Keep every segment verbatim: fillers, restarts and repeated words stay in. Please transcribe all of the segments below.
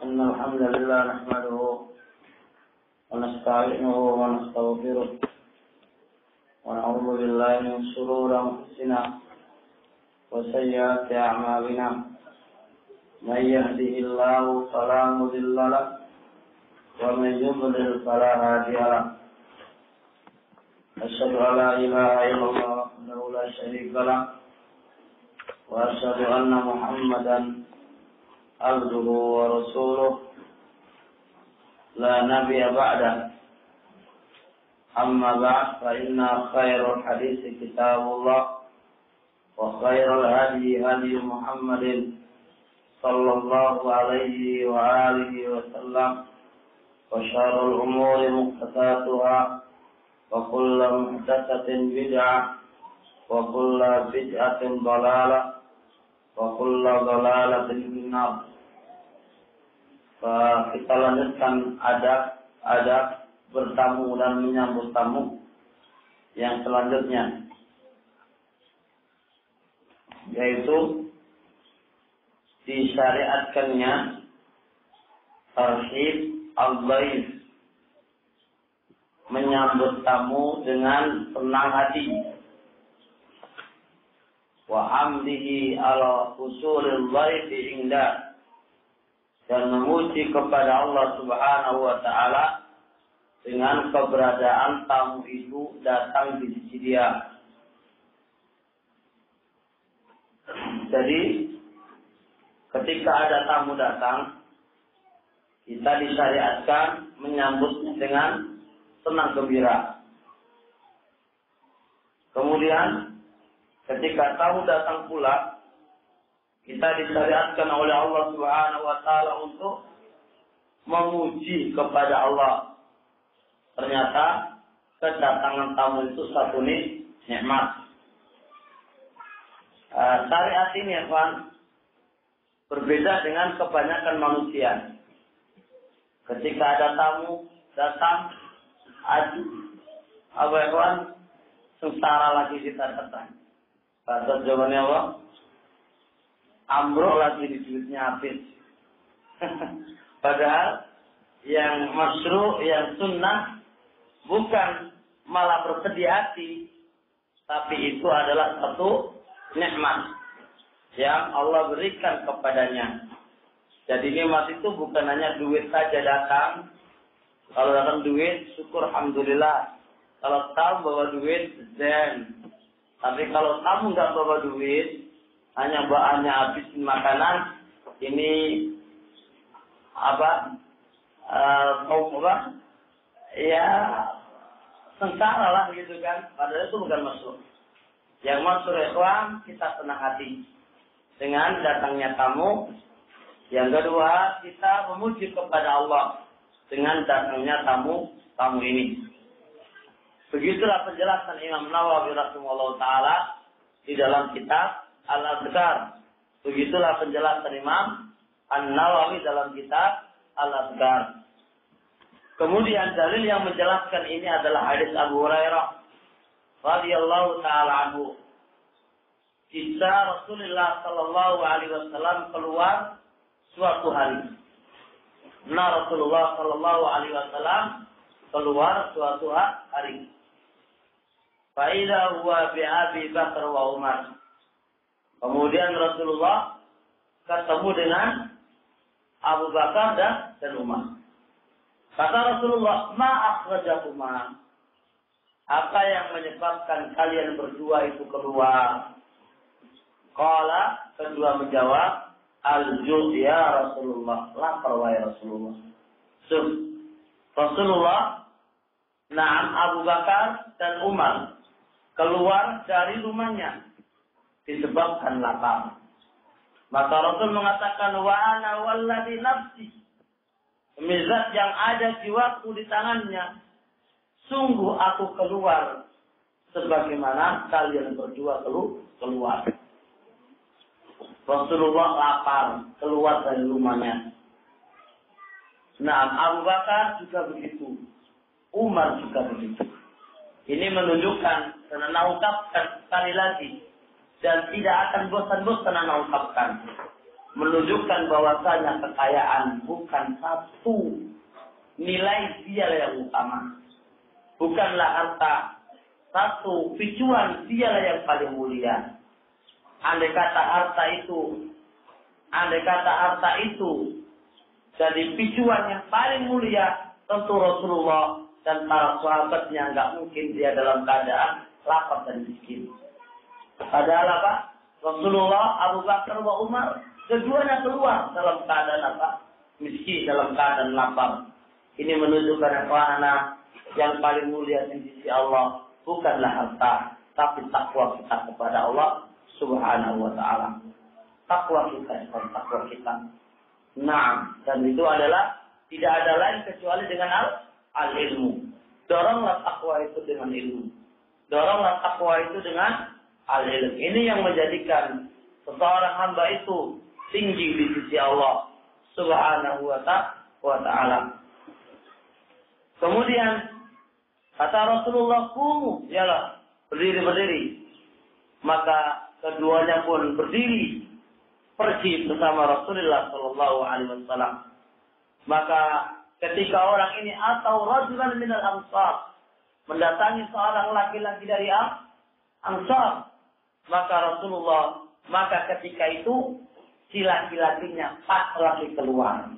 إن الحمد لله نحمده ونستعينه ونستغفره ونعوذ بالله من شرور أنفسنا وسيئات أعمالنا من يهده الله فلا مضل له ومن يضلل فلا هادي له أشهد أن لا إله إلا الله وحده لا شريك له وأشهد أن محمدا عبده ورسوله لا نبي بعده أما بعد فإن خير الحديث كتاب الله وخير الهدي هدي محمد صلى الله عليه وآله وسلم وشر الأمور محدثاتها وكل محدثة بدعة وكل بدعة ضلالة وكل ضلالة في النار. Kita lanjutkan adab-adab bertamu dan menyambut tamu yang selanjutnya, yaitu disyariatkannya tarhib al-dhaif, menyambut tamu dengan senang hati, wa hamdihi ala usulil dhaifi indah, dan memuji kepada Allah Subhanahu wa taala dengan keberadaan tamu itu datang di sisi dia. Jadi ketika ada tamu datang, kita disyariatkan menyambutnya dengan senang gembira. Kemudian ketika tamu datang pula, kita disyariatkan oleh Allah Subhanahu wa taala untuk memuji kepada Allah. Ternyata kedatangan tamu itu satu nikmat. Uh, syariat ini, ya kawan, berbeda dengan kebanyakan manusia. Ketika ada tamu datang, aduh, apa ya kawan, sengsara lagi kita datang. Bahasa jawabannya apa? Ambruk lagi di duitnya habis. Padahal yang masyru', yang sunnah bukan malah bersedih hati, tapi itu adalah satu nikmat yang Allah berikan kepadanya. Jadi nikmat itu bukan hanya duit saja datang. Kalau datang duit, syukur alhamdulillah. Kalau tamu bawa duit, zen. Tapi kalau tamu nggak bawa duit, hanya bahannya habisin makanan, ini apa? Kaum uh, apa? Ya sengsara lah gitu kan. Padahal itu bukan maksud. Yang maksud ikhwan, kita senang hati dengan datangnya tamu. Yang kedua, kita memuji kepada Allah dengan datangnya tamu tamu ini. Begitulah penjelasan Imam Nawawi rahimahullah taala di dalam kitab Al-Adhkar. Begitulah penjelasan Imam An-Nawawi dalam kitab Al-Adhkar. Kemudian dalil yang menjelaskan ini adalah hadis Abu Hurairah radhiyallahu taala anhu. Kisah Rasulullah sallallahu alaihi wasallam keluar suatu hari. Nah, Rasulullah sallallahu alaihi wasallam keluar suatu hari. Fa idza huwa bi Abi Bakar wa Umar. Kemudian Rasulullah ketemu dengan Abu Bakar dan, dan Umar. Kata Rasulullah, ma akhrajakuma? Apa yang menyebabkan kalian berdua itu keluar? Qala, kedua menjawab, al-ju' ya Rasulullah, lapar wahai Rasulullah. So, Rasulullah, na'am, Abu Bakar dan Umar keluar dari rumahnya disebabkan lapar. Maka Rasul mengatakan, wa ana walladhi nafsi, mizat yang ada jiwaku di tangannya, sungguh aku keluar sebagaimana kalian berdua keluar. Rasulullah lapar, keluar dari rumahnya. Nah, Abu Bakar juga begitu, Umar juga begitu. Ini menunjukkan dan mengungkapkan sekali lagi, dan tidak akan bosan-bosan mengungkapkan menunjukkan bahwasanya kekayaan bukan satu nilai dialah yang utama. Bukanlah harta satu picuan dialah yang paling mulia. Andai kata harta itu, andai kata harta itu jadi picuan yang paling mulia, tentu Rasulullah dan para sahabatnya nggak mungkin dia dalam keadaan lapar dan miskin. Padahal apa? Rasulullah, Abu Bakar, wa Umar, keduanya keluar dalam keadaan apa? Miskin, dalam keadaan lapar. Ini menunjukkan bahwa yang paling mulia di sisi Allah bukanlah harta, tapi takwa kita kepada Allah Subhanahu wa Ta'ala. Takwa kita, takwa kita. Nah, dan itu adalah tidak ada lain kecuali dengan al, al ilmu. Doronglah takwa itu dengan ilmu. Doronglah takwa itu dengan al-ilm. Ini yang menjadikan seseorang hamba itu tinggi di sisi Allah Subhanahu wa Ta'ala. Kemudian kata Rasulullah, "Qumu," yalah, berdiri-berdiri. Maka keduanya pun berdiri pergi bersama Rasulullah sallallahu alaihi wasallam. Maka ketika orang ini atau rajulan minal ansar, mendatangi seorang laki-laki dari Ansar, maka Rasulullah, maka ketika itu si laki-lakinya pas lagi keluar.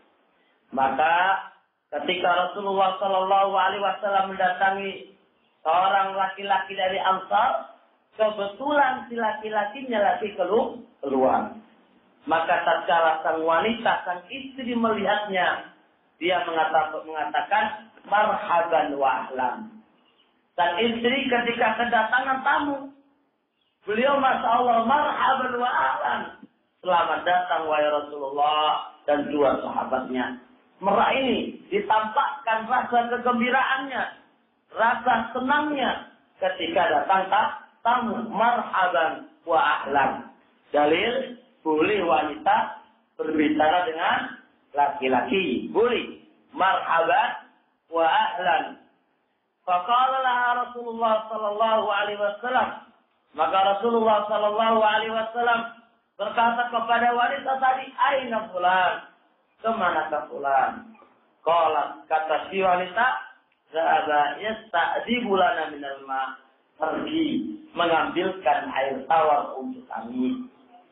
Maka ketika Rasulullah Shallallahu Alaihi Wasallam mendatangi seorang laki-laki dari Ansar, kebetulan si laki-lakinya lagi keluar. Maka tatkala sang wanita, sang istri melihatnya, dia mengatakan marhaban wa ahlan. Sang istri ketika kedatangan tamu, beliau masya Allah marhaban wa ahlan. Selamat datang wahai Rasulullah dan dua sahabatnya. Merah ini ditampakkan rasa kegembiraannya, rasa senangnya ketika datang tamu. Marhaban wa ahlan. Dalil boleh wanita berbicara dengan laki-laki. Boleh. Marhaban wa ahlan. Faqala laha Rasulullah sallallahu alaihi wasallam. Maka Rasulullah sallallahu alaihi wasallam berkata kepada wanita tadi, "Aina fulan?" "Kemana ke fulan?" Qala, kata si wanita, "Zahaba yasta'dibu lana minal ma." Pergi mengambilkan air tawar untuk kami.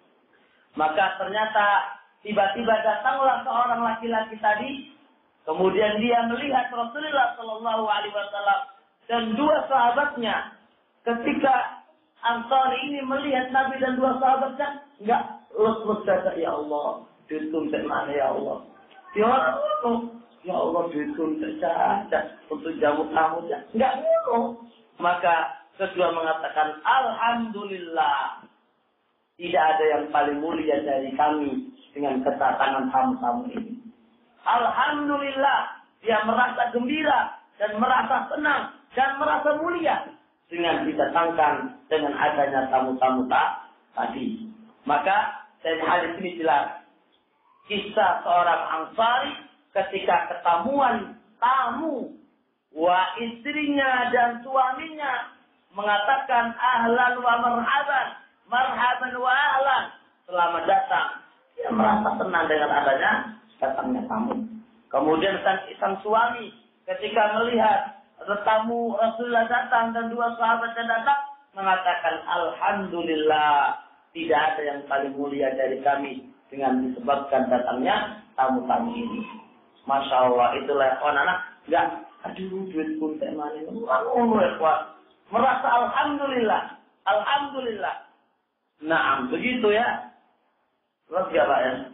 Maka ternyata tiba-tiba datanglah seorang laki-laki tadi. Kemudian dia melihat Rasulullah Shallallahu Alaihi Wasallam dan dua sahabatnya. Ketika Ansari ini melihat Nabi dan dua sahabatnya, enggak lus-lus kata, "Ya Allah, duitun tak mana ya Allah." Ya Allah, ya Allah duitun tak saja untuk jamu tamu ya. Enggak gitu. Maka kedua mengatakan, "Alhamdulillah. Tidak ada yang paling mulia dari kami dengan kedatangan tamu-tamu ini." Alhamdulillah, dia merasa gembira dan merasa senang dan merasa mulia dengan didatangkan dengan adanya tamu-tamu tak tadi. Maka dari hadis ini jelas kisah seorang Ansari ketika ketemuan tamu wa istrinya dan suaminya mengatakan ahlan wa marhaban, marhaban wa ahlan, selamat datang. Dia merasa senang dengan adanya datangnya tamu. Kemudian sang, sang suami ketika melihat tamu Rasulullah datang dan dua sahabatnya datang, mengatakan alhamdulillah, tidak ada yang paling mulia dari kami dengan disebabkan datangnya tamu-tamu ini. Masya Allah, itulah anak-anak. Enggak, aduh duit pun tak mana. Merasa alhamdulillah, alhamdulillah. Nah, begitu ya. Terus ya Pak ya.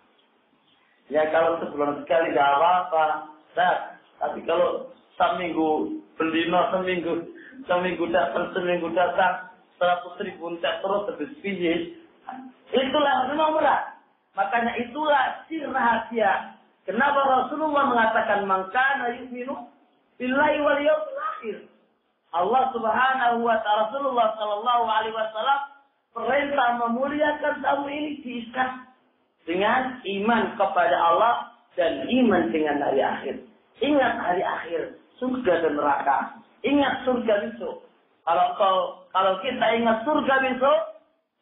Ya kalau sebulan sekali tidak apa-apa. Nah, tapi kalau seminggu bendino seminggu seminggu datang seminggu datang seratus ribu tak terus habis pilih. Itulah memang berat. Makanya itulah si rahasia. Kenapa Rasulullah mengatakan mangkana yu'minu billahi wal yawmil akhir. Allah Subhanahu wa ta'ala, Rasulullah sallallahu alaihi wasallam perintah memuliakan tamu ini diikat dengan iman kepada Allah dan iman dengan hari akhir. Ingat hari akhir, surga dan neraka. Ingat surga besok. Kalau kalau, kalau kita ingat surga besok,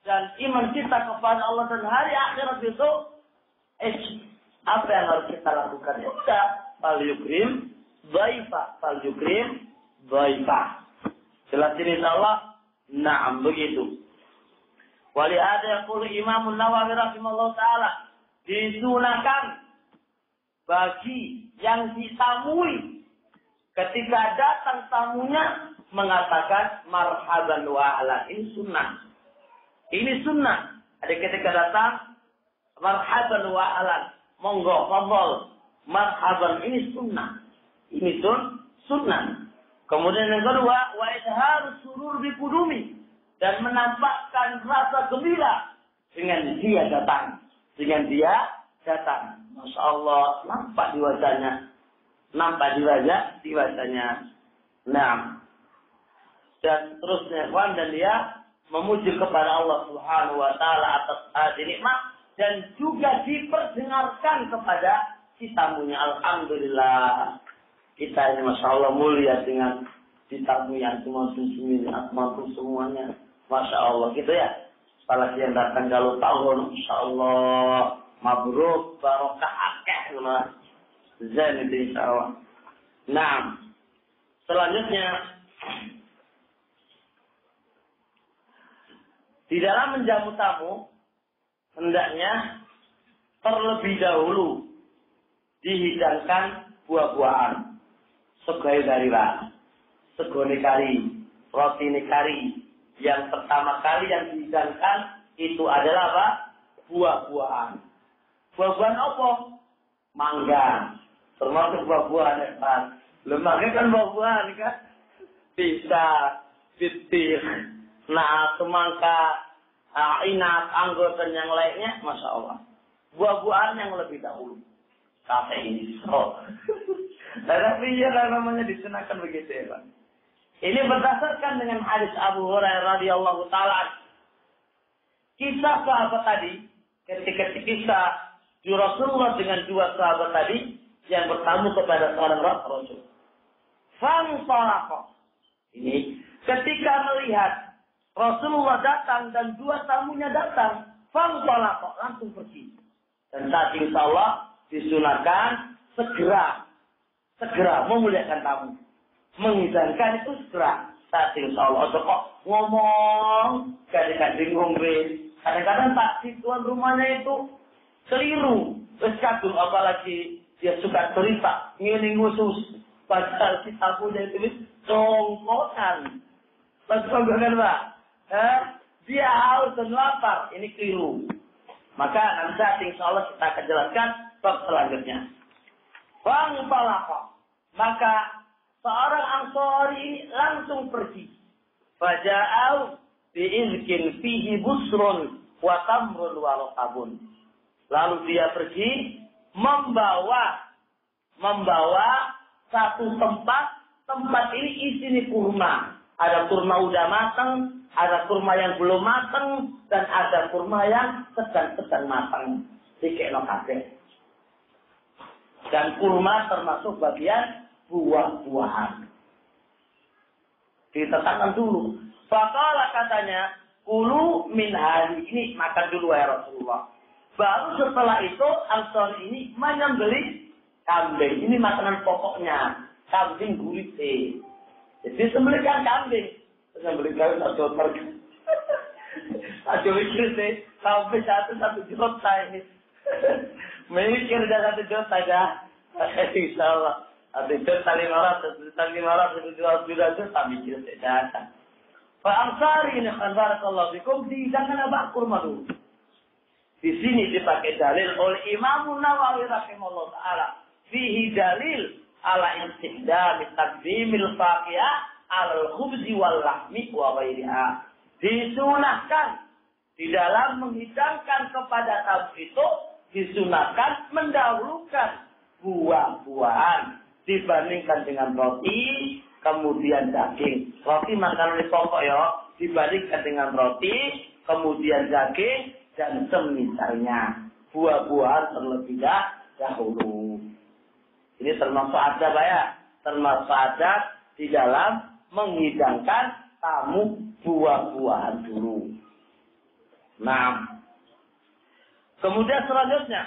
dan iman kita kepada Allah dan hari akhirat itu, eh, apa yang harus kita lakukan? Ya udah, fal yukrim dhaifa, fal yukrim dhaifa. Jelas ini insyaallah. Naam, begitu. Wali ada yaqulu Imam Nawawi rahimahullah taala, disunahkan bagi yang ditamui ketika datang tamunya mengatakan marhaban wa ahlan. Ini sunnah. Ini sunnah. Ada ketika datang, marhaban wa ahlan. Monggo, fadhol. Marhaban, ini sunnah. Ini sun, sunnah. Kemudian yang kedua, wa idhar surur bi qudumi. Dan menampakkan rasa gembira dengan dia datang. Dengan dia datang. Masya Allah, nampak di wajahnya. Nampak di wajah, di wajahnya. Nah. Dan seterusnya, dan dia memuji kepada Allah Subhanahu wa taala atas hadi nikmat dan juga diperdengarkan kepada si tamunya. Alhamdulillah. Kita ini Masya Allah mulia dengan ditamu yang semua muslimin, mampu semuanya. Masya Allah gitu ya. Apalagi yang datang kalau tahun, Masya Allah, mabruk, barokah akeh lah. Zain itu Insya Allah. Nah, selanjutnya di dalam menjamu tamu, hendaknya terlebih dahulu dihidangkan buah-buahan. Segai darilah, segone kari, roti kari. Yang pertama kali yang dihidangkan itu adalah apa? Buah-buahan. Buah-buahan apa? Mangga. Termasuk buah-buahan ya Pak. Lemangnya kan buah-buahan kan? Pisang, pitik. Nah, semangka, uh, inap, anggur, dan yang lainnya, Masya Allah. Buah-buahan yang lebih dahulu. Kafe ini. Oh. Tapi ya namanya disunahkan begitu ya Pak. Ini berdasarkan dengan hadis Abu Hurairah radhiyallahu taala. Kisah sahabat tadi, ketika kisah Rasulullah dengan dua sahabat tadi, yang bertamu kepada seorang Rasul. Fang talaqa. Ini ketika melihat Rasulullah datang dan dua tamunya datang, fangtalaqa, langsung pergi. Dan saat insya Allah disunahkan segera, segera memuliakan tamu, menghidangkan itu segera. Saat insya Allah, atau kok ngomong, kadang-kadang ngombe, kadang-kadang tak si tuan rumahnya itu keliru, terus kadung apalagi dia suka cerita, ngini ngusus, padahal si tamunya itu congkokan, congkokan Pak. Eh, dia haus dan lapar, ini keliru. Maka nanti saat insya Allah kita akan jelaskan bab selanjutnya. Bang Palaka. Maka seorang Ansari ini langsung pergi. Faja'au bi'izkin fihi busrun wa tamrun wa rotabun. Lalu dia pergi membawa membawa satu tempat. Tempat ini isinya kurma. Ada kurma udah matang, ada kurma yang belum matang, dan ada kurma yang sedang-sedang matang. Dikekno kabeh. Dan kurma termasuk bagian buah-buahan. Ditetapkan dulu. Faqala katanya, kulu min hari ini makan dulu ya Rasulullah. Baru setelah itu Ansari ini menyembelih kambing. Ini makanan pokoknya. Kambing gurite. Jadi sembelihkan kambing. Sembelih kambing satu pergi. Aduh mikir sih. Kambing satu satu juta ini. Mikir dah satu juta dah. Insya Allah. Satu juta lima ratus. Satu juta lima ratus. Satu juta juta juta. Mikir sih dah. Pak Ansari ini kan barakallahu fikum. Jangan abah kurma dulu. Di sini dipakai dalil oleh Imam Nawawi rahimahullah ta'ala. Fihi dalil ala istihdam taqdimil faqiyah alal khubzi wal lahmi wa ghairiha. Disunahkan di dalam menghidangkan kepada tamu itu disunahkan mendahulukan buah-buahan dibandingkan dengan roti kemudian daging. Roti makanan pokok ya, dibandingkan dengan roti kemudian daging dan semisalnya. Buah-buahan terlebih dahulu. Ini termasuk adab ya, termasuk adab di dalam menghidangkan tamu buah-buahan dulu. Nah, kemudian selanjutnya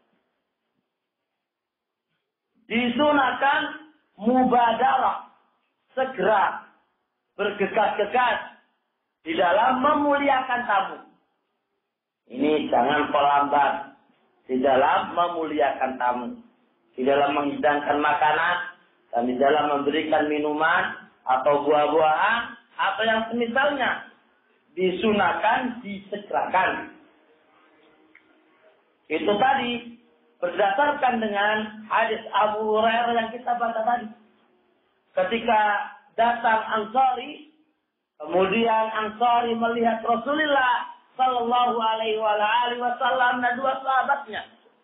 disunahkan mubadarah, segera bergegas-gegas di dalam memuliakan tamu. Ini jangan terlambat di dalam memuliakan tamu, di dalam menghidangkan makanan dan di dalam memberikan minuman atau buah-buahan atau yang semisalnya, disunahkan disegerakan. Itu tadi berdasarkan dengan hadis Abu Hurairah yang kita baca tadi. Ketika datang Ansari, kemudian Ansari melihat Rasulullah Sallallahu Alaihi Wasallam dan dua sahabatnya.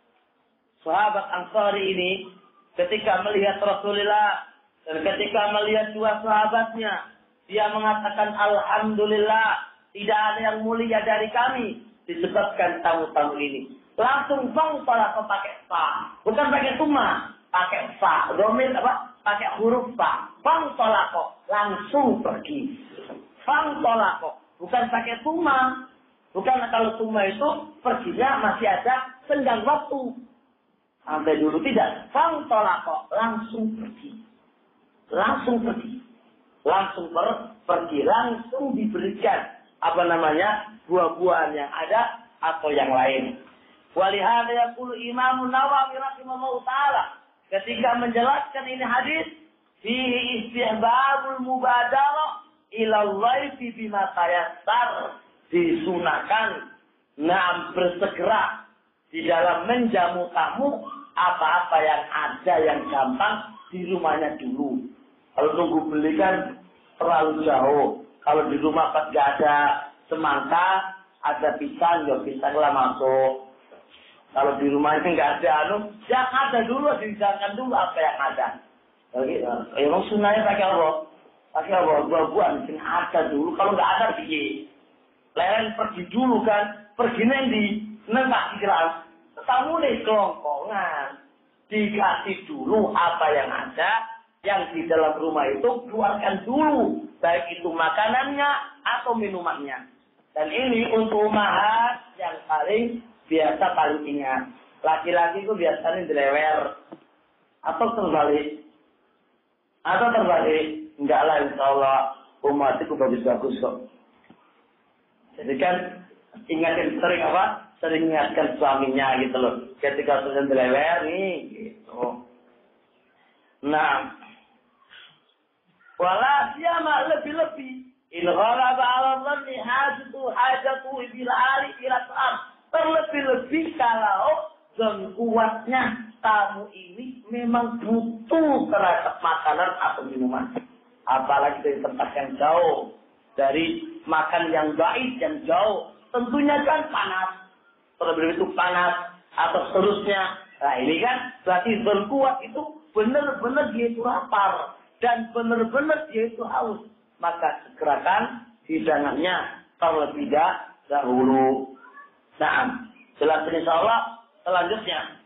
Sahabat Ansari ini ketika melihat Rasulullah dan ketika melihat dua sahabatnya, dia mengatakan, Alhamdulillah, tidak ada yang mulia dari kami disebabkan tamu-tamu ini. Langsung bang para pakai fa, bukan pakai tuma, pakai fa, domir apa? Pakai huruf fa. Bang tolako, langsung pergi. Bang tolako, bukan pakai tuma, bukan kalau tuma itu perginya masih ada senggang waktu. Sampai dulu tidak. Bang tolako, langsung pergi, langsung pergi, langsung per, pergi, langsung diberikan apa namanya buah-buahan yang ada atau yang lain. Walihada yaqulu Imam Nawawi rahimahullah taala ketika menjelaskan ini hadis, fihi istihbabul mubadarah ila dhaifi bima tayassar, disunahkan nah bersegera di dalam menjamu tamu apa-apa yang ada yang gampang di rumahnya dulu. Kalau tunggu beli kan terlalu jauh. Kalau di rumah pas gak ada semangka, ada pisang, ya pisanglah masuk. Kalau di rumahnya nggak ada anu, yang ada dulu dijalankan dulu apa yang ada. Jadi, emang sunnahnya pakai apa? Pakai apa? Buah-buahan sing ada dulu. Kalau nggak ada piye? Leren pergi dulu kan? Pergi nanti, nengak dikira. Tamu nih kelongkongan. Dikasih dulu apa yang ada, yang di dalam rumah itu keluarkan dulu, baik itu makanannya atau minumannya. Dan ini untuk umahat yang paling biasa paling ingat. Laki-laki itu biasanya dilewer. Atau terbalik. Atau terbalik. Enggak lah, insya Allah umat itu bagus-bagus kok. Jadi kan ingatin sering apa? Sering ingatkan suaminya gitu loh. Ketika sudah dilewer nih gitu. Nah, wala siyama lebih-lebih in ghalaba 'ala dhanni hajatu hajatu bil ali ila ta'am. Terlebih-lebih kalau dan kuatnya tamu ini memang butuh terhadap makanan atau minuman. Apalagi dari tempat yang jauh, dari makan yang baik yang jauh, tentunya kan panas. Terlebih itu panas atau seterusnya. Nah ini kan berarti berkuat itu benar-benar dia itu lapar dan benar-benar dia itu haus. Maka segerakan hidangannya terlebih dahulu. Nah, jelas insya Allah selanjutnya.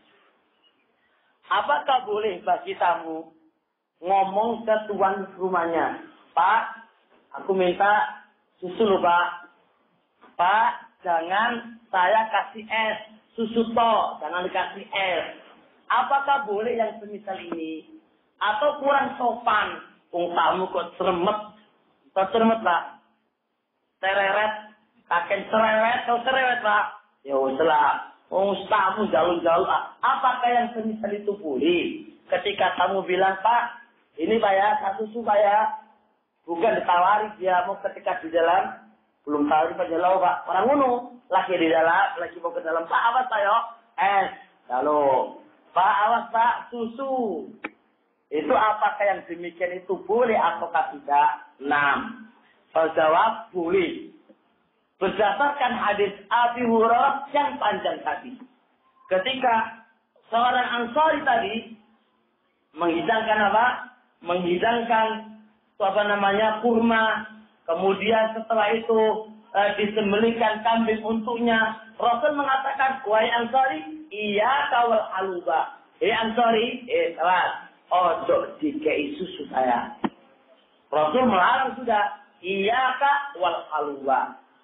Apakah boleh bagi tamu ngomong ke tuan rumahnya, Pak, aku minta susu loh Pak. Pak, jangan saya kasih es, susu toh, jangan dikasih es. Apakah boleh yang semisal ini? Atau kurang sopan? Ung tamu kok ceremet, kok ceremet Pak? Tereret, kakek cerewet, kau cerewet Pak? Ya usah, oh tamu jauh-jauh. Apakah yang semisal itu boleh? Ketika tamu bilang, Pak, ini Pak ya, satu susu Pak ya. Bukan ditawari dia mau ketika di dalam, belum tahu Pak jalau Pak. Orang unu, lagi di dalam, lagi mau ke dalam. Pak, awas Pak ya, es, lalu. Pak, awas Pak, susu. Itu apakah yang demikian itu boleh ataukah tidak? Enam. Jawab, boleh. Berdasarkan hadis Abi Hurairah yang panjang tadi. Ketika seorang Ansari tadi menghidangkan apa? Menghidangkan apa namanya kurma. Kemudian setelah itu e, disembelihkan kambing untuknya. Rasul mengatakan, wahai Ansari, iya kawal haluba. Eh Ansari, eh telat. Oh, dok dikei susu saya. Rasul melarang sudah. Iya kak wal haluba.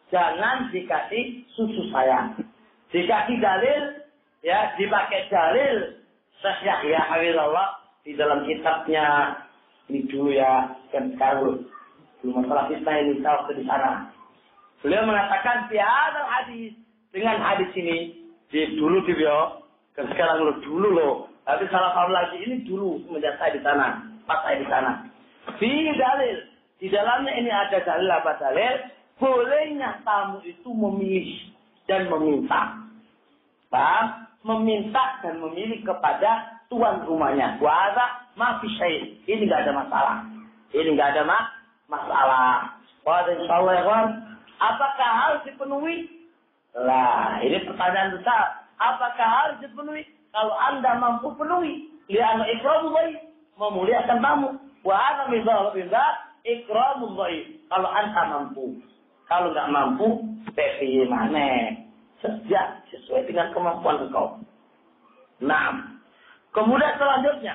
jangan dikasih susu sayang. Dikasih dalil, ya dipakai dalil Syekh Yahya Hafizahullah di dalam kitabnya ini dulu ya, kan sekarang belum masalah fitnah ini waktu di sana. Beliau mengatakan tiada hadis dengan hadis ini di dulu di beliau dan sekarang lo dulu lo. Tapi salah paham lagi ini dulu semenjak saya di sana, pas saya di sana. Di dalil di dalamnya ini ada dalil apa dalil? Bolehnya tamu itu memilih dan meminta. Paham? Meminta dan memilih kepada tuan rumahnya. Wa'adha ma fi syai'. Ini enggak ada masalah. Ini enggak ada ma masalah. Wa insyaallah ya kawan, apakah harus dipenuhi? Lah, ini pertanyaan besar. Apakah harus dipenuhi? Kalau Anda mampu penuhi, li'anna ikramul dhaif, memuliakan tamu. Wa ana mizal bizat ikramul dhaif. Kalau Anda mampu. Kalau enggak mampu, piye maneh? Sejak sesuai dengan kemampuan engkau. Nah, kemudian selanjutnya,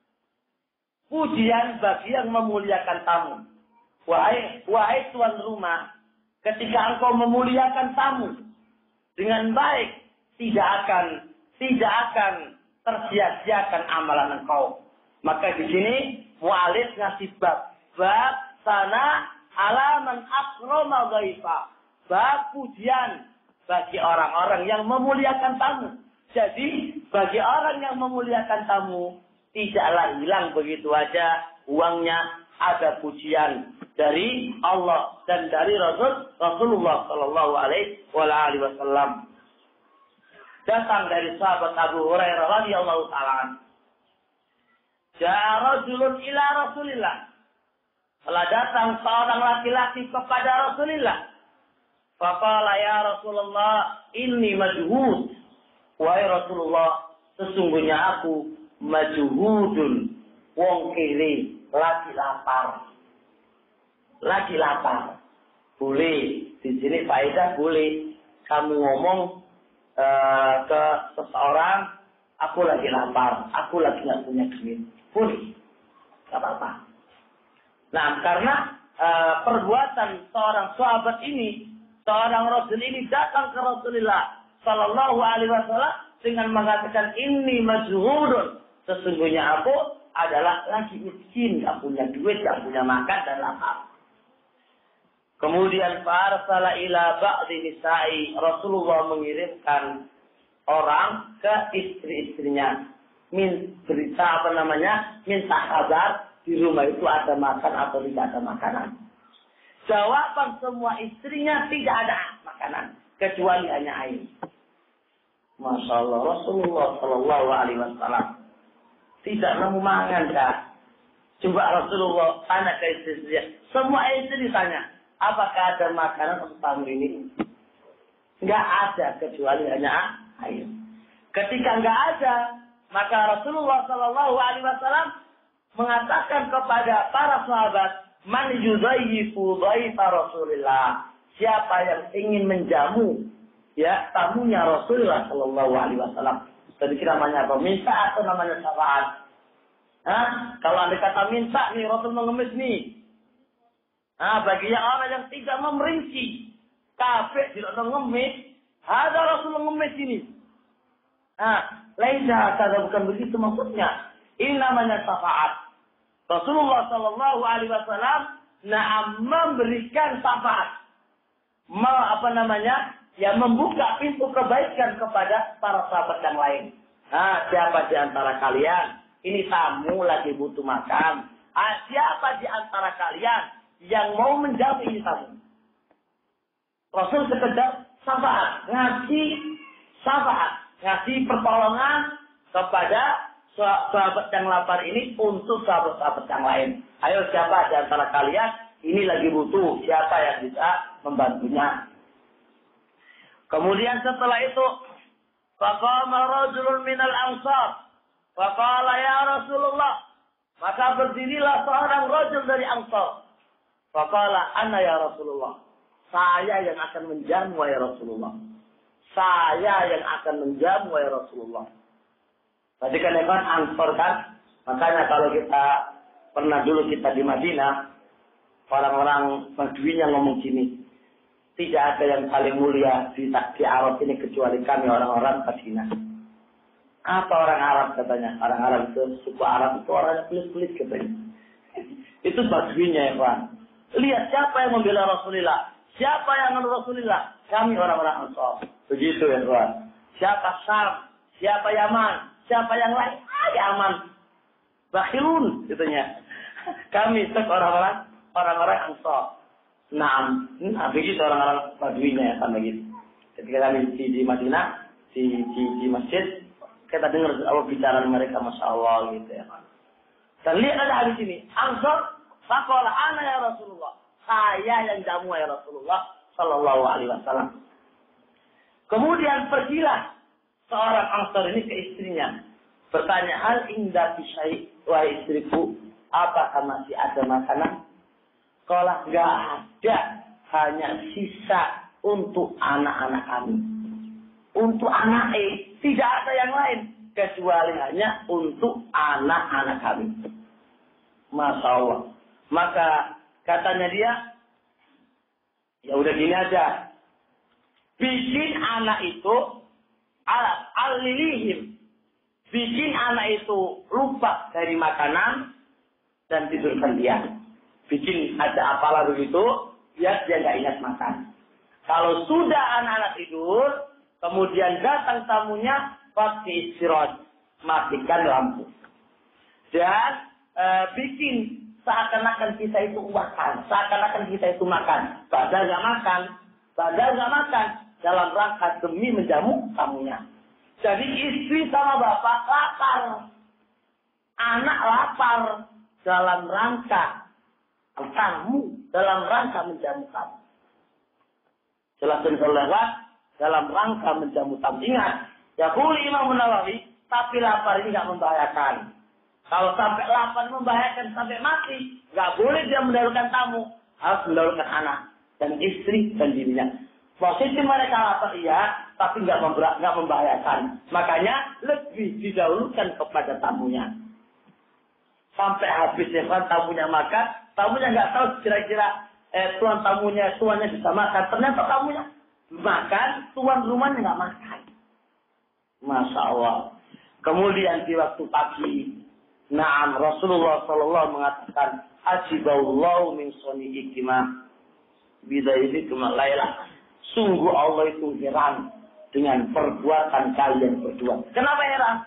pujian bagi yang memuliakan tamu. Wahai, wahai tuan rumah, ketika engkau memuliakan tamu dengan baik, tidak akan tidak akan tersia-siakan amalan engkau. Maka di sini mu'alif ngasih bab bab sana alaman akroma dhaifa. Bab pujian bagi orang-orang yang memuliakan tamu. Jadi, bagi orang yang memuliakan tamu, tidaklah hilang begitu aja uangnya. Ada pujian dari Allah dan dari Rasul Rasulullah Sallallahu Alaihi Wasallam. Datang dari sahabat Abu Hurairah radhiyallahu taala. Ja'a rajulun ila Rasulillah. Telah datang seorang laki-laki kepada Rasulullah. Faqala ya Rasulullah, inni majhud. Wahai Rasulullah, sesungguhnya aku majhudun. Wong kiri, lagi lapar. Lagi lapar. Boleh. Di sini faedah boleh. Kamu ngomong uh, ke seseorang, aku lagi lapar. Aku lagi nggak punya duit. Boleh. Gak apa-apa. Nah, karena uh, perbuatan seorang sahabat ini, seorang Rasul ini datang ke Rasulullah Sallallahu Alaihi Wasallam dengan mengatakan ini majhudun. Sesungguhnya aku adalah lagi miskin, tak punya duit, tak punya makan dan lapar. Kemudian farsala ila ba'di nisa'i, Rasulullah mengirimkan orang ke istri-istrinya. Min berita apa namanya? Minta kabar di rumah itu ada makan atau tidak ada makanan. Jawaban semua istrinya tidak ada makanan kecuali hanya air. Masya Allah, Rasulullah Sallallahu Alaihi Wasallam tidak nemu mangan dah. Coba Rasulullah tanya ke istri-istrinya. Semua istri ditanya, apakah ada makanan untuk tamu ini? Enggak ada kecuali hanya air. Ketika enggak ada, maka Rasulullah Sallallahu Alaihi Wasallam mengatakan kepada para sahabat, man yudayyifu dhaifa Rasulillah. Siapa yang ingin menjamu ya tamunya Rasulullah Sallallahu Alaihi Wasallam. Tadi namanya apa? Minta atau namanya syafaat? Hah? Kalau anda kata minta nih, Rasul mengemis nih. Nah, bagi yang orang yang tidak memerinci, kafir tidak mengemis, ada Rasul mengemis ini. Nah, lainnya kata bukan begitu maksudnya. Ini namanya syafaat. Rasulullah Sallallahu Alaihi Wasallam nah memberikan syafaat. Ma, apa namanya? Ya membuka pintu kebaikan kepada para sahabat yang lain. Nah, siapa di antara kalian? Ini tamu lagi butuh makan. Ah, siapa di antara kalian yang mau menjamu ini tamu? Rasul sekedar syafaat, ngasih syafaat, ngasih pertolongan kepada sahabat yang lapar ini untuk sahabat-sahabat yang lain. Ayo siapa di antara kalian ini lagi butuh? Siapa yang bisa membantunya? Kemudian setelah itu, faqama rajulun minal ansar, faqala ya Rasulullah. Maka berdirilah seorang rajul dari Ansar. Faqala ana ya Rasulullah. Saya yang akan menjamu ya Rasulullah. Saya yang akan menjamu ya Rasulullah. Tadi kan kan Ansar kan, makanya kalau kita pernah dulu kita di Madinah, orang-orang Badui yang ngomong gini. tidak ada yang paling mulia di, di Arab ini kecuali kami orang-orang Madinah. Apa orang Arab katanya? Orang Arab itu, suku Arab itu orangnya kulit-kulit katanya. Itu bagiannya ya Pak. Lihat siapa yang membela Rasulullah. Siapa yang menurut Rasulullah? Kami orang-orang Ansar. Begitu ya Pak. Siapa Syam? Siapa Yaman? Siapa yang lain? Ah, Yaman. Bakhilun katanya. Kami itu orang-orang orang-orang Ansar. Nah, nah begitu orang-orang Baduinya ya kan begitu. Ketika kami di, di Madinah, di, di, di masjid, kita dengar Allah bicara mereka, Masya Allah gitu ya kan. Dan lihat ada hadis ini, Ansar, faqala ana ya Rasulullah, saya yang jamu ya Rasulullah Sallallahu Alaihi Wasallam. Kemudian pergilah seorang Ansar ini ke istrinya, bertanya, hal indah syai' wahai istriku, apakah masih ada makanan? Kalau nggak ada, hanya sisa untuk anak-anak kami. Untuk anak E, tidak ada yang lain. Kecuali hanya untuk anak-anak kami. Masya Allah. Maka katanya dia, ya udah gini aja. Bikin anak itu, al-lilihim. Bikin anak itu lupa dari makanan dan tidurkan dia. Bikin ada apalah begitu, ya dia nggak ingat makan. Kalau sudah anak-anak tidur, kemudian datang tamunya, pasti istirahat, matikan lampu. Dan e, bikin seakan-akan kita itu makan, seakan-akan kita itu makan. Padahal nggak makan, padahal nggak makan, dalam rangka demi menjamu tamunya. Jadi istri sama bapak lapar, anak lapar dalam rangka tamu, dalam rangka menjamu tamu. Jelaskan lewat dalam rangka menjamu tamu. Ingat, ya boleh Imam Nawawi, tapi lapar ini nggak membahayakan. Kalau sampai lapar membahayakan sampai mati, nggak boleh dia mendahulukan tamu, harus mendahulukan anak dan istri dan dirinya. Posisi mereka lapar iya, tapi nggak nggak membahayakan. Makanya lebih didahulukan kepada tamunya. Sampai habis ya kan tamunya makan, tamunya nggak tahu kira-kira eh, tuan tamunya, tuannya bisa makan. Ternyata tamunya makan, tuan rumahnya nggak makan. Masya Allah. Kemudian di waktu pagi, Naam Rasulullah Sallallahu mengatakan, Ajiballahu min soni'ikima bidaidikum layla. Sungguh Allah itu heran dengan perbuatan kalian berdua. Kenapa heran?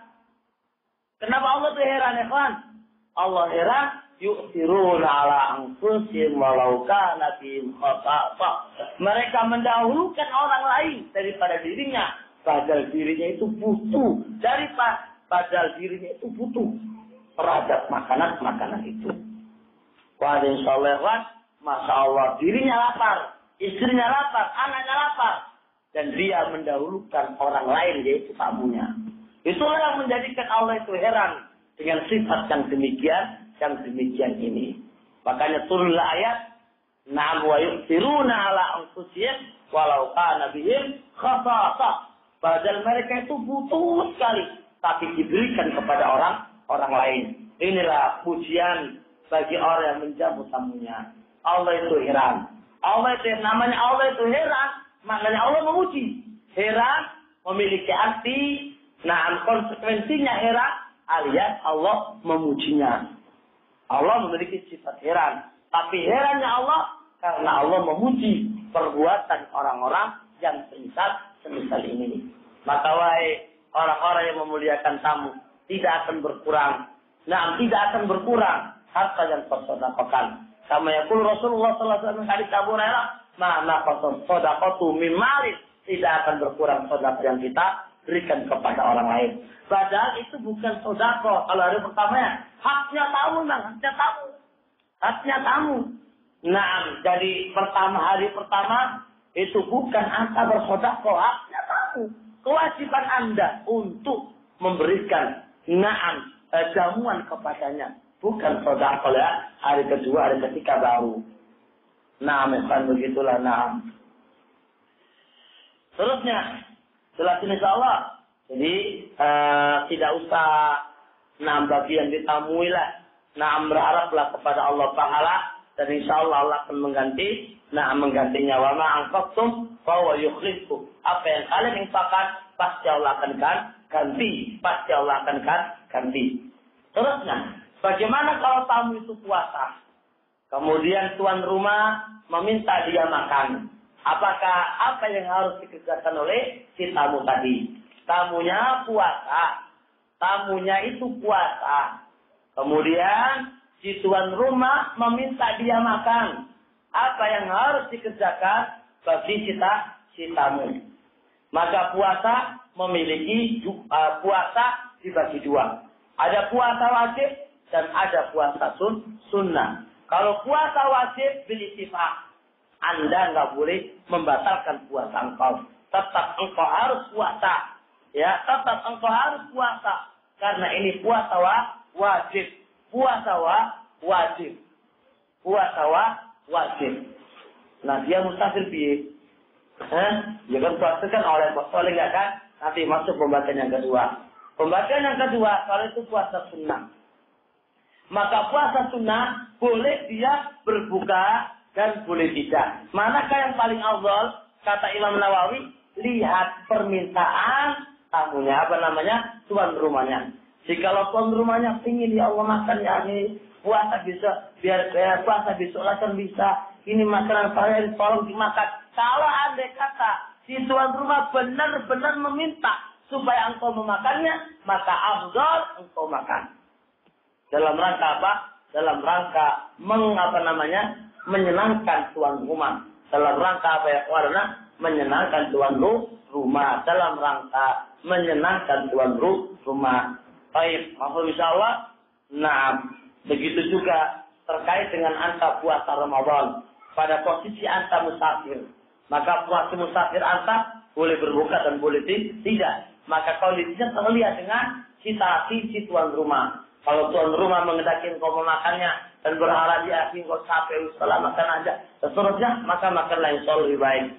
Kenapa Allah itu heran ya kawan? Allah heran, yu'thiruna ala anfusihim walau kana bihim khasasah. Mereka mendahulukan orang lain daripada dirinya, padahal dirinya itu butuh. Daripada padahal dirinya itu butuh terhadap makanan-makanan itu. Wah, insyaallah, Masya Allah, dirinya lapar, istrinya lapar, anaknya lapar, dan dia mendahulukan orang lain, yaitu tamunya. Itulah yang menjadikan Allah itu heran dengan sifat yang demikian, yang demikian ini. Makanya turunlah ayat, Na'am wa yu'thiruna ala anfusihim walau kana bihim khasasah. Padahal mereka itu butuh sekali, tapi diberikan kepada orang orang lain. Inilah pujian bagi orang yang menjamu tamunya. Allah itu heran. Allah itu namanya Allah itu heran, maknanya Allah memuji. Heran memiliki arti, nah konsekuensinya heran alias Allah memujinya. Allah memiliki sifat heran, tapi herannya Allah karena Allah memuji perbuatan orang-orang yang semisal semisal ini. Maka wahai orang-orang yang memuliakan tamu, tidak akan berkurang. Nah, tidak akan berkurang harta yang tersedekahkan. Sama yaqul Rasulullah sallallahu alaihi wasallam hadits Abu Hurairah, "Ma naqasa shadaqatu min malin." Tidak akan berkurang sedekah yang kita berikan kepada orang lain. Padahal itu bukan sedekah. Kalau hari pertamanya, haknya tamu, Bang, haknya tamu. Haknya tamu. Nah, jadi pertama hari pertama itu bukan angka bersedekah, haknya tamu. Kewajiban Anda untuk memberikan na'am eh, jamuan kepadanya. Bukan sedekah ya, hari kedua, hari ketiga baru. Na'am, kan begitulah na'am. Terusnya, jelas insyaallah. Jadi eh, tidak usah na'am bagi yang ditamui lah. Na'am berharaplah kepada Allah Ta'ala dan insyaallah Allah akan mengganti nah menggantinya. Wa ma anfaqtum fa huwa yukhlifu. Apa yang kalian infakkan pasti Allah akan ganti, pasti Allah akan ganti. Terusnya, bagaimana kalau tamu itu puasa? Kemudian tuan rumah meminta dia makan. Apakah apa yang harus dikerjakan oleh si tamu tadi? Tamunya puasa. Tamunya itu puasa. Kemudian si tuan rumah meminta dia makan. Apa yang harus dikerjakan bagi kita si tamu? Maka puasa memiliki uh, puasa dibagi dua. Ada puasa wajib dan ada puasa sun, sunnah. Kalau puasa wajib bil ittifaq, Anda nggak boleh membatalkan puasa engkau. Tetap engkau harus puasa. Ya, tetap engkau harus puasa. Karena ini puasa wajib. Puasa wajib. Puasa wajib. Nah, dia musafir piye? Eh, ya kan puasa kan oleh oleh enggak kan? Nanti masuk pembagian yang kedua. Pembagian yang kedua, kalau itu puasa sunnah. Maka puasa sunnah boleh dia berbuka dan boleh tidak. Manakah yang paling afdal? Kata Imam Nawawi, lihat permintaan tamunya, apa namanya, tuan rumahnya. Jikalau tuan rumahnya ingin ya Allah makan ya ini puasa bisa, biar eh, puasa besok kan bisa. Ini makanan saya tolong dimakan. Kalau andai kata si tuan rumah benar-benar meminta supaya engkau memakannya, maka afdal engkau makan. Dalam rangka apa? Dalam rangka mengapa namanya? Menyenangkan tuan rumah. Dalam rangka apa ya? Karena menyenangkan tuan rumah. Dalam rangka menyenangkan tuan rumah. Baik, maaf insyaallah. Nah, begitu juga terkait dengan anta puasa Ramadan. Pada posisi anta musafir, maka puasa musafir anta boleh berbuka dan boleh tidak. Maka kondisinya terlihat dengan situasi si tuan rumah. Kalau tuan rumah mengendaki engkau memakannya dan berharap di akhir engkau capek, setelah makan aja, seterusnya, maka makanlah insya Allah lebih baik.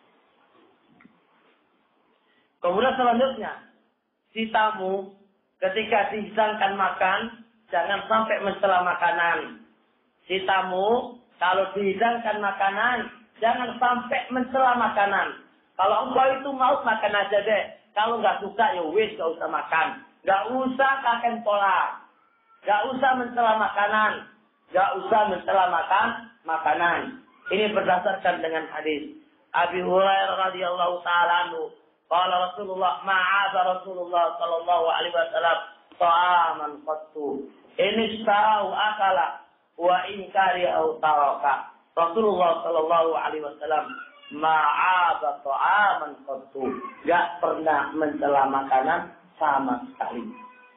Kemudian selanjutnya, si tamu ketika dihidangkan makan, jangan sampai mencela makanan. Si tamu kalau dihidangkan makanan, jangan sampai mencela makanan. Kalau engkau itu mau makan aja deh. Kalau nggak suka ya wis nggak usah makan. Nggak usah kakek pola. Nggak usah mencela makanan. Nggak usah mencela makan makanan. Ini berdasarkan dengan hadis Abi Hurairah radhiyallahu taala anhu. Qala Rasulullah ma'adha Rasulullah sallallahu alaihi wasallam ta'aman qattu. Ini tahu akala wa in kari'u taraka. Rasulullah sallallahu alaihi wasallam ma'adha ta'aman qattu. Enggak pernah mencela makanan sama sekali.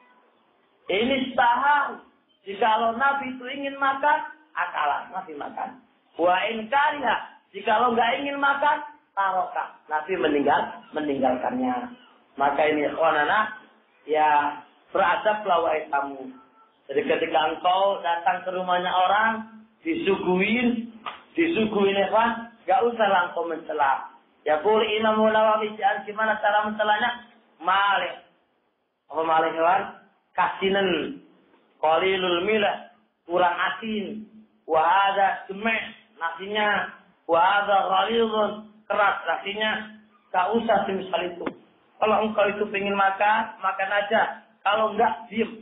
Ini tahu jikalau Nabi itu ingin makan, akala Nabi makan. Wa in kariha, jikalau enggak ingin makan, taroka. Nabi meninggal, meninggalkannya. Maka ini ikhwanana, ya beradablah wahai tamu. Jadi ketika engkau datang ke rumahnya orang, disuguhin, disuguhin apa? Gak usah engkau mencela. Ya boleh Imam Nawawi gimana cara mencelanya? Malih. Apa malih kawan? Kasinan, qalilul milah, kurang asin. Wa hadza semeh, nasinya. Wa hadza ghalidun, keras nasinya. Gak usah semisal itu. Kalau engkau itu pengen makan, makan aja. Kalau enggak, diam.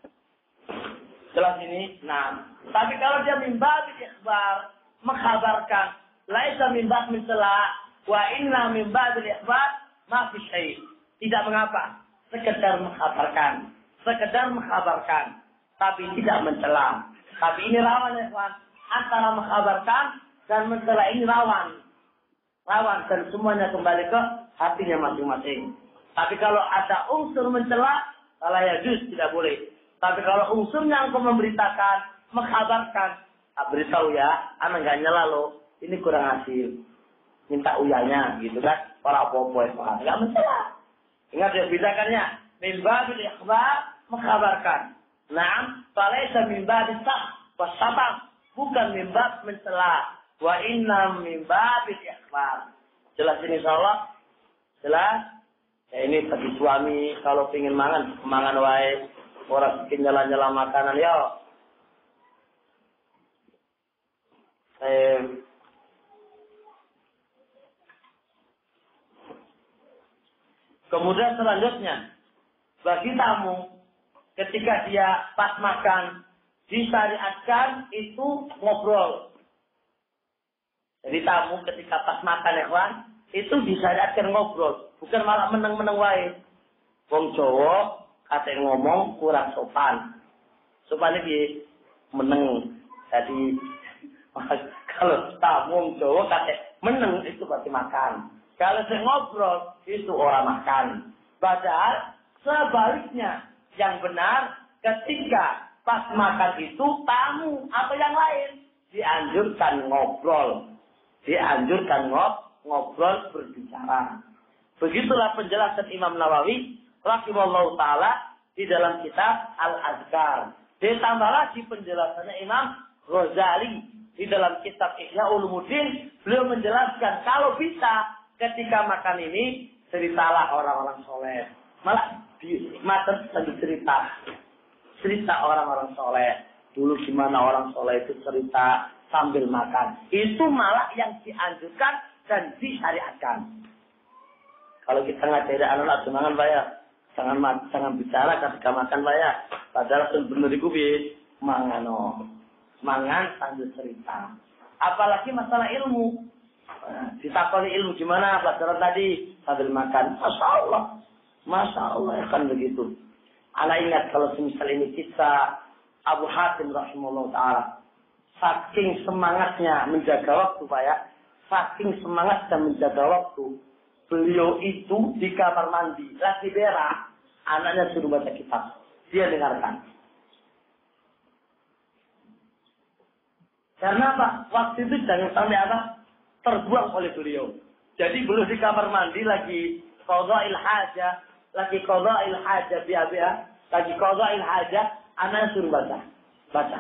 Jelas ini. Nah, tapi kalau dia mimba ikhbar, mengkhabarkan, laisa mimba mencela, wa inna mimba ikhbar, ma fi syai'. Tidak mengapa, sekedar mengkhabarkan, sekedar mengkhabarkan, tapi tidak mencela. Tapi ini rawan ya, kawan. Antara mengkhabarkan dan mencela ini rawan. Rawan dan semuanya kembali ke hatinya masing-masing. Tapi kalau ada unsur mencela, kalau ya juz tidak boleh. Tapi kalau unsurnya engkau memberitakan, mengkhabarkan, ah, beritahu ya, anak nggak nyela lo, ini kurang hasil, minta uyanya, gitu kan? Para popoy, nggak mencela. Ingat ya bedakannya, mimba bil ikhbar, mengkhabarkan. Naam, falaisa mimba bisah, wasabam, bukan mimba mencela. Wa inna mimba bil ikhbar. Jelas ini insyaallah? Jelas? Ya ini bagi suami kalau pingin mangan, mangan wae. Orang bikin nyala-nyala makanan ya. Eh, Kemudian selanjutnya, bagi tamu, ketika dia pas makan, disyariatkan itu ngobrol. Jadi tamu ketika pas makan ya Wan, itu disyariatkan ngobrol, bukan malah meneng-meneng wae. Wong Jawa kate ngomong kurang sopan. Sopan iki meneng. Jadi kalau tamu Wong Jawa kate meneng itu berarti makan. Kalau saya ngobrol itu orang makan. Padahal sebaliknya yang benar ketika pas makan itu tamu atau yang lain dianjurkan ngobrol. Dianjurkan ngob, ngobrol berbicara. Begitulah penjelasan Imam Nawawi rahimahullah ta'ala di dalam kitab Al-Azkar. Ditambah lagi penjelasannya Imam Ghazali di dalam kitab Ihya Ulumuddin. Beliau menjelaskan kalau bisa ketika makan ini ceritalah orang-orang soleh. Malah di mata sambil cerita. Cerita orang-orang soleh. Dulu gimana orang soleh itu cerita sambil makan. Itu malah yang dianjurkan dan disyariatkan. Kalau kita ngajari anak-anak semangat Pak ya. Jangan, jangan bicara ketika makan Pak ya. Padahal sebenarnya itu mangan. Mangan sambil cerita. Apalagi masalah ilmu. Ditakoni ilmu gimana pelajaran tadi sambil makan. Masya Allah. Masya Allah ya kan begitu. Anak ingat kalau semisal ini kisah Abu Hatim rahimahullah ta'ala. Saking semangatnya menjaga waktu Pak ya. Saking semangatnya menjaga waktu. Beliau itu di kamar mandi. Lagi berak. Anaknya suruh baca kitab. Dia dengarkan. Karena apa? Waktu itu jangan sampai apa? Terbuang oleh beliau. Jadi beliau di kamar mandi lagi qadha'il hajah. Lagi qadha'il hajah. Biar-biar. Lagi qadha'il hajah. Anaknya suruh baca. Baca.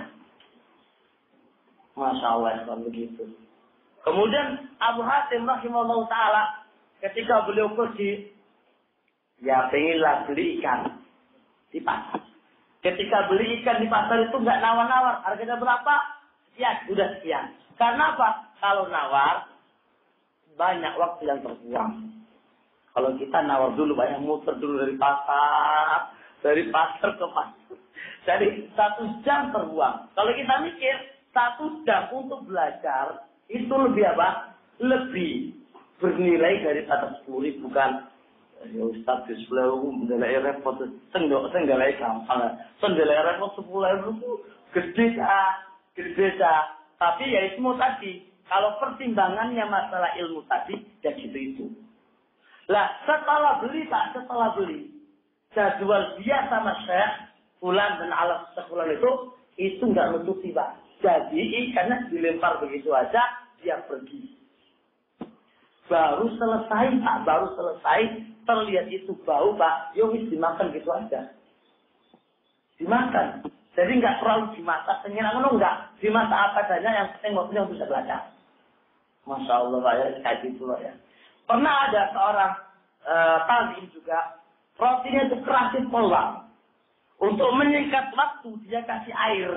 Masya Allah ya begitu. Kemudian Abu Hatim rahimahullah ta'ala ketika beliau pergi ya pengenlah beli ikan di pasar. Ketika beli ikan di pasar itu nggak nawar-nawar. Harganya berapa? Ya sudah sekian. Karena apa? Kalau nawar banyak waktu yang terbuang. Kalau kita nawar dulu banyak muter dulu dari pasar. Dari pasar ke pasar. Jadi satu jam terbuang. Kalau kita mikir satu jam untuk belajar itu lebih apa? Lebih bernilai daripada sepuluh ribu kan. Ya Ustaz di sebelah mendelai repot. Tenggok tenggak gampang. Tendelai repot sepuluh ribu gede ah, gede ah. Tapi ya itu tadi. Kalau pertimbangannya masalah ilmu tadi ya gitu itu. Lah setelah beli tak setelah beli jadwal dia sama Syekh Fulan dan alat sekulan itu itu nggak nutupi Pak. Jadi ikannya dilempar begitu aja, dia pergi. Baru selesai, Pak. Baru selesai, terlihat itu bau, Pak. Yowis dimakan gitu aja. Dimakan. Jadi nggak terlalu dimasak, senyenak enggak. Dimasak apa saja, yang penting waktunya bisa belajar. Masya Allah, Pak. Ya, kayak gitu, Pak. Ya. Pernah ada seorang uh, talim juga, rotinya itu kerasin peluang. Untuk menyingkat waktu, dia kasih air.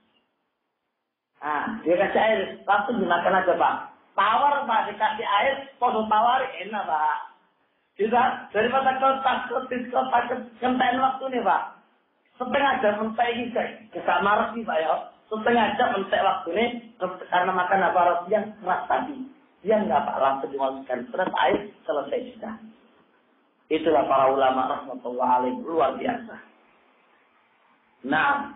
Nah, dia kasih air, langsung dimakan aja Pak. Tawar Pak, dikasih air, podo tawar enak Pak. Juga daripada kau takut, kau takut kentain waktu nih Pak. Setengah jam mentek ini gak marah sih Pak ya. Setengah jam mentek waktu ini karena makan apa roti yang keras tadi. Dia nggak Pak, langsung dimasukkan terus air selesai sudah. Itulah para ulama rahmatullah alaih luar biasa. Nah.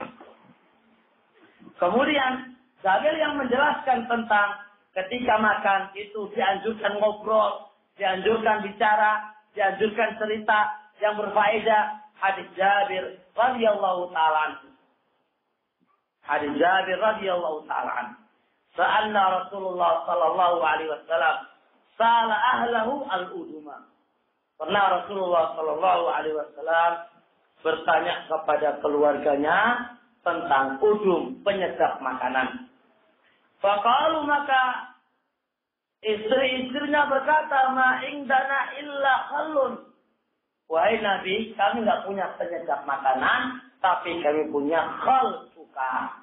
Kemudian, Jabir yang menjelaskan tentang ketika makan itu dianjurkan ngobrol, dianjurkan bicara, dianjurkan cerita yang berfaedah. Hadis Jabir radhiyallahu ta'ala anhu. Hadis Jabir radhiyallahu ta'ala anhu. Sa'alna Rasulullah sallallahu alaihi wasallam sa'ala ahlahu al-uduma. Pernah Rasulullah sallallahu alaihi wasallam bertanya kepada keluarganya tentang udum, penyedap makanan. Faqalu maka istri-istrinya berkata, ma indana illa khallun. Wahai Nabi, kami nggak punya penyedap makanan, tapi kami punya khal, suka.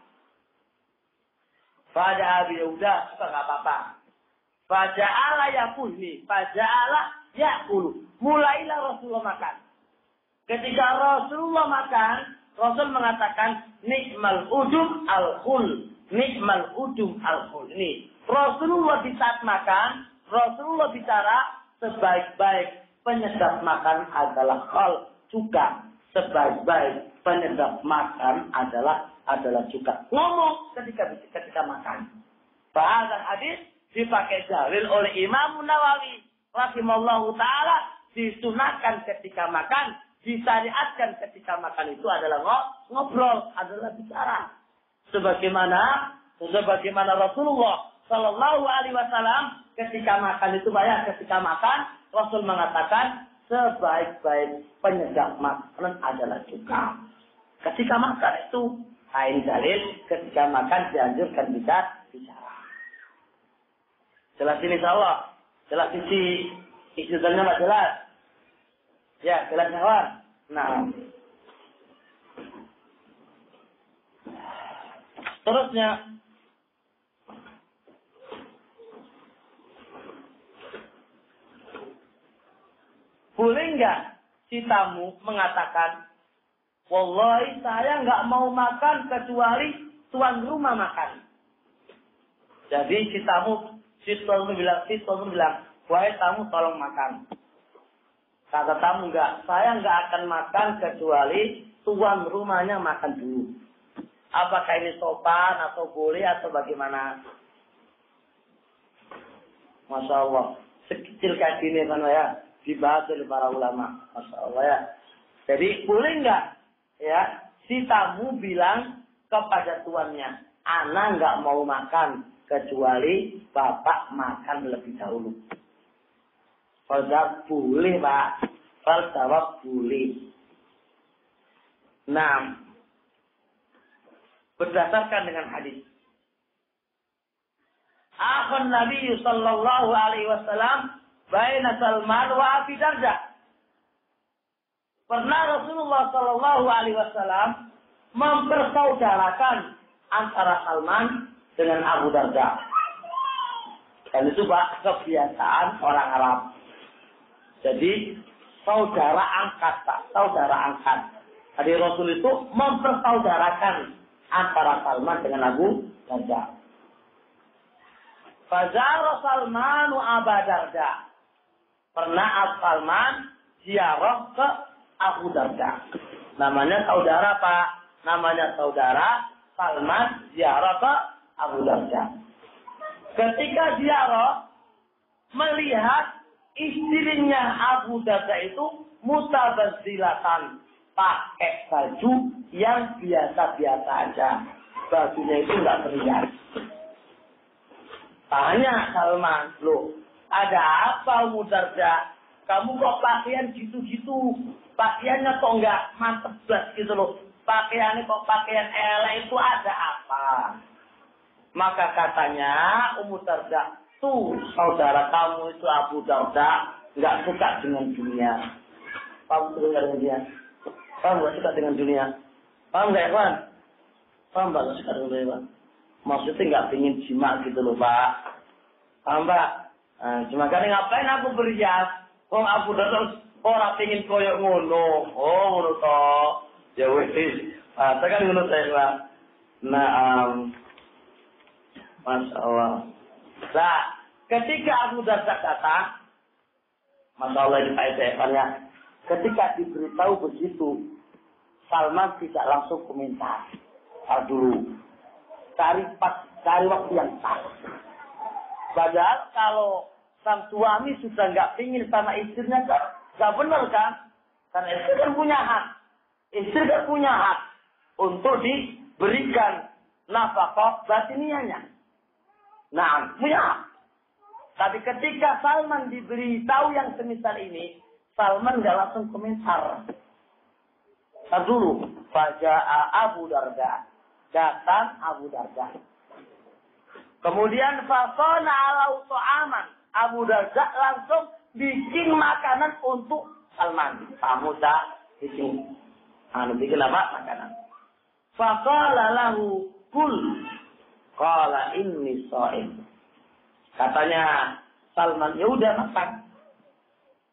Pada Abi udah suka nggak apa-apa. Faja'ala yakul nih, faja'ala yakul. mulailah Rasulullah makan. Ketika Rasulullah makan, Rasul mengatakan, nikmal udum al-khul. Nikmal udum al-khul. Ini, Rasulullah di saat makan, Rasulullah bicara, sebaik-baik penyedap makan adalah khul, cuka. Sebaik-baik penyedap makan adalah adalah cuka. Ngomong ketika ketika makan. Bahasa hadis dipakai dalil oleh Imam Nawawi rahimallahu taala, disunahkan ketika makan, disyariatkan ketika makan itu adalah ngobrol, adalah bicara. Sebagaimana sebagaimana Rasulullah sallallahu alaihi wasallam ketika makan itu banyak ketika makan Rasul mengatakan sebaik-baik penyedap makanan adalah cuka. Ketika makan itu lain dalil, ketika makan dianjurkan bisa bicara. Jelas ini insyaallah. Jelas isi isi dalilnya nggak jelas. Ya, jelas kawan. Nah. Terusnya boleh nggak si tamu mengatakan, wallahi saya nggak mau makan kecuali tuan rumah makan. Jadi si tamu, si tuan bilang, si tuan bilang, wahai tamu tolong makan. Kata tamu nggak, saya nggak akan makan kecuali tuan rumahnya makan dulu. Apakah ini sopan atau boleh atau bagaimana? Masya Allah, sekecil kayak gini kan ya. Dibahas oleh para ulama, masya Allah ya. Jadi boleh nggak ya si tamu bilang kepada tuannya, ana nggak mau makan kecuali bapak makan lebih dahulu. Kalau jawab boleh pak, kalau jawab boleh. Nah, berdasarkan dengan hadis, akhun Nabi Sallallahu Alaihi Wasallam baina Salman wa Abi Darda. Pernah Rasulullah Sallallahu Alaihi Wasallam mempersaudarakan antara Salman dengan Abu Darda. Dan itu bah kebiasaan orang Arab. Jadi saudara angkat, tak saudara angkat. Jadi Rasul itu mempersaudarakan antara Salman dengan Abu Darda. Fazara Salmanu Abu Darda. Pernah Al-Salman ziarah ke Abu Darda. Namanya saudara Pak. Namanya saudara Salman ziarah ke Abu Darda. Ketika ziarah, melihat istrinya Abu Darda itu mutabazzilatan. Pakai baju yang biasa-biasa aja. Bajunya itu nggak terlihat. Tanya Salman, loh, ada apa Abu Darda? Kamu kok pakaian gitu-gitu? Pakaiannya kok nggak mantep banget gitu loh. Pakaiannya kok pakaian elek, itu ada apa? Maka katanya Abu Darda, tuh saudara kamu itu Abu Darda nggak suka dengan dunia. Kamu suka dengan dunia? Kamu nggak suka dengan dunia? Paham nggak ya Pak? Paham nggak suka dengan dunia Pak? Maksudnya nggak pingin jima gitu loh Pak. Paham Pak? Nah, cuma kali ngapain aku berhias? Kok Abu Darda orang pingin koyok ngono? Oh ngono toh. Ya wis. Ah, tekan ngono saya Pak. Nah, um, Masya Allah. Nah, ketika Abu Darda datang, Masya Allah ini Pak Evannya, ketika diberitahu begitu, Salman tidak langsung komentar. Ah, dulu. Cari pas, cari waktu yang pas. Padahal kalau sang suami sudah nggak pingin sama istrinya, nggak benar kan? Karena istri kan punya hak. Istri kan punya hak untuk diberikan nafkah batiniahnya. Nah, punya hak. Tapi ketika Salman diberitahu yang semisal ini, Salman nggak langsung komentar. Tar dulu, Faja'a Abu Darda. Datang Abu Darda. Kemudian fasona alau to'aman. Abu Darda langsung bikin makanan untuk Salman. Tamu dah bikin. Anu bikin apa? Makanan. Faqala lahu kul. Qala inni sha'im. Katanya Salman, ya udah makan.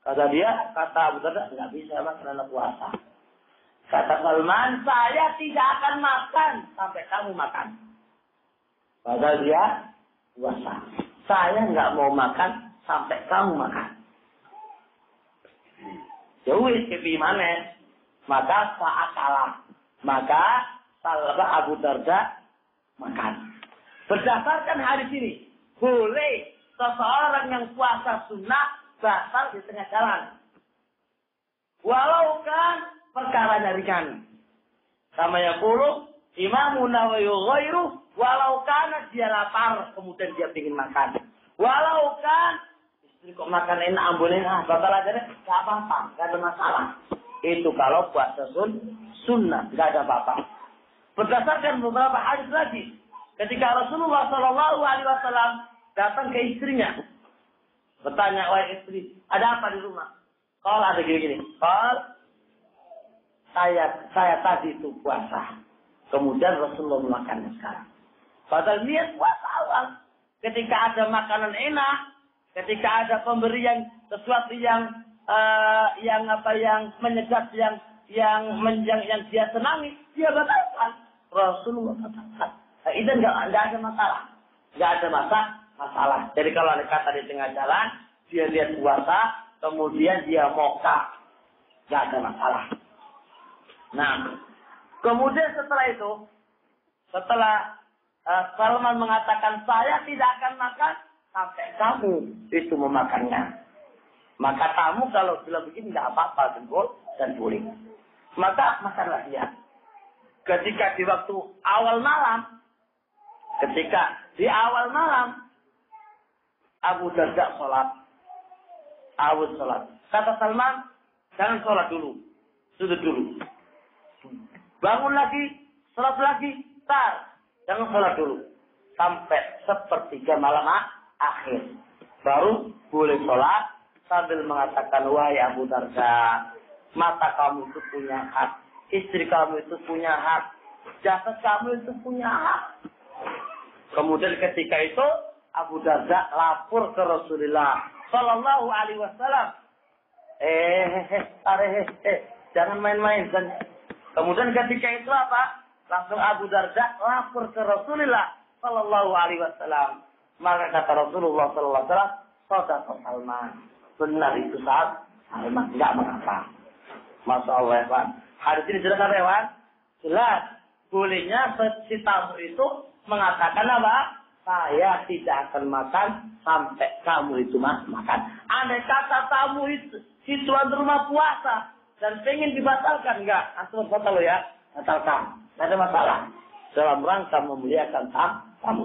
Kata dia, kata Abu Darda, nggak bisa mas karena puasa. Kata Salman, saya tidak akan makan sampai kamu makan. Padahal dia puasa. Saya nggak mau makan sampai kamu makan. Ya wis mana? Maka saat salah. Maka salah Abu Darda makan. Berdasarkan hadis ini, boleh seseorang yang puasa sunnah batal di tengah jalan. Walau kan perkaranya ringan. Sama yaqulu Imam Nawawi ghairu walau kana dia lapar kemudian dia ingin makan. Walau kan istri kok makan enak ambunin ah batal aja deh, enggak apa-apa, enggak ada masalah. Itu kalau puasa sun sunnah, enggak ada apa-apa. Berdasarkan beberapa hadis lagi, ketika Rasulullah Shallallahu Alaihi Wasallam datang ke istrinya, bertanya, wahai istri, ada apa di rumah? Kalau ada gini-gini, kalau saya saya tadi itu puasa, kemudian Rasulullah memakannya sekarang. Padahal niat puasa awal, ketika ada makanan enak, ketika ada pemberian sesuatu yang uh, yang apa yang menyedap, yang yang yang, yang dia senangi, dia batalkan. Rasulullah katakan, nah, itu enggak, enggak ada masalah, enggak ada masalah. masalah. Jadi kalau ada kata di tengah jalan, dia lihat puasa, kemudian dia moka, enggak ada masalah. Nah, kemudian setelah itu, setelah uh, Salman mengatakan saya tidak akan makan sampai kamu itu memakannya. Maka kamu kalau bilang begini enggak apa-apa, jempol dan boleh. Maka makanlah dia. Ketika di waktu awal malam, ketika di awal malam, Abu Darda sholat. Abu sholat. Kata Salman, jangan sholat dulu. Sudut dulu. Bangun lagi, sholat lagi, tar. Jangan sholat dulu. Sampai sepertiga malam akhir. Baru boleh sholat sambil mengatakan, wahai Abu Darda, mata kamu itu punya hak. Istri kamu itu punya hak. Jasad kamu itu punya hak. Kemudian ketika itu Abu Darda lapor ke Rasulullah Sallallahu Alaihi Wasallam. Eh, eh, eh, eh, jangan main-main. Kemudian ketika itu apa? Langsung Abu Darda lapor ke Rasulullah Sallallahu Alaihi Wasallam. Maka kata Rasulullah Sallallahu Alaihi Wasallam, Saudara Salman, benar itu saat Salman tidak mengapa. Masya Allah ya Pak. Hadis ini jelas apa ya Pak? Jelas. Bolehnya si tamu itu mengatakan apa? Saya tidak akan makan sampai kamu itu mas makan. Andai kata tamu itu si tuan rumah puasa dan pengen dibatalkan, enggak? Asal batal ya, batalkan. Tidak ada masalah. Dalam rangka memuliakan tamu.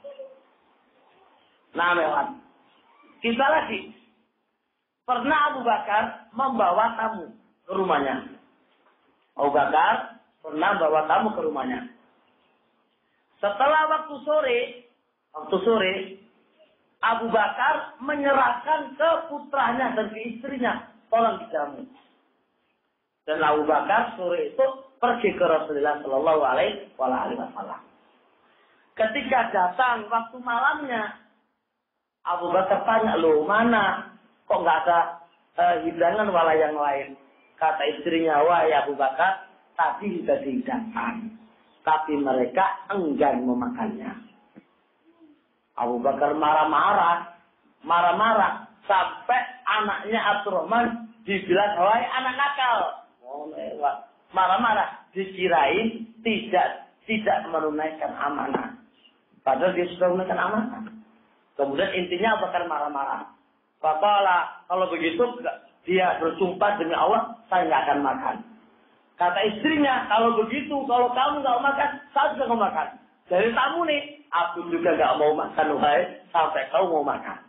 Nah, memang kita lagi pernah Abu Bakar membawa tamu ke rumahnya. Abu Bakar pernah bawa tamu ke rumahnya. Setelah waktu sore, waktu sore, Abu Bakar menyerahkan ke putranya dan ke istrinya, tolong dijamu. Dan Abu Bakar sore itu pergi ke Rasulullah Shallallahu Alaihi Wasallam. Ketika datang waktu malamnya, Abu Bakar tanya, loh mana? Kok nggak ada uh, hidangan wala yang lain? Kata istrinya, wahai Abu Bakar, tadi sudah dihidangkan. Tapi mereka enggan memakannya. Abu Bakar marah-marah. Marah-marah. Sampai anaknya Abdurrahman dibilang, wahai anak nakal. Oh, lewat. Marah-marah. Dikirain tidak tidak menunaikan amanah. Padahal dia sudah menunaikan amanah. Kemudian intinya Abu Bakar marah-marah. Faqala, kalau begitu dia bersumpah demi Allah, saya nggak akan makan. Kata istrinya, kalau begitu, kalau kamu nggak makan, saya juga nggak makan. Dari tamu nih, aku juga nggak mau makan, wahai, sampai kau mau makan.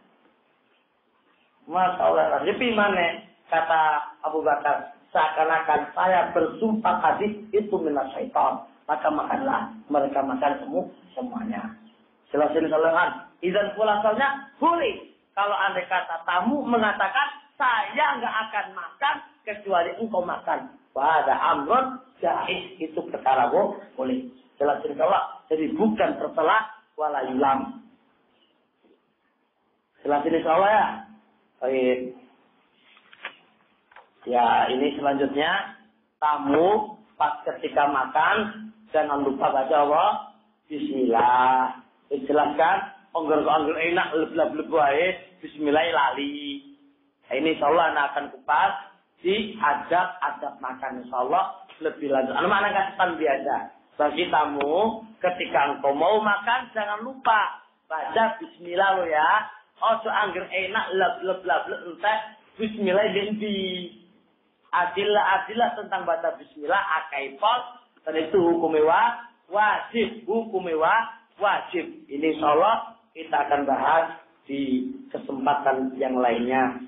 Masya Allah, jadi mana? Kata Abu Bakar, seakan-akan saya bersumpah hadis itu minas syaitan. Maka makanlah, mereka makan semua semuanya. Jelasin kalian. Izan pulasalnya boleh. Kalau andai kata tamu mengatakan, saya nggak akan makan kecuali engkau makan. Pada amron jahis itu perkara boleh. Jelasin kalau jadi bukan tercela wala yulam. Jelasin kalau ya. Baik. Ya, ini selanjutnya tamu pas ketika makan jangan lupa baca apa? Bismillah. Dijelaskan, ongger-ongger enak leb-leb wae, bismillah lali. Nah, ini insyaallah anak akan kupas di adab-adab makan insyaallah lebih lanjut. Anu mana kasih biasa. Bagi tamu ketika engkau mau makan jangan lupa baca bismillah lo ya. Ojo angger enak leb-leb-leb entek bismillah di adilah-adilah tentang baca bismillah akaipol dan itu hukumnya wajib, hukumnya wajib. Ini insyaallah kita akan bahas di kesempatan yang lainnya.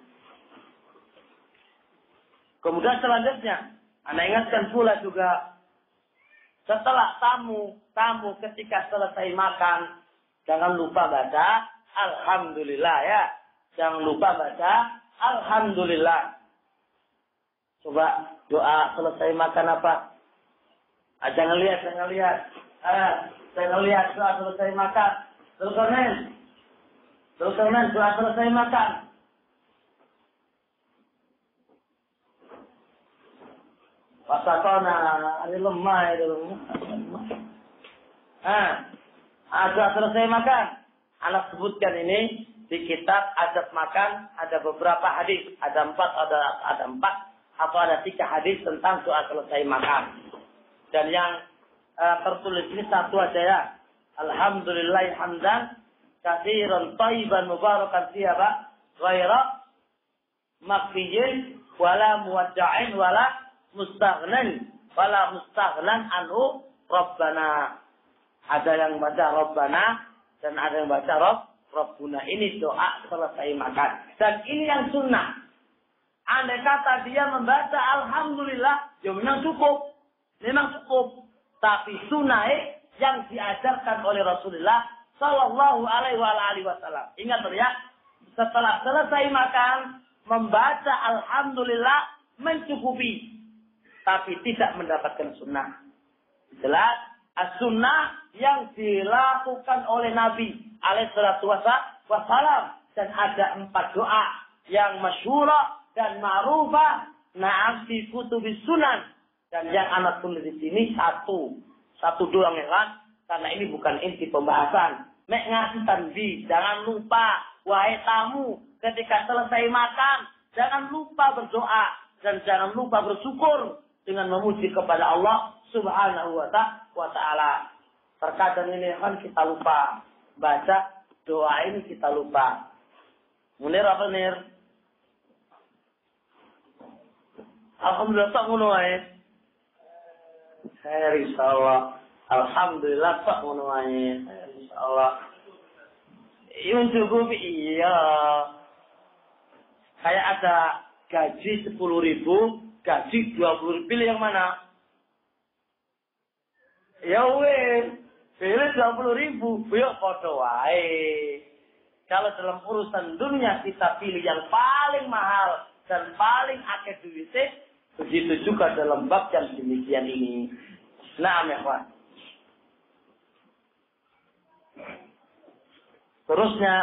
Kemudian selanjutnya, Anda ingatkan pula juga setelah tamu, tamu ketika selesai makan, jangan lupa baca alhamdulillah ya. Jangan lupa baca alhamdulillah. Coba doa selesai makan apa? Ah, jangan lihat, jangan lihat. Ah, jangan lihat doa selesai makan. Terus Terus doa selesai makan. Pasakona, ada lemah itu lemah. Ah, doa selesai makan. Anak sebutkan ini di kitab adab makan ada beberapa hadis, ada empat, ada ada empat atau ada tiga hadis tentang doa selesai makan. Dan yang uh, tertulis ini satu aja ya. Alhamdulillah hamdan katsiran thayyiban mubarakan fiha ghaira makfiyin wala muwadda'in wala mustaghnan wala mustaghnan anhu rabbana. Ada yang baca rabbana dan ada yang baca rabb rabbuna. Ini doa selesai makan. Dan ini yang sunnah. Andai kata dia membaca alhamdulillah, ya memang cukup. Memang cukup. Tapi sunnah yang diajarkan oleh Rasulullah sallallahu alaihi wasallam. Ingat ya, setelah selesai makan, membaca alhamdulillah mencukupi. Tapi tidak mendapatkan sunnah. Jelas, as-sunnah yang dilakukan oleh Nabi alaihi salatu wasallam. Dan ada empat doa yang masyhurah dan ma'rufah na'am fi kutubis sunan. Dan yang anak tulis di sini satu. Satu doang ya kan? Karena ini bukan inti pembahasan. Mek ngasih tanbih, jangan lupa. Wahai tamu, ketika selesai makan, jangan lupa berdoa. Dan jangan lupa bersyukur dengan memuji kepada Allah subhanahu wa ta'ala. Terkadang ini kan kita lupa. Baca doa ini kita lupa. Munir apa Munir? Alhamdulillah tak ngono ae. Khair insyaallah. Alhamdulillah tak ngono ae. Khair insyaallah. Iya cukup iya. Kayak ada gaji sepuluh ribu, gaji dua puluh ribu, pilih yang mana? Ya weh, pilih dua puluh ribu, yuk foto wae. Kalau dalam urusan dunia kita pilih yang paling mahal dan paling akeh duitnya, begitu juga dalam bab yang demikian ini. Nah, mehwan. Terusnya,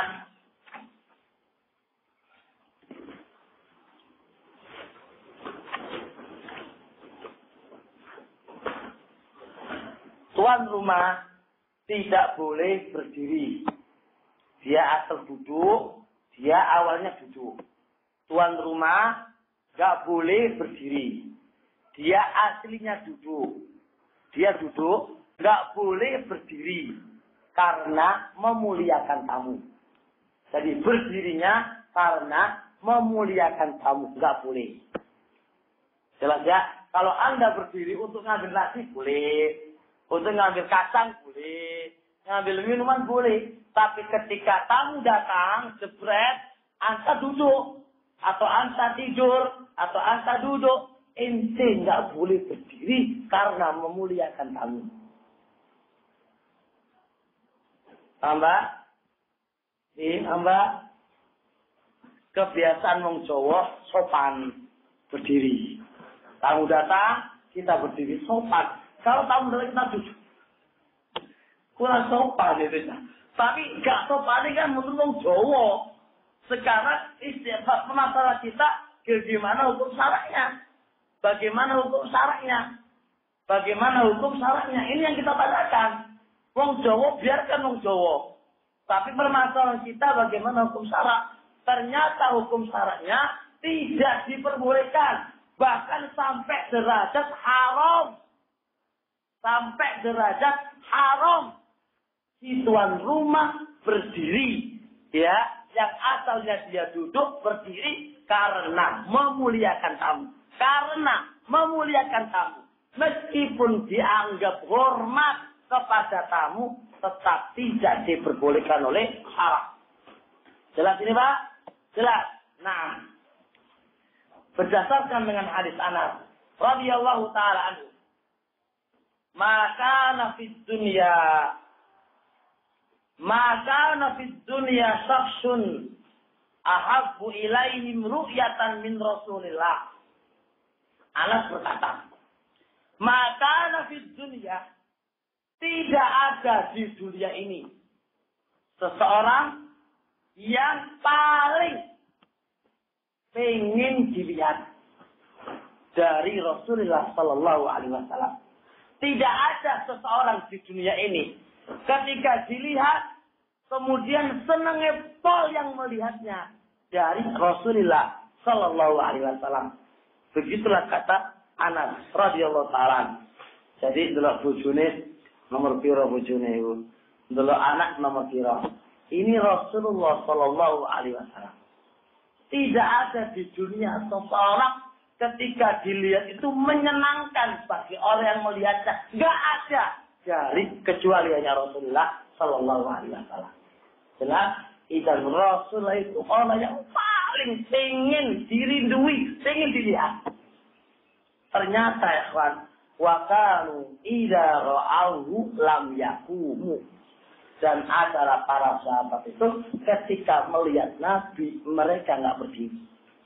tuan rumah tidak boleh berdiri. Dia asal duduk, dia awalnya duduk. Tuan rumah gak boleh berdiri. Dia aslinya duduk. Dia duduk, gak boleh berdiri. Karena memuliakan tamu. Jadi berdirinya karena memuliakan tamu. Gak boleh. Jelas ya? Kalau Anda berdiri untuk ngambil nasi, boleh. Untuk ngambil kacang, boleh. Ngambil minuman, boleh. Tapi ketika tamu datang, jebret, Anda duduk. Atau Anda tidur. Atau Anda duduk. Ente nggak boleh berdiri karena memuliakan tamu. Tambah. Ini tambah. Kebiasaan wong Jawa sopan berdiri. Tamu datang, kita berdiri sopan. Kalau tamu datang kita duduk. Kurang sopan itu. Tapi gak sopan ini kan menurut wong Jawa. Sekarang istilah masalah kita, Bagaimana hukum syaraknya? Bagaimana hukum syaraknya? Bagaimana hukum syaraknya? Ini yang kita tanyakan. Wong Jawa biarkan wong Jawa. Tapi permasalahan kita bagaimana hukum syarak? Ternyata hukum syaraknya tidak diperbolehkan. Bahkan sampai derajat haram. Sampai derajat haram. Si tuan rumah berdiri. Ya, yang asalnya dia duduk berdiri karena memuliakan tamu. Karena memuliakan tamu. Meskipun dianggap hormat kepada tamu, tetap tidak diperbolehkan oleh syarak. Jelas ini Pak? Jelas. Nah, berdasarkan dengan hadis Anas radhiyallahu taala anhu, maka nafid dunya maka nafid dunya syakhsun ahabbu ilaihim ru'yatan min Rasulillah. Anas berkata, maka nafid dunya, tidak ada di dunia ini seseorang yang paling pengen dilihat dari Rasulullah Sallallahu Alaihi Wasallam. Tidak ada seseorang di dunia ini ketika dilihat kemudian senang pol yang melihatnya dari Rasulullah Sallallahu Alaihi Wasallam. Begitulah kata Anas radhiyallahu taala. Jadi delok bojone nomor piro bojone iku. Delok anak nomor piro. Ini Rasulullah Sallallahu Alaihi Wasallam. Tidak ada di dunia seseorang ketika dilihat itu menyenangkan bagi orang yang melihatnya. Enggak ada dari kecuali hanya Rasulullah Sallallahu Alaihi Wasallam. Jelas, idan Rasulullah itu orang yang paling ingin dirindui, ingin dilihat. Ternyata ya kawan, wa kanu idza ra'auhu lam yaqumu. Dan adalah para sahabat itu ketika melihat Nabi, mereka enggak berdiri.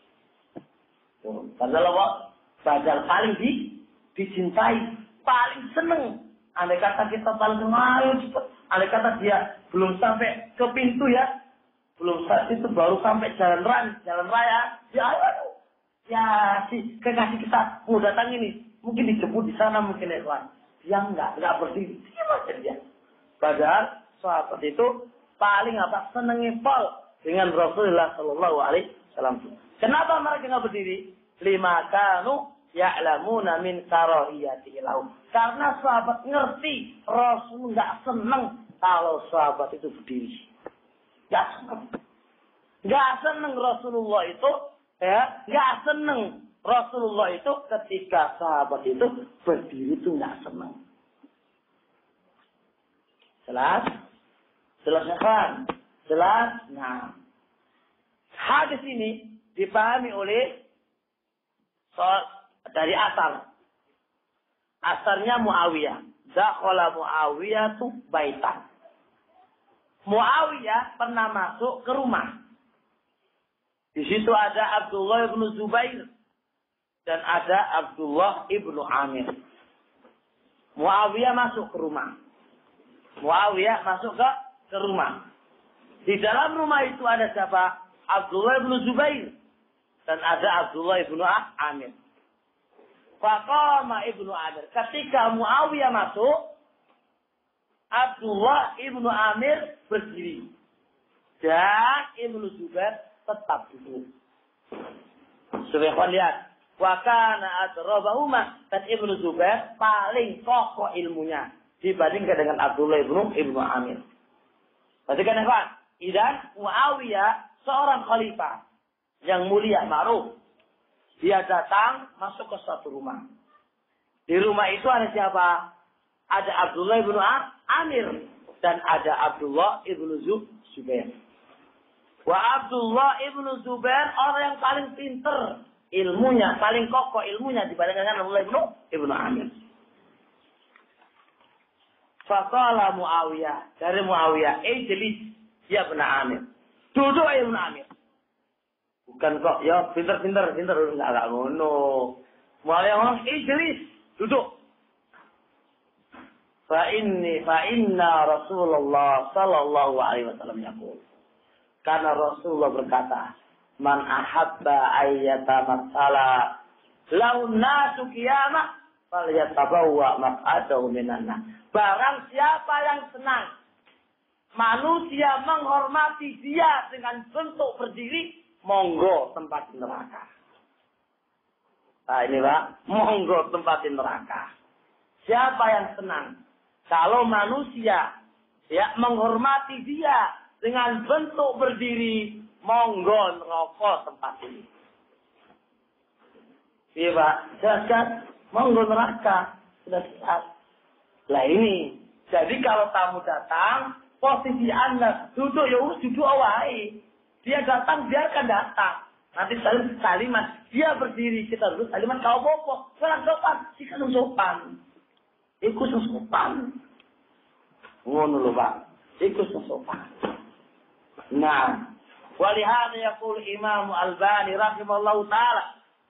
Padahal Allah badal paling di, dicintai, paling seneng. Andai kata kita paling kemarin, andai kata dia belum sampai ke pintu ya, belum saat itu baru sampai jalan raya, jalan raya, ya ayo, ya si kekasih kita mau datang ini, mungkin dijemput di sana mungkin ya kawan. Dia enggak, enggak berdiri, dia macam dia. Padahal sahabat itu paling apa senengnya pol dengan Rasulullah Sallallahu Alaihi Wasallam. Kenapa mereka enggak berdiri? Lima kanu ya'lamuna min karahiyati lahu. Karena sahabat ngerti Rasul enggak seneng kalau sahabat itu berdiri. Enggak seneng. Enggak seneng Rasulullah itu, ya, enggak seneng Rasulullah itu ketika sahabat itu berdiri itu enggak seneng. Jelas? Jelas kan? Jelas? Nah, hadis ini dipahami oleh soal dari asar. Asarnya Muawiyah. Dakhala Muawiyah tu baitan. Muawiyah pernah masuk ke rumah. Di situ ada Abdullah ibnu Zubair dan ada Abdullah ibnu Amir. Muawiyah masuk ke rumah. Muawiyah masuk ke ke rumah. Di dalam rumah itu ada siapa? Abdullah ibnu Zubair dan ada Abdullah ibnu Amir. Faqama ibnu Amir. Ketika Muawiyah masuk, Abdullah ibnu Amir berdiri dan ibnu Zubair tetap duduk. Sudah lihat. Wa kana adrabahuma, dan ibnu Zubair paling kokoh ilmunya dibandingkan dengan Abdullah ibnu ibnu Amir. Perhatikan ya Pak. Idan Muawiyah seorang khalifah yang mulia ma'ruf. Dia datang masuk ke suatu rumah. Di rumah itu ada siapa? Ada Abdullah ibnu Amir dan ada Abdullah ibnu Zubair. Wa Abdullah ibnu Zubair orang yang paling pinter ilmunya, paling kokoh ilmunya dibandingkan dengan Abdullah ibnu ibnu Amir. Faqala Muawiyah, dari Muawiyah, ijlis ya ibnu Amir. Duduk ya ibnu Amir. Bukan kok, ya pinter-pinter, pinter enggak enggak ngono. Muawiyah ngomong, ijlis, duduk. Fa inni fa inna Rasulullah sallallahu alaihi wasallam yaqul. Karena Rasulullah berkata, Man ahabba ayyata matsala laun nasu qiyamah falyatabawwa maq'adahu minan nar. Barang siapa yang senang manusia menghormati dia dengan bentuk berdiri, monggo tempat neraka. Nah ini Pak, monggo tempat neraka. Siapa yang senang kalau manusia ya menghormati dia dengan bentuk berdiri, monggo neraka tempat ini. Iya Pak, jelaskan, monggo neraka sudah siap. Lah ini, jadi kalau tamu datang, posisi Anda duduk ya urus duduk awai. Dia datang biarkan datang. Nanti salim saliman, dia berdiri kita duduk saliman kau bopo, kurang sopan, jika sopan. Ikut sopan. Ngono lho Pak, ikut sopan. Nah, walihada yaqul Imam Albani rahimallahu taala.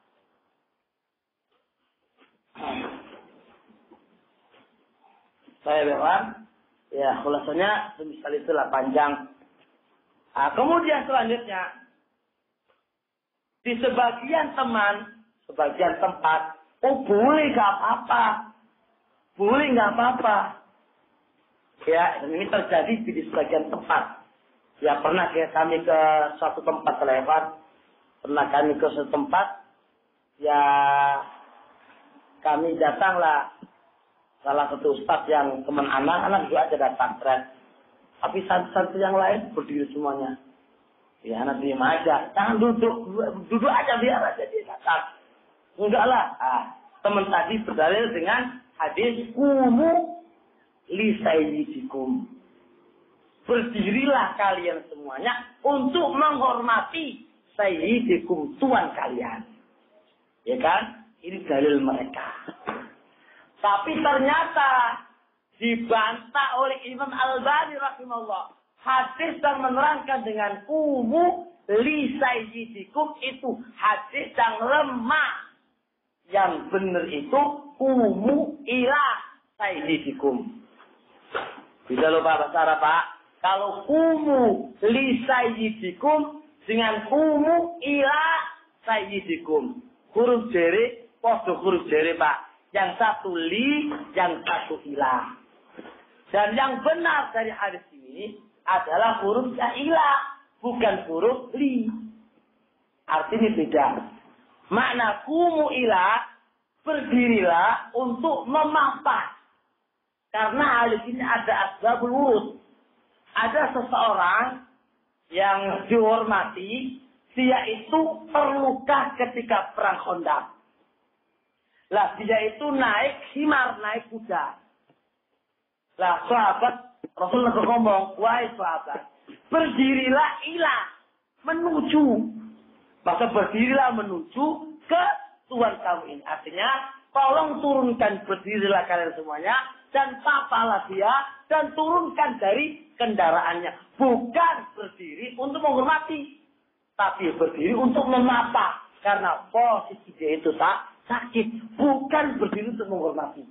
Saya berwan, ya khulasannya semisal itulah panjang. Nah, kemudian selanjutnya di sebagian teman, sebagian tempat, oh boleh gak apa-apa, boleh gak apa-apa. Ya, ini terjadi di sebagian tempat. Ya pernah ya, kami ke suatu tempat lewat, pernah kami ke suatu tempat, ya kami datanglah salah satu ustadz yang teman anak, anak juga ada datang, keren. Tapi santri yang lain berdiri semuanya. Ya anak diam aja, jangan duduk, duduk aja biar aja dia datang. Enggak lah, ah, teman tadi berdalil dengan hadis kumu li sayyidikum. Berdirilah kalian semuanya untuk menghormati sayyidikum, tuan kalian. Ya kan? Ini dalil mereka. Tapi ternyata dibantah oleh Imam Albani rahimahullah. Hadis yang menerangkan dengan kumu li sayyidikum itu hadis yang lemah. Yang benar itu kumu ila sayyidikum. Bisa lupa bahasa Arab Pak. Kalau kumu li sayyidikum dengan kumu ila sayyidikum. Huruf jere, podo huruf jere Pak. Yang satu li, yang satu ilah. Dan yang benar dari hadis ini adalah huruf ilah, bukan huruf li. Artinya beda. Makna kumu ilah, berdirilah untuk memapas. Karena hadis ini ada asbabul wurud. Ada seseorang yang dihormati, dia itu terluka ketika perang Khandaq. Lah dia itu naik himar, naik kuda. Lah sahabat Rasulullah ngomong, wahai sahabat, berdirilah ilah menuju. Maka berdirilah menuju ke Tuhan kamu ini. Artinya, tolong turunkan berdirilah kalian semuanya dan papalah dia dan turunkan dari kendaraannya. Bukan berdiri untuk menghormati, tapi berdiri untuk memapa. Karena posisi dia itu tak sakit, bukan berdiri untuk menghormati.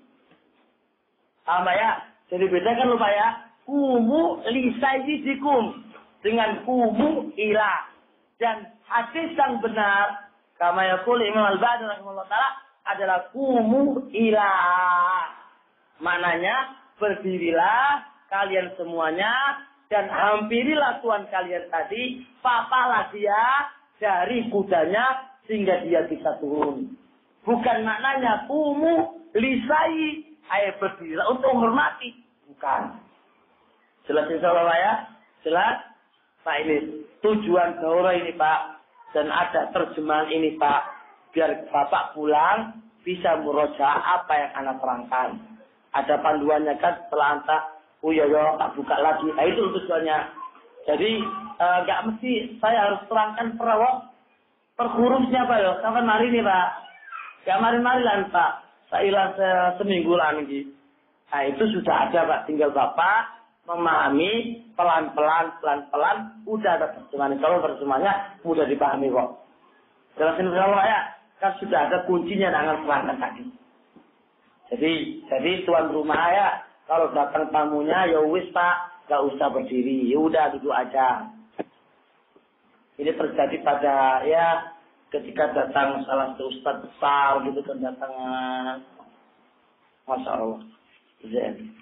Sama ya, jadi bedakan lupa ya. Kumu li sayyidikum dengan kumu ilah. Dan hadis yang benar, kama yaqul Imam Al-Bani rahimahullah taala adalah kumu ilah. Maknanya berdirilah kalian semuanya dan hampirilah Tuhan kalian tadi, papalah dia dari kudanya sehingga dia bisa turun. Bukan maknanya kumu lisai, ayat berdirilah untuk menghormati. Bukan. Jelas insyaallah ya? Jelas? Pak ini tujuan daurah ini Pak. Dan ada terjemahan ini Pak. Biar Bapak pulang bisa murojaah apa yang anak terangkan. Ada panduannya kan setelah anta, oh ya ya tak buka lagi. Nah itu tujuannya. Jadi enggak e, mesti saya harus terangkan perawak per hurufnya Pak ya. Kapan hari ini Pak? Ya mari-mari lah Pak. Saya ilang seminggu lah nih. Nah itu sudah ada Pak. Tinggal Bapak memahami pelan-pelan, pelan-pelan. Udah ada terjemahan. Kalau terjemahannya mudah dipahami kok. Jelasin bersama ya. Kan sudah ada kuncinya dengan pelanggan tadi. Jadi, jadi tuan rumah ya. Kalau datang tamunya ya wis Pak. Gak usah berdiri. Ya udah duduk aja. Ini terjadi pada ya ketika datang salah satu ustaz besar gitu kedatangan. Masya Allah. Zain.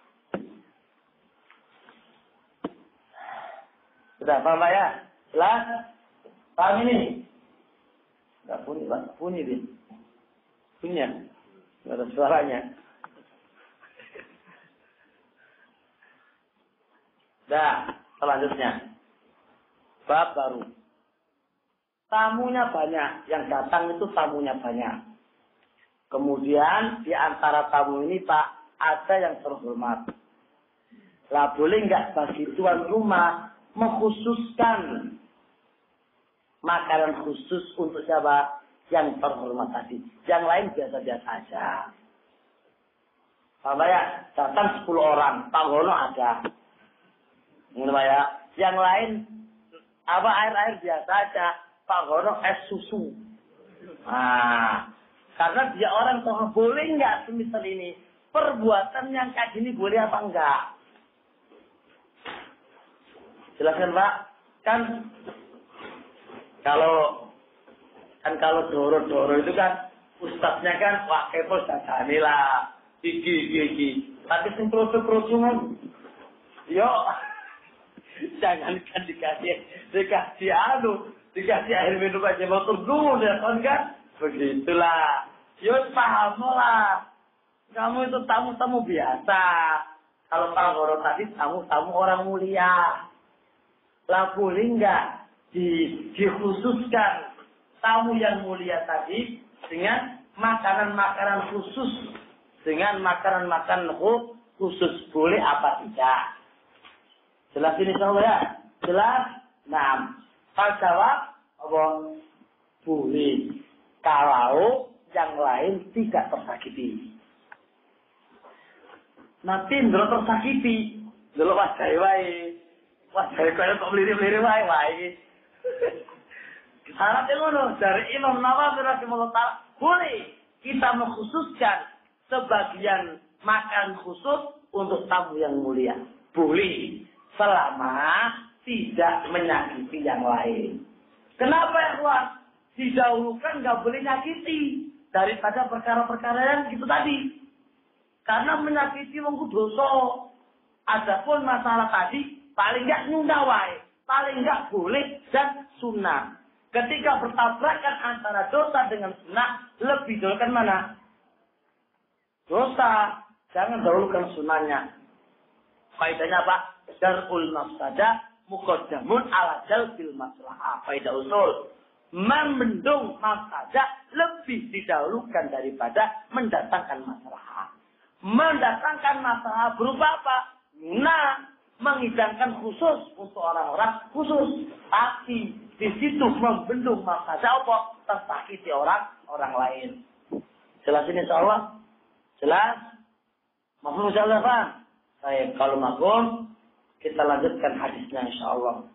Sudah paham Pak ya? Jelas? Paham ini? Enggak bunyi Pak, bunyi dia. Punya. Enggak ada suaranya. Dah, selanjutnya. Bab baru. Tamunya banyak, yang datang itu tamunya banyak. Kemudian di antara tamu ini Pak, ada yang terhormat. Lah boleh enggak bagi tuan rumah mengkhususkan makanan khusus untuk siapa? Yang terhormat tadi. Yang lain biasa-biasa aja. Pak ya, datang sepuluh orang, Pak Gono ada. Ini Pak ya. Yang lain apa air-air biasa aja, Pak Gono es susu. Nah, karena dia orang tua boleh enggak semisal ini perbuatan yang kayak gini boleh apa enggak? Jelaskan Pak. Kan kalau kan kalau doro-doro itu kan ustadznya kan wah kepo dadane lah. Iki iki iki. Tapi sing kroso-kroso yo jangankan dikasih dikasih anu, dikasih air minum aja motor dulu ya kan? Begitulah. Yo paham lah. Kamu itu tamu-tamu biasa. Kalau Pak Goro tadi tamu-tamu orang mulia. Lah boleh enggak di, dikhususkan tamu yang mulia tadi dengan makanan-makanan khusus, dengan makanan-makanan khusus boleh apa tidak? Jelas ini insyaallah ya? Jelas? Nah, Pak jawab apa? Boleh. Kalau yang lain tidak tersakiti. Nanti ndoro tersakiti, ndoro wajahe wae. Wajahe kaya kok mlirik-mlirik wae wae. Syaratnya ngono dari Imam Nawawi rahimahullah taala boleh kita mengkhususkan sebagian makan khusus untuk tamu yang mulia. Boleh selama tidak menyakiti yang lain. Kenapa ya Tuhan? Didahulukan nggak boleh nyakiti daripada perkara-perkara yang gitu tadi. Karena menyakiti wong dosa. Adapun masalah tadi paling nggak nyunda wae, paling nggak boleh dan sunnah. Ketika bertabrakan antara dosa dengan sunnah, lebih dahulukan mana? Dosa, jangan dahulukan sunnahnya. Faedahnya apa? Darul mafsadah muqaddamun ala jalbil maslahah. Faedah usul. Membendung mafsadah lebih didahulukan daripada mendatangkan masalah. Mendatangkan masalah berupa apa? Nah, menghidangkan khusus untuk orang-orang khusus. Tapi di situ membendung mafsadah apa? Tersakiti orang orang lain. Jelas ini insyaallah? Jelas? Mahfum insyaallah Pak? Baik, kalau mahfum kita lanjutkan hadisnya insyaallah.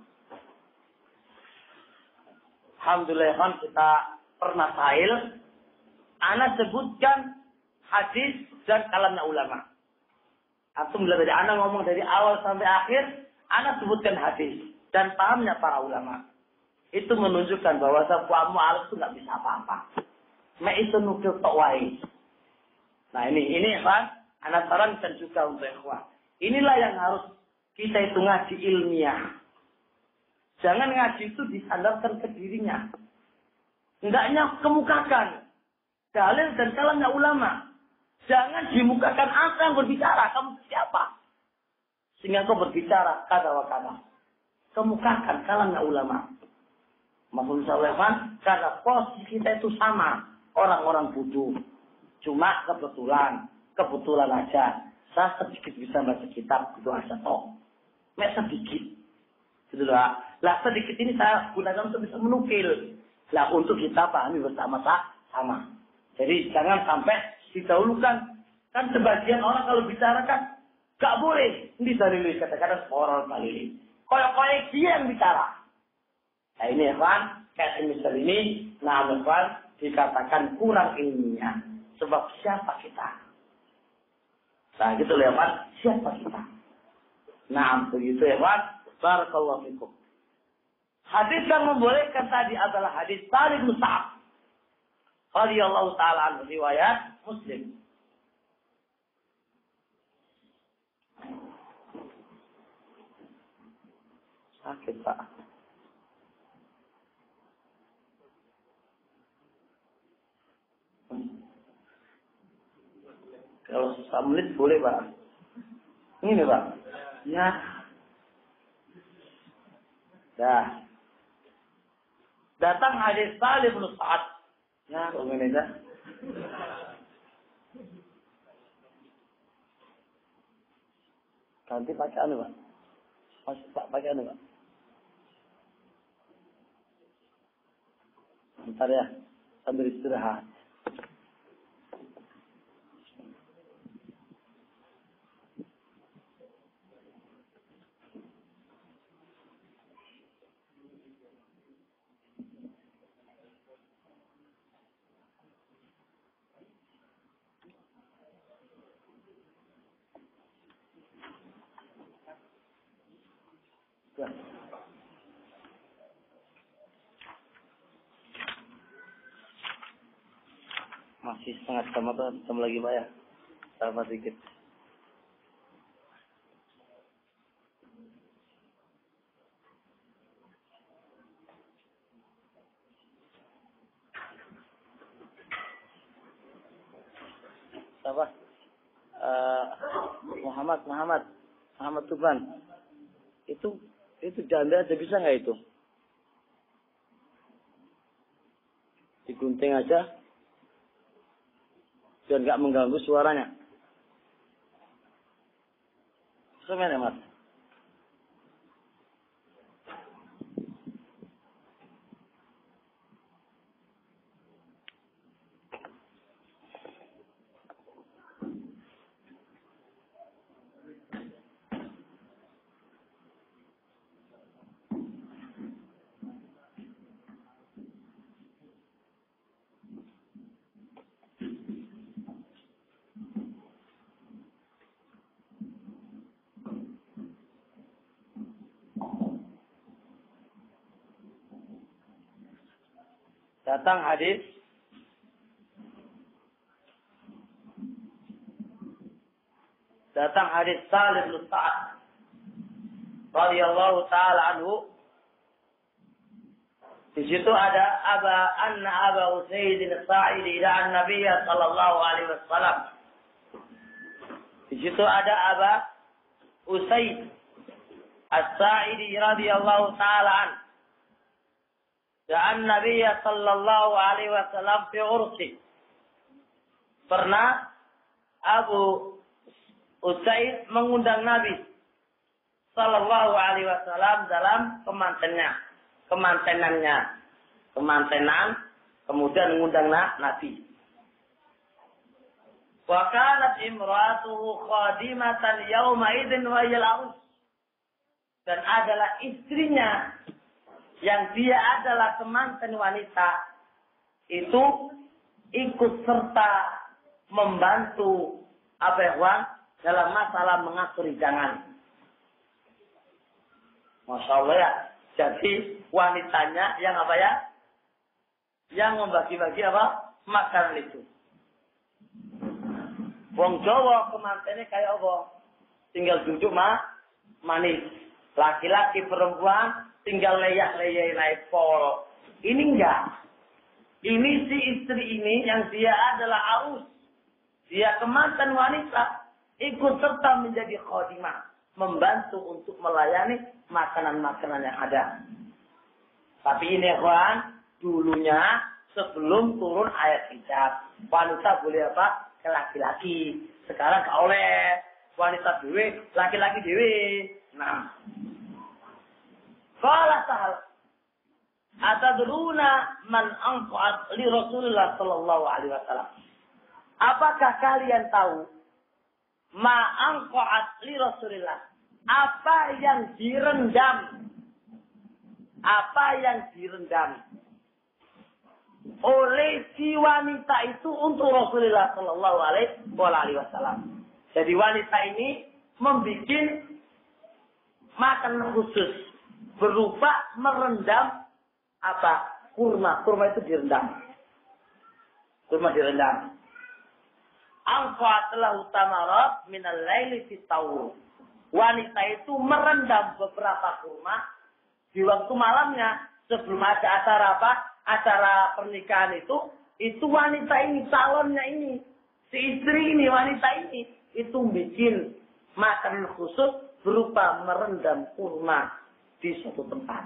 Alhamdulillah kan kita pernah sahil. Ana sebutkan hadis dan kalamnya ulama. Antum belajar dari ana ngomong dari awal sampai akhir, ana sebutkan hadis dan pahamnya para ulama. Itu menunjukkan bahwa sahabat mu'alif itu nggak bisa apa-apa. Mek itu nukil tok wae. Nah ini, ini kan, ana sarankan juga untuk ikhwah. Inilah yang harus kita itu ngaji ilmiah. Jangan ngaji itu disandarkan ke dirinya. Hendaknya kemukakan dalil dan kalamnya ulama. Jangan dimukakan apa yang berbicara. Kamu siapa? Sehingga kau berbicara kata wa kata. Kemukakan kalamnya ulama. Maksud saya karena posisi kita itu sama. Orang-orang bodoh. Cuma kebetulan. Kebetulan aja. Saya sedikit bisa baca kitab. Itu aja toh. Mek sedikit. Gitu lah. Lah sedikit ini saya gunakan untuk bisa menukil. Lah untuk kita pahami bersama-sama. Jadi jangan sampai didahulukan. Kan sebagian orang kalau bicara kan gak boleh. Ini dalil kata-kata orang dalil. Koyak-koyak dia yang bicara. Nah ini ya kan. Kayak misal ini. Nah kan dikatakan kurang ilmiah. Sebab siapa kita? Nah gitu loh ya kan. Siapa kita? Nah begitu ya kan. Barakallahu fikum. Hadis yang membolehkan tadi adalah hadis Salim bin Sa'ad radhiyallahu taala anhu, riwayat Muslim. Sakit Pak. Kalau satu menit boleh Pak. Ini Pak. Ya. Dah. Datang hadis Salim bin Sa'ad. Ya, kok ngene dah. Ganti pakai anu Pak. Mas Pak pakai anu Pak. Bentar ya, sambil istirahat. Ya. Masih setengah jam atau jam lagi Pak ya? Tambah dikit. Siapa? Uh, Muhammad, Muhammad, Muhammad Tuban. Itu, itu janda aja bisa nggak itu? Digunting aja. Biar nggak mengganggu suaranya. Sebenarnya Mas. Datang hadis Datang hadis Salim bin Sa'ad radhiyallahu taala anhu. Di situ ada Aba anna Aba Usaid as-Sa'idi ila an-Nabiy sallallahu alaihi wasallam. Di situ ada Aba Usaid as-Sa'idi radhiyallahu taala anhu. Dan Nabi sallallahu alaihi wasallam fi ursi. Pernah Abu Usaid mengundang Nabi sallallahu alaihi wasallam dalam kemantennya, kemantenannya, kemantenan, kemudian mengundang Nabi. Wa kanat imra'atuhu khadimatan yawma idzin wa yal'us. Dan adalah istrinya yang dia adalah kemanten wanita, itu ikut serta membantu Abu Wan dalam masalah mengatur hidangan. Masya Allah ya. Jadi wanitanya yang apa ya? Yang membagi-bagi apa? Makanan itu. Wong Jawa kemantennya kayak apa? Tinggal duduk mah manis. Laki-laki perempuan tinggal leyak-leyak naik pol. Ini enggak. Ini si istri ini yang dia adalah arus. Dia kemanten wanita. Ikut serta menjadi khadimah. Membantu untuk melayani makanan-makanan yang ada. Tapi ini kawan, dulunya sebelum turun ayat hijab. Wanita boleh apa? Ke laki-laki. Sekarang gak oleh. Wanita dewe, laki-laki dewe. Nah. Qala Sahal, atadruna man anqa'at li Rasulullah sallallahu alaihi wasallam. Apakah kalian tahu ma anqa'at li Rasulullah? Apa yang direndam? Apa yang direndam oleh si wanita itu untuk Rasulullah sallallahu alaihi wasallam. Jadi wanita ini membuat makan khusus berupa merendam apa? Kurma. Kurma itu direndam. Kurma direndam. Angfa'atlah utamarat minal laili fitawur. Wanita itu merendam beberapa kurma di waktu malamnya sebelum ada acara apa? Acara pernikahan itu, itu wanita ini, calonnya ini, si istri ini, wanita ini, itu bikin makanan khusus berupa merendam kurma di suatu tempat.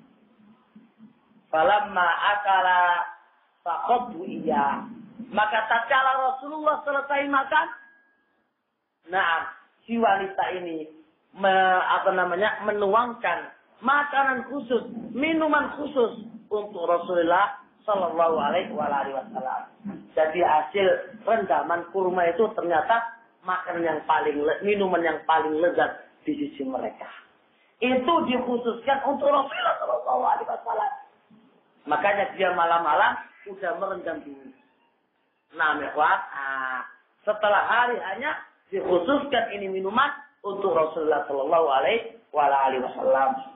Falamma akala faqaddu iya. Maka tatkala Rasulullah selesai makan, nah, si wanita ini me, apa namanya menuangkan makanan khusus, minuman khusus untuk Rasulullah Shallallahu Alaihi Wasallam. Jadi hasil rendaman kurma itu ternyata makanan yang paling, minuman yang paling lezat di sisi mereka. Itu dikhususkan untuk Rasulullah Shallallahu Alaihi Wasallam. Makanya dia malam-malam udah merendam dulu. Nah, mewah. Nah, setelah hari hanya dikhususkan ini minuman untuk Rasulullah Shallallahu Alaihi Wasallam.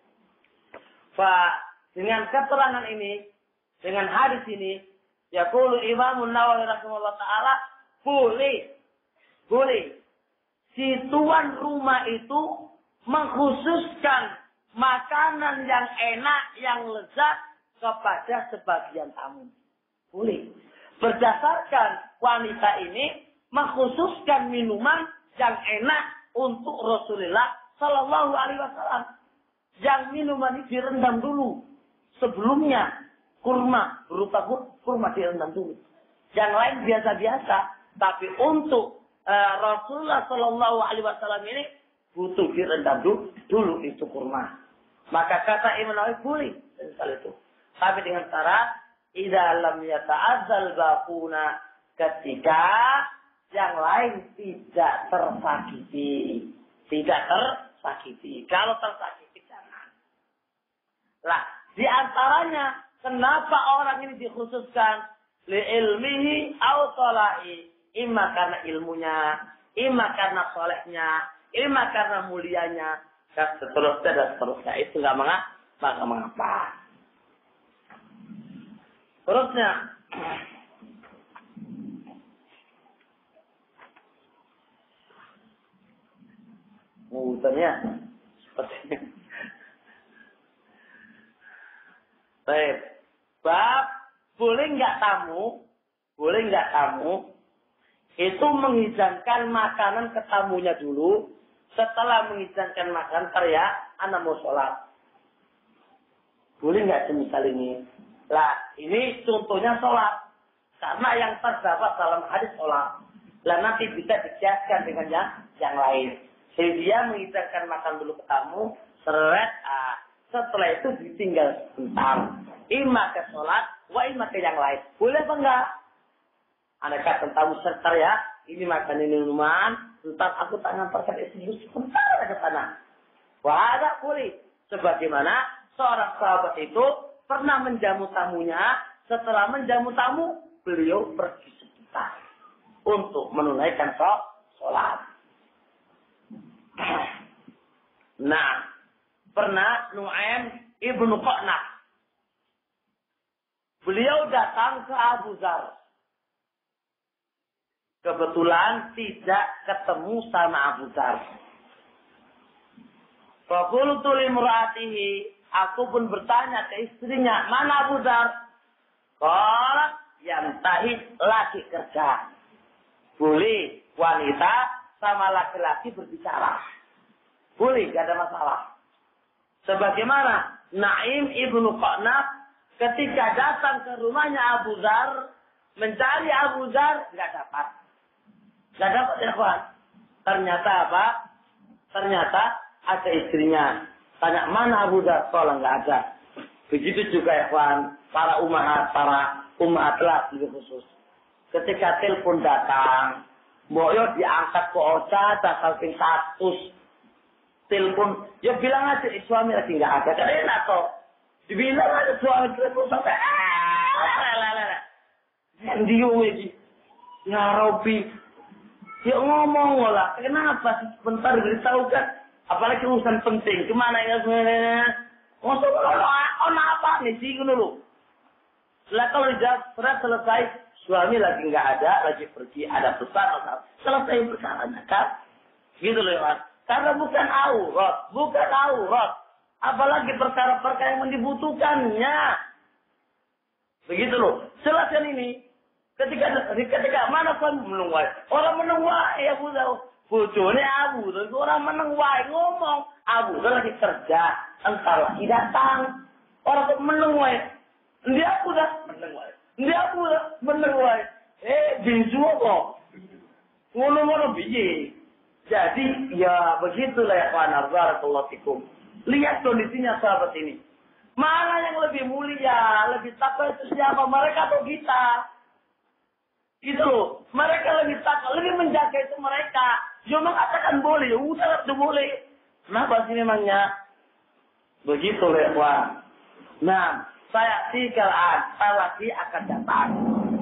Fa dengan keterangan ini, dengan hadis ini, yaqulu Imam Nawawi rahimahullah taala, boleh, boleh si tuan rumah itu mengkhususkan makanan yang enak, yang lezat kepada sebagian tamu. Boleh. Berdasarkan wanita ini mengkhususkan minuman yang enak untuk Rasulullah Shallallahu Alaihi Wasallam. Yang minuman ini direndam dulu sebelumnya, kurma berupa kurma direndam dulu. Yang lain biasa-biasa, tapi untuk uh, Rasulullah Shallallahu Alaihi Wasallam ini butuh direndam dulu, dulu itu kurma. Maka kata Imam Nawawi boleh hal itu, tapi dengan syarat idza lam yata'azzal baquna, ketika yang lain tidak tersakiti. Tidak tersakiti. Kalau tersakiti jangan. Lah, di antaranya kenapa orang ini dikhususkan li ilmihi au tala'i, imma karena ilmunya, imma karena solehnya, imma karena mulianya, dan seterusnya dan seterusnya. Itu enggak mengapa, maka mengapa. Terusnya, Muternya seperti baik. Bab boleh nggak tamu, boleh nggak tamu itu menghidangkan makanan ke tamunya dulu. Setelah menghidangkan makanan, teriak, anak mau sholat. Boleh nggak semisal ini? Lah, ini contohnya sholat. Karena yang terdapat dalam hadis sholat. Lah nanti bisa dikiaskan dengan yang yang lain. Jadi dia menghidangkan makan dulu ke tamu, seret, ah, setelah itu ditinggal sebentar. Ima ke sholat, wa ima ke yang lain. Boleh apa enggak? Anda kata tamu serta ya, ini makan ini minuman, sebentar aku tak ngantarkan istri, sebentar ke sana. Wah, ada boleh. Sebagaimana seorang sahabat itu pernah menjamu tamunya, setelah menjamu tamu, beliau pergi sebentar untuk menunaikan sholat. Nah, pernah Nu'aim ibnu Qa'nah. Beliau datang ke Abu Dzar. Kebetulan tidak ketemu sama Abu Dzar. Faqultu limra'atihi, aku pun bertanya ke istrinya, mana Abu Dzar? Qalat yantahid, lagi kerja. Boleh wanita sama laki-laki berbicara. Boleh, gak ada masalah. Sebagaimana Naim ibnu Qa'nah ketika datang ke rumahnya Abu Dzar, mencari Abu Dzar, gak dapat. Gak dapat ya kawan. Ternyata apa? Ternyata ada istrinya. Tanya, mana Abu Dzar? Tolong gak ada. Begitu juga ya kawan. Para umahat, para umahat laki khusus. Ketika telepon datang, Boyo diangkat ke Ocha, dasar ping status. Telepon, ya bilang aja, suami lagi nggak ada. Kan enak kok. Dibilang aja suami telepon sampai, ah, yang diu ini. Ya Robi, ya ngomong lah. Kenapa sih sebentar beritahu kan? Apalagi urusan penting. Kemana ya? Masuk ono apa nih sih dulu. Setelah kalau dijawab sudah selesai, suami lagi nggak ada, lagi pergi, ada pesan atau selesai perkaranya kan? Gitu loh ya. Karena bukan aurat, bukan aurat. Apalagi perkara-perkara yang dibutuhkannya. Begitu loh. Jelaskan ini. Ketika ketika mana pun menunggu. Orang menunggu ya Bu tahu. Bojone Abu, terus orang menunggu ngomong. Abu kan lagi kerja, entar lagi datang. Orang kok menunggu. Dia aku dah menunggu. Dia aku dah menunggu. Eh, bisu kok. Ngono-ngono biji. Jadi ya begitulah ya kawan, barakallahu fikum. Lihat kondisinya sahabat ini. Mana yang lebih mulia, lebih takwa itu siapa? Mereka atau kita? Gitu loh. Mereka lebih takwa, lebih menjaga itu mereka. Dia mengatakan boleh, udah itu boleh. Kenapa sih memangnya? Begitu loh ya kawan. Nah, saya tiga lagi akan datang.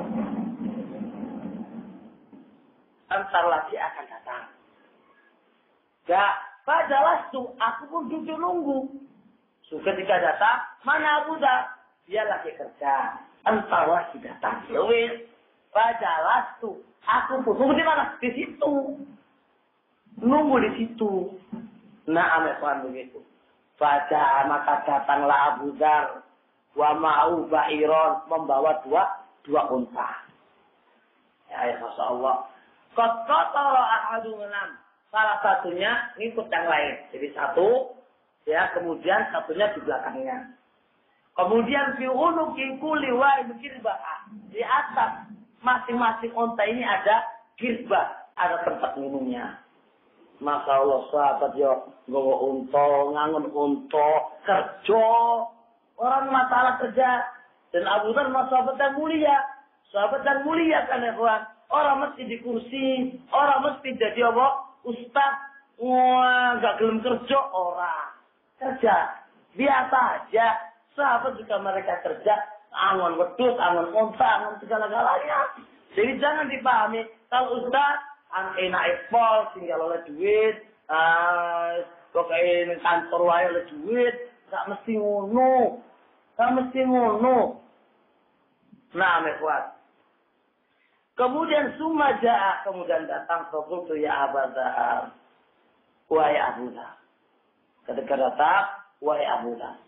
Antar lagi akan datang. Ya, padahal tuh aku pun duduk nunggu. So, ketika datang, mana Abu Dhar? Dia lagi kerja. Entar lagi datang. Yowis. Padahal tuh aku pun nunggu di mana? Di situ. Nunggu di situ. Nah, amekan begitu. Pada maka datanglah Abu Dhar. Wa ma'u ba'iron. Membawa dua, dua unta. Ya, ya Masya Allah. Kot kotoro ahadu menam. Salah satunya ngikut yang lain. Jadi satu, ya kemudian satunya di belakangnya. Kemudian fi unuki kulli wa'id kirbah. Di atas masing-masing unta ini ada kirbah, ada tempat minumnya. Masya Allah sahabat yo, nggawa unta, ngangon unta, kerja. Orang masalah kerja. Dan Abu Dhar sahabat yang mulia. Sahabat yang mulia kan ya kawan. Orang mesti di kursi, orang mesti jadi apa? Ustaz, wah, gak gelem kerja orang. Kerja. Biasa aja. Sahabat juga mereka kerja. Angon wedus, angon onta, angon segala-galanya. Jadi jangan dipahami. Kalau Ustaz, enak pol, tinggal oleh duit. Uh, kok kayak kantor wae oleh duit. Gak mesti ngono. Gak mesti ngono. Nah, mekuat. Kemudian summa ja'a, kemudian datang fakultu ya Abu Dhar. Wahai Abu Dhar. Ketika datang, wahai Abu Dhar.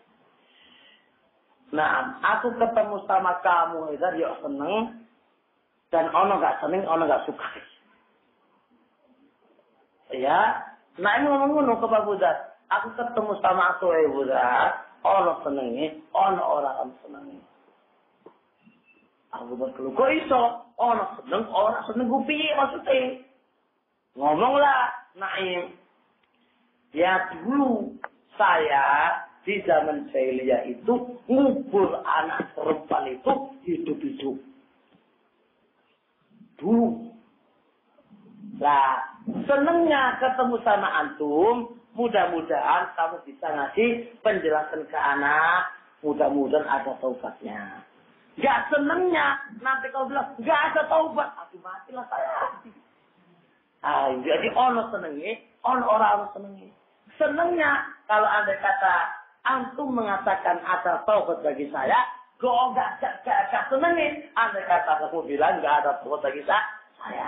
Nah, aku ketemu sama kamu, Dhar, ya seneng. Dan ono gak seneng, ono gak suka. Ya, nah ini ngomong-ngomong ke Abu Dhar. Aku ketemu sama aku, Abu Dhar. Ono senengnya, ono orang senengnya. Abu Dhar keluh, kok iso? Orang seneng, orang seneng gue piye maksudnya? Ngomonglah, Naim. Ya dulu saya di zaman jahiliyah itu ngubur anak perempuan itu hidup-hidup. Dulu. Lah, senengnya ketemu sama antum, mudah-mudahan kamu bisa ngasih penjelasan ke anak, mudah-mudahan ada taubatnya. Gak senengnya, nanti kau bilang, gak ada taubat. Aduh, matilah saya. Ah, jadi ono senengnya, ono orang senengnya. Senengnya, kalau anda kata, antum mengatakan ada taubat bagi saya, kok gak, gak, gak, gak senengnya. Anda kata, kamu bilang gak ada taubat bagi saya.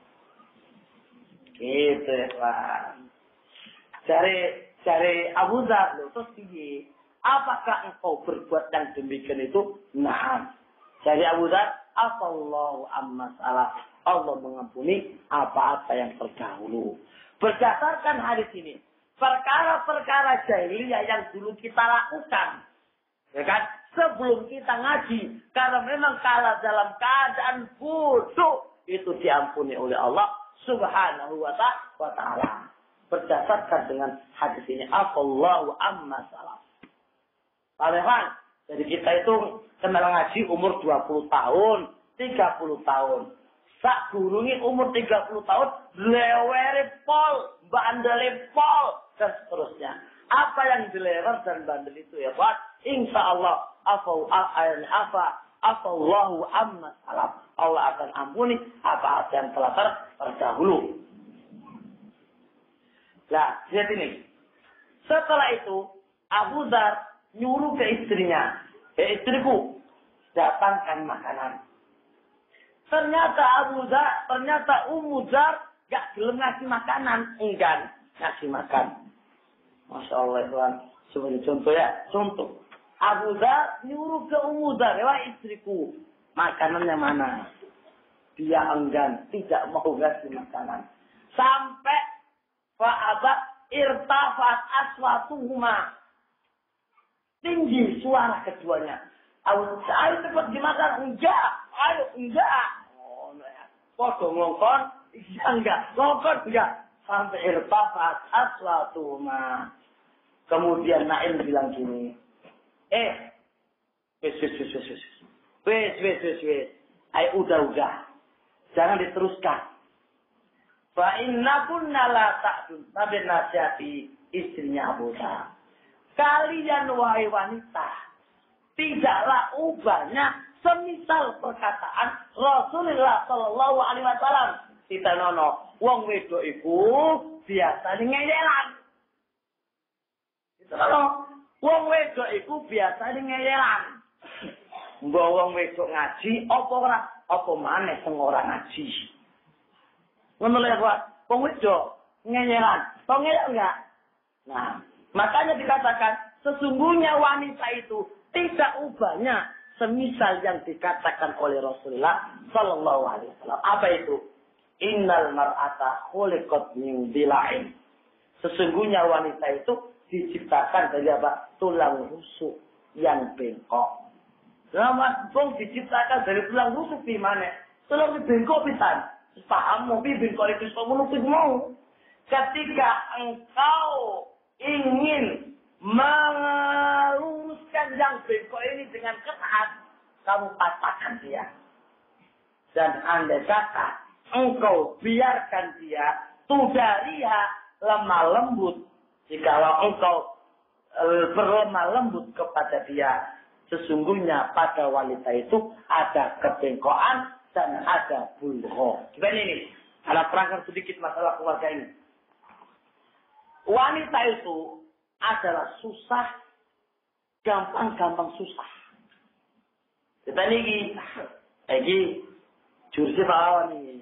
Gitu ya, Pak. Cari, cari Abu Dhar, terus gini. Apakah engkau berbuat yang demikian itu? Nah. Jadi Abu Dhar, afallahu amma salah. Allah mengampuni apa-apa yang terdahulu. Berdasarkan hadis ini, perkara-perkara jahiliyah yang dulu kita lakukan, ya kan? Sebelum kita ngaji, karena memang kalah dalam keadaan bodoh, itu diampuni oleh Allah Subhanahu wa Ta'ala. Berdasarkan dengan hadis ini, afallahu amma salah. Paham? Jadi kita itu kenal ngaji umur dua puluh tahun, tiga puluh tahun. Sak durunge umur tiga puluh tahun, lewere pol, bandel pol, dan seterusnya. Apa yang dilewer dan bandel itu ya Pak? Insya Allah, afau al-ayani afa, afallahu amma salam. Allah akan ampuni apa-apa yang telah terdahulu. Nah, lihat ini. Setelah itu, Abu Dzar nyuruh ke istrinya. Eh istriku, datangkan makanan. Ternyata Abu Dzar, ternyata Ummu Dzar gak gelem ngasih makanan. Enggan ngasih makan. Masya Allah Tuhan. Sebagai contoh ya, contoh. Abu Dzar nyuruh ke Ummu Dzar, wah istriku, makanannya mana? Dia enggan, tidak mau ngasih makanan. Sampai fa'abat irtafat aswatuhuma. Tinggi suara keduanya. Ayo cepat dimakan. Enggak. Ayo enggak. Oh, podo ngongkon. Iya enggak. Ngongkon enggak. Sampai irtafat aswatuhuma. Kemudian Naim bilang gini. Eh. Wis, wis, wis, wis, wis. Wis, wis, wis, wis. Ayo udah-udah. Jangan diteruskan. Fa inna kunna la ta'dun. Nabi nasihati istrinya Abu Dzar. Kalian wahai wanita, tidaklah ubahnya semisal perkataan Rasulullah Shallallahu Alaihi Wasallam. Kita nono, wong wedok iku biasa ngeyelan. Kita nono, wong wedok iku biasa ngeyelan. Mbok wong wedok ngaji, apa ora? Apa maneh sing ora ngaji? Ngono lho ya, wong wedok ngeyelan. Kok ngeyel enggak? Nah, makanya dikatakan sesungguhnya wanita itu tidak ubahnya semisal yang dikatakan oleh Rasulullah Sallallahu Alaihi Wasallam. Apa itu? Innal mar'ata khuliqat min dila'in. Sesungguhnya wanita itu diciptakan dari apa? Tulang rusuk yang bengkok. Lama pun diciptakan dari tulang rusuk di mana? Tulang bengkok pisan. Paham mau bengkok itu semua mau. Ketika engkau ingin meluruskan yang bengkok ini dengan ketat, kamu patahkan dia. Dan andai kata engkau biarkan dia tudariha lemah lembut, jikalau engkau e, berlemah lembut kepada dia, sesungguhnya pada wanita itu ada kebengkokan dan ada bulgho. Coba ini, ada terangkan sedikit masalah keluarga ini. Wanita itu adalah susah, gampang-gampang susah. Kita ini, ini, jursi pahlawan ini.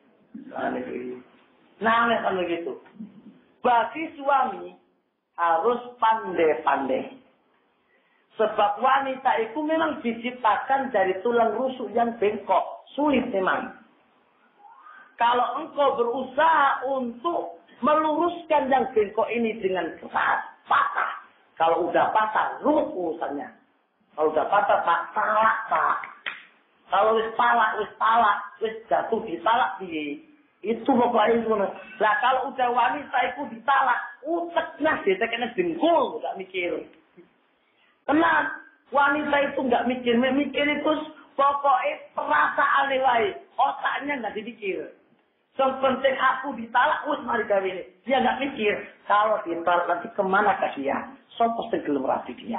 Nah, kan begitu. Bagi suami harus pandai-pandai. Sebab wanita itu memang diciptakan dari tulang rusuk yang bengkok. Sulit memang. Kalau engkau berusaha untuk meluruskan yang bengkok ini dengan keras, patah. Kalau udah patah, rumit urusannya. Kalau udah patah, pak, talak, pak. Kalau wis talak, wis talak, wis jatuh di talak, di itu pokoknya itu. Lah kalau udah wanita itu ditalak, uteknya diteknya dengkul, nggak mikir. Tenang, wanita itu nggak mikir, mikir itu pokoknya perasaan nilai, otaknya nggak dipikir. Yang penting aku ditalak, wis mari gawe ini. Dia nggak mikir, kalau ditalak nanti kemana ke dia? Sopo sing gelem rapi dia.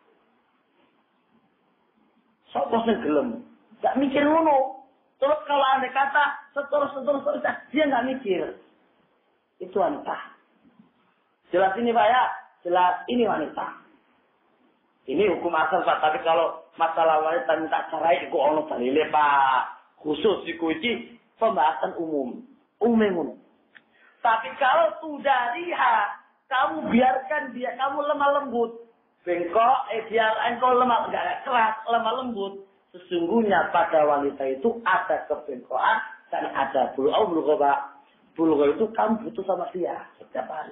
Sopo sing gelem. Nggak mikir ngono. Terus kalau anda kata seterus seterus seterus, dia nggak mikir. Itu wanita. Jelas ini Pak ya, jelas ini wanita. Ini hukum asal Pak, tapi kalau masalah wanita minta cerai, itu ono dalile Pak. Khusus iku iki pembahasan umum, umum. Tapi kalau sudah lihat, kamu biarkan dia, kamu lemah lembut, bengkok, eh biar engkau lemah, enggak keras, lemah lembut. Sesungguhnya pada wanita itu ada kebengkokan dan ada bulu. Oh bulu Pak, bulu itu kamu butuh sama dia setiap hari.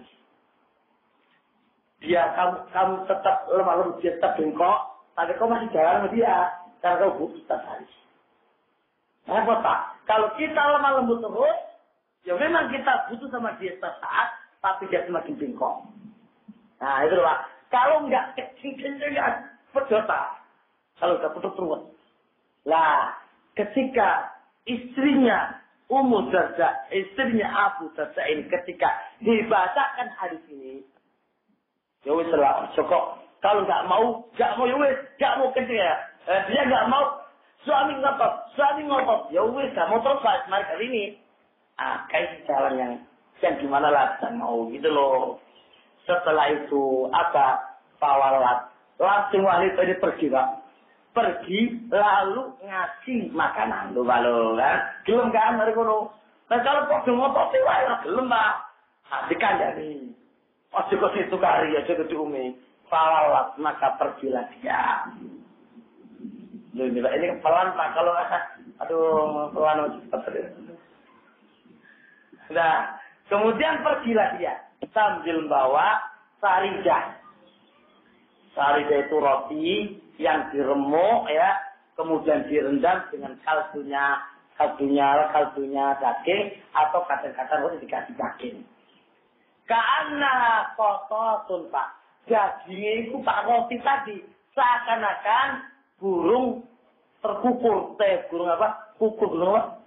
Dia kamu kamu tetap lemah lembut, dia tetap bengkok, tapi kau masih jalan sama dia karena kau butuh setiap hari. Nah, Pak, kalau kita lemah lembut terus, ya memang kita butuh sama dia setiap saat, tapi dia semakin bengkok. Nah, itu Pak. Kalau enggak kecil-kecil ya pedota. Kalau enggak putus terus. Lah, ketika istrinya Ummu Darda, istrinya Abu Darda ini ketika dibacakan hadis ini, ya wis lah, cukup. Kalau enggak mau, enggak mau ya wis, enggak mau kecil ya. Eh, dia enggak mau. Suami ngotot, suami ngotot. Ya wis, kamu terus mari kali ini. Ah, kayak jalan yang yang gimana lah, saya mau gitu loh. Setelah itu apa? Fawalat. Langsung wanita ini pergi, Pak. Pergi lalu ngasih makanan. Lupa lo kan. Gelem kan dari kono. Nah kalau kok gelem apa sih wae gelem, Pak. Nah dikandani. Ojo kok situ kari aja ke diumi. Fawalat maka pergilah dia. Loh, ini pelan Pak kalau aduh pelan cepat. Nah, kemudian pergilah dia sambil membawa saridah. Saridah itu roti yang diremuk ya, kemudian direndam dengan kaldunya, kaldunya, kaldunya daging atau kadang-kadang roti dikasih daging. Karena kototun Pak, dagingnya itu Pak roti tadi seakan-akan burung terkukur, teh burung apa? Kukur burung apa?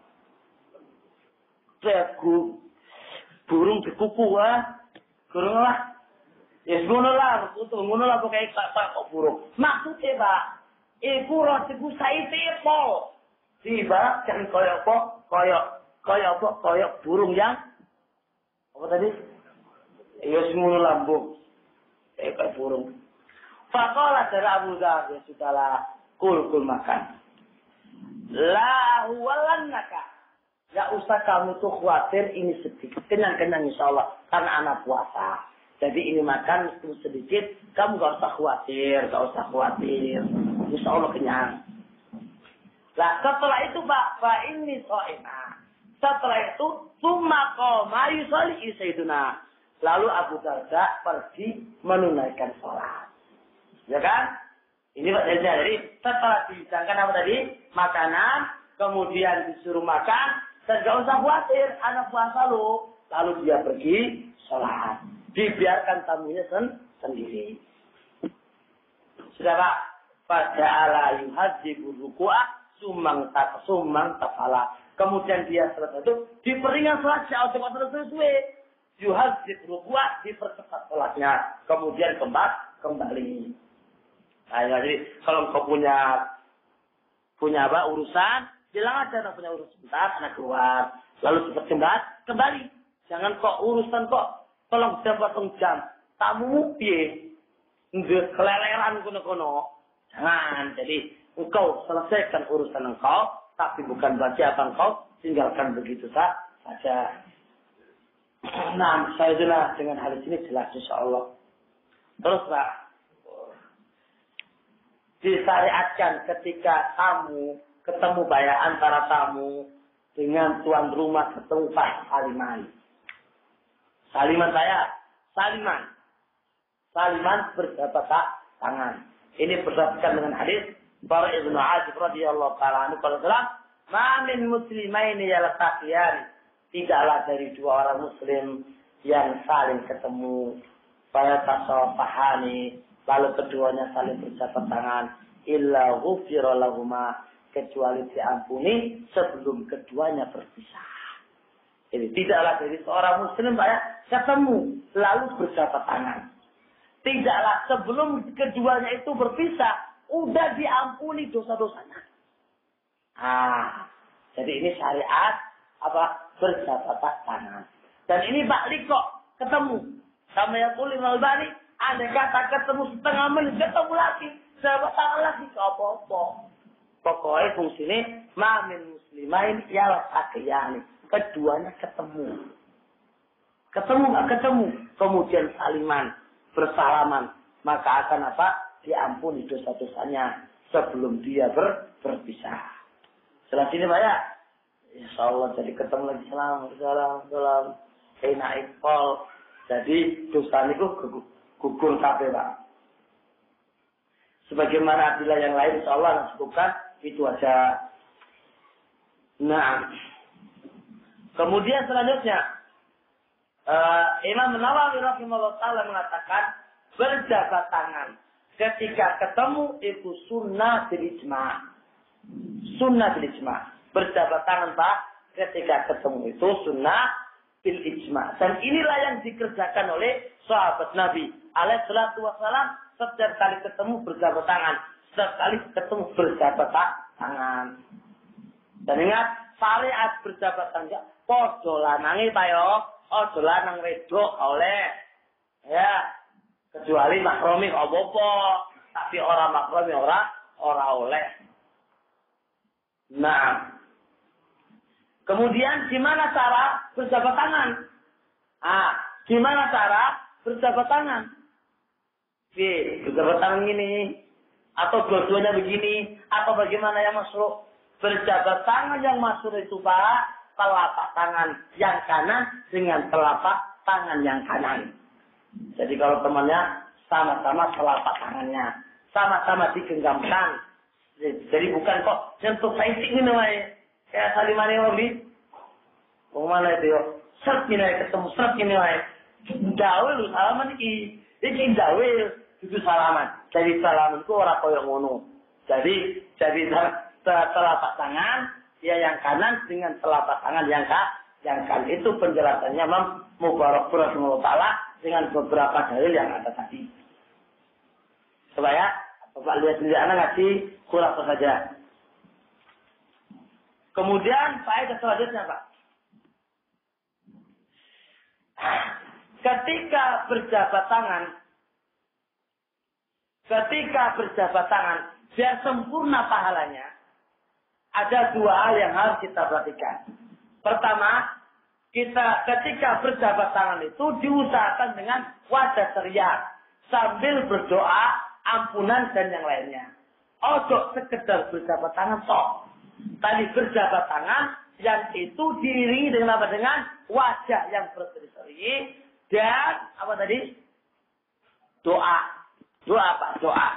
Tegu burung dikuku ah, burung lah. Ya ngono lah, untuk ngono lah pokoke tak kok burung. Maksudnya Pak, iku rotiku saite pol. Diibaratkan koyok apa? Koyok koyok apa? Koyok burung yang apa tadi? Ya ngono lambung. Kayak burung. Faqala dari Abu Dzar, ya sudahlah, kul kul makan. La huwalannaka. Ya usah kamu tuh khawatir ini sedikit. Kenyang-kenyang insya Allah. Karena anak puasa. Jadi ini makan itu sedikit. Kamu gak usah khawatir. Gak usah khawatir. Insya Allah kenyang. Nah setelah itu Pak. Pak ini so'ina. Setelah itu. Summa qoma yusoli isaiduna. Lalu Abu Darda pergi menunaikan sholat. Ya kan? Ini Pak jadi setelah dihidangkan apa tadi? Makanan. Kemudian disuruh makan. Dan gak usah khawatir, anak puasa lo. Lalu dia pergi sholat. Dibiarkan tamunya sen sendiri. Sudah Pak. Faja'ala yuhadzibu ruku'ah sumang tak sumang tafala. Kemudian dia selesai itu diperingat sholat sejauh cepat terus-terus. Yuhadzib ruku'ah dipercepat sholatnya. Kemudian kembali kembali. Nah, jadi kalau kau punya punya apa urusan, bilang aja anak punya urusan sebentar, anak keluar. Lalu cepat kembali, kembali. Jangan kok urusan kok, tolong jam potong jam. Tamu piye, nggak keleleran kono-kono. Jangan. Jadi engkau selesaikan urusan engkau, tapi bukan berarti apa engkau tinggalkan begitu saja. Nah, saya jelas dengan hal ini jelas insya Allah. Terus Pak, disyariatkan ketika tamu ketemu bayar antara tamu dengan tuan rumah ketemu Pak saliman. Saliman saya, saliman. Saliman berjabat tangan. Ini berdasarkan dengan hadis Bara Ibnu Azib radhiyallahu taala anhu kalau bilang, "Ma min muslimaini yaltaqiyan." Tidaklah dari dua orang muslim yang saling ketemu pada tasawufahani lalu keduanya saling berjabat tangan illa ghufira lahuma kecuali diampuni sebelum keduanya berpisah. Jadi tidaklah dari seorang muslim Pak ya ketemu lalu berjabat tangan. Tidaklah sebelum keduanya itu berpisah udah diampuni dosa-dosanya. Ah, jadi ini syariat apa berjabat tangan. Dan ini Pak Liko ketemu sama yang kulit Albani, ada kata ketemu setengah menit ketemu lagi, jabat tangan lagi ke apa-apa. Pokoknya fungsinya mamin muslimain ialah sakiyani. Keduanya ketemu. Ketemu nggak ketemu. Kemudian saliman, bersalaman. Maka akan apa? Diampuni dosa-dosanya sebelum dia ber, berpisah. Setelah sini Pak ya. Insya Allah jadi ketemu lagi salam, salam, salam. Enak ikpol. Jadi dosa itu gugur kabeh Pak. Sebagaimana bila yang lain insya Allah cukupkan. Itu aja. Nah. Kemudian selanjutnya. Uh, Imam Nawawi rahimahullah ta'ala mengatakan. Berjabat tangan. Ketika ketemu itu sunnah bil ijma'. Sunnah bil ijma'. Berjabat tangan Pak. Ketika ketemu itu sunnah bil ijma'. Dan inilah yang dikerjakan oleh sahabat Nabi. Alaihi salatu wassalam. Setiap kali ketemu berjabat tangan. Setiap kali ketemu berjabat tangan. Dan ingat, syariat berjabat tangan. Podo lanangi Pak yo. Ojo lanang wedok oleh. Ya, kecuali makrami obopo, tapi orang makrami orang orang oleh. Nah, kemudian gimana cara berjabat tangan? Ah, gimana cara berjabat tangan? Oke, berjabat tangan ini, atau dua-duanya begini, atau bagaimana yang masuk? Berjabat tangan yang masuk itu Pak, telapak tangan yang kanan dengan telapak tangan yang kanan. Jadi kalau temannya sama-sama telapak tangannya, sama-sama digenggamkan. Jadi bukan kok nyentuh fighting ini wae. Kayak salimane wae. Wong mana itu yo? Seret ini ketemu seret ini wae. Dawe lu salaman iki. Iki dawe itu salaman. Jadi salaman ku ora koyo ngono. Jadi jadi telapak tangan ya yang kanan dengan telapak tangan yang ka, yang kanan itu penjelasannya Imam Mubarak rahimahullah taala dengan beberapa dalil yang ada tadi. Coba ya, Bapak lihat sendiri anak ngaji kurang saja. Kemudian faedah selanjutnya Pak. Ketika berjabat tangan, ketika berjabat tangan, biar sempurna pahalanya, ada dua hal yang harus kita perhatikan. Pertama, kita ketika berjabat tangan itu diusahakan dengan wajah ceria sambil berdoa ampunan dan yang lainnya. Ojo sekedar berjabat tangan tok. Tadi berjabat tangan yang itu diiringi dengan apa? Dengan wajah yang berseri-seri dan apa tadi? Doa. Doa Pak, doa.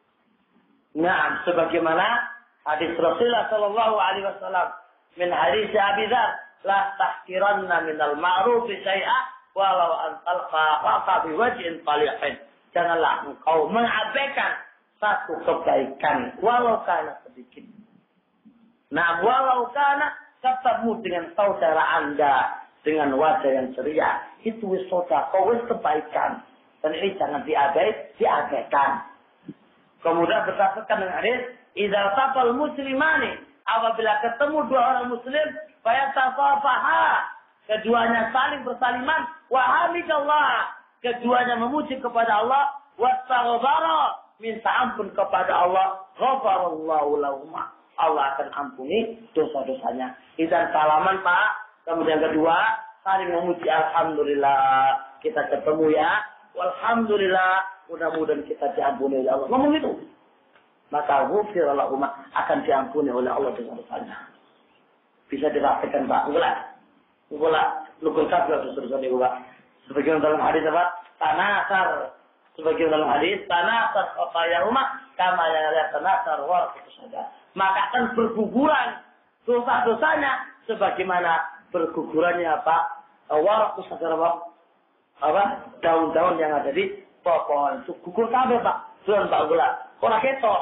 Nah, sebagaimana hadis Rasulullah sallallahu alaihi wasallam min hadis Abi Dzar, la tahqiranna minal ma'ruf syai'a walau an talqa faqa bi wajhin talihin. Janganlah engkau mengabaikan satu kebaikan walau kana sedikit. Nah, walau kana ketemu dengan saudara Anda dengan wajah yang ceria, itu wis sedekah, wis kebaikan. Dan ini jangan diabai, diabaikan. Kemudian berdasarkan dengan hadis, idza taqal muslimani, apabila ketemu dua orang muslim, fayatafaha, keduanya saling bersaliman, wa hamidallah, keduanya memuji kepada Allah, wastaghfara, minta ampun kepada Allah, ghafarallahu lahum, Allah akan ampuni dosa-dosanya. Idzan salaman Pak, kemudian kedua saling memuji, alhamdulillah kita ketemu ya, walhamdulillah mudah-mudahan kita diampuni oleh Allah. Ngomong itu, maka ghufira lahum, akan diampuni oleh Allah dosa-dosanya. Bisa dirasakan Pak, enggak? Enggak, lukul kafir dosa-dosa itu Pak. Sebagian dalam hadis apa? Tanasar. Sebagian dalam hadis tanasar khatayahuma kama ya tanasar warqatu saja. Maka akan berguguran dosa-dosanya sebagaimana bergugurannya apa? Warqatu saja apa? Apa? Daun-daun yang ada di pohon itu gugur kabeh Pak. Tuhan Pak gula. Ora ketok.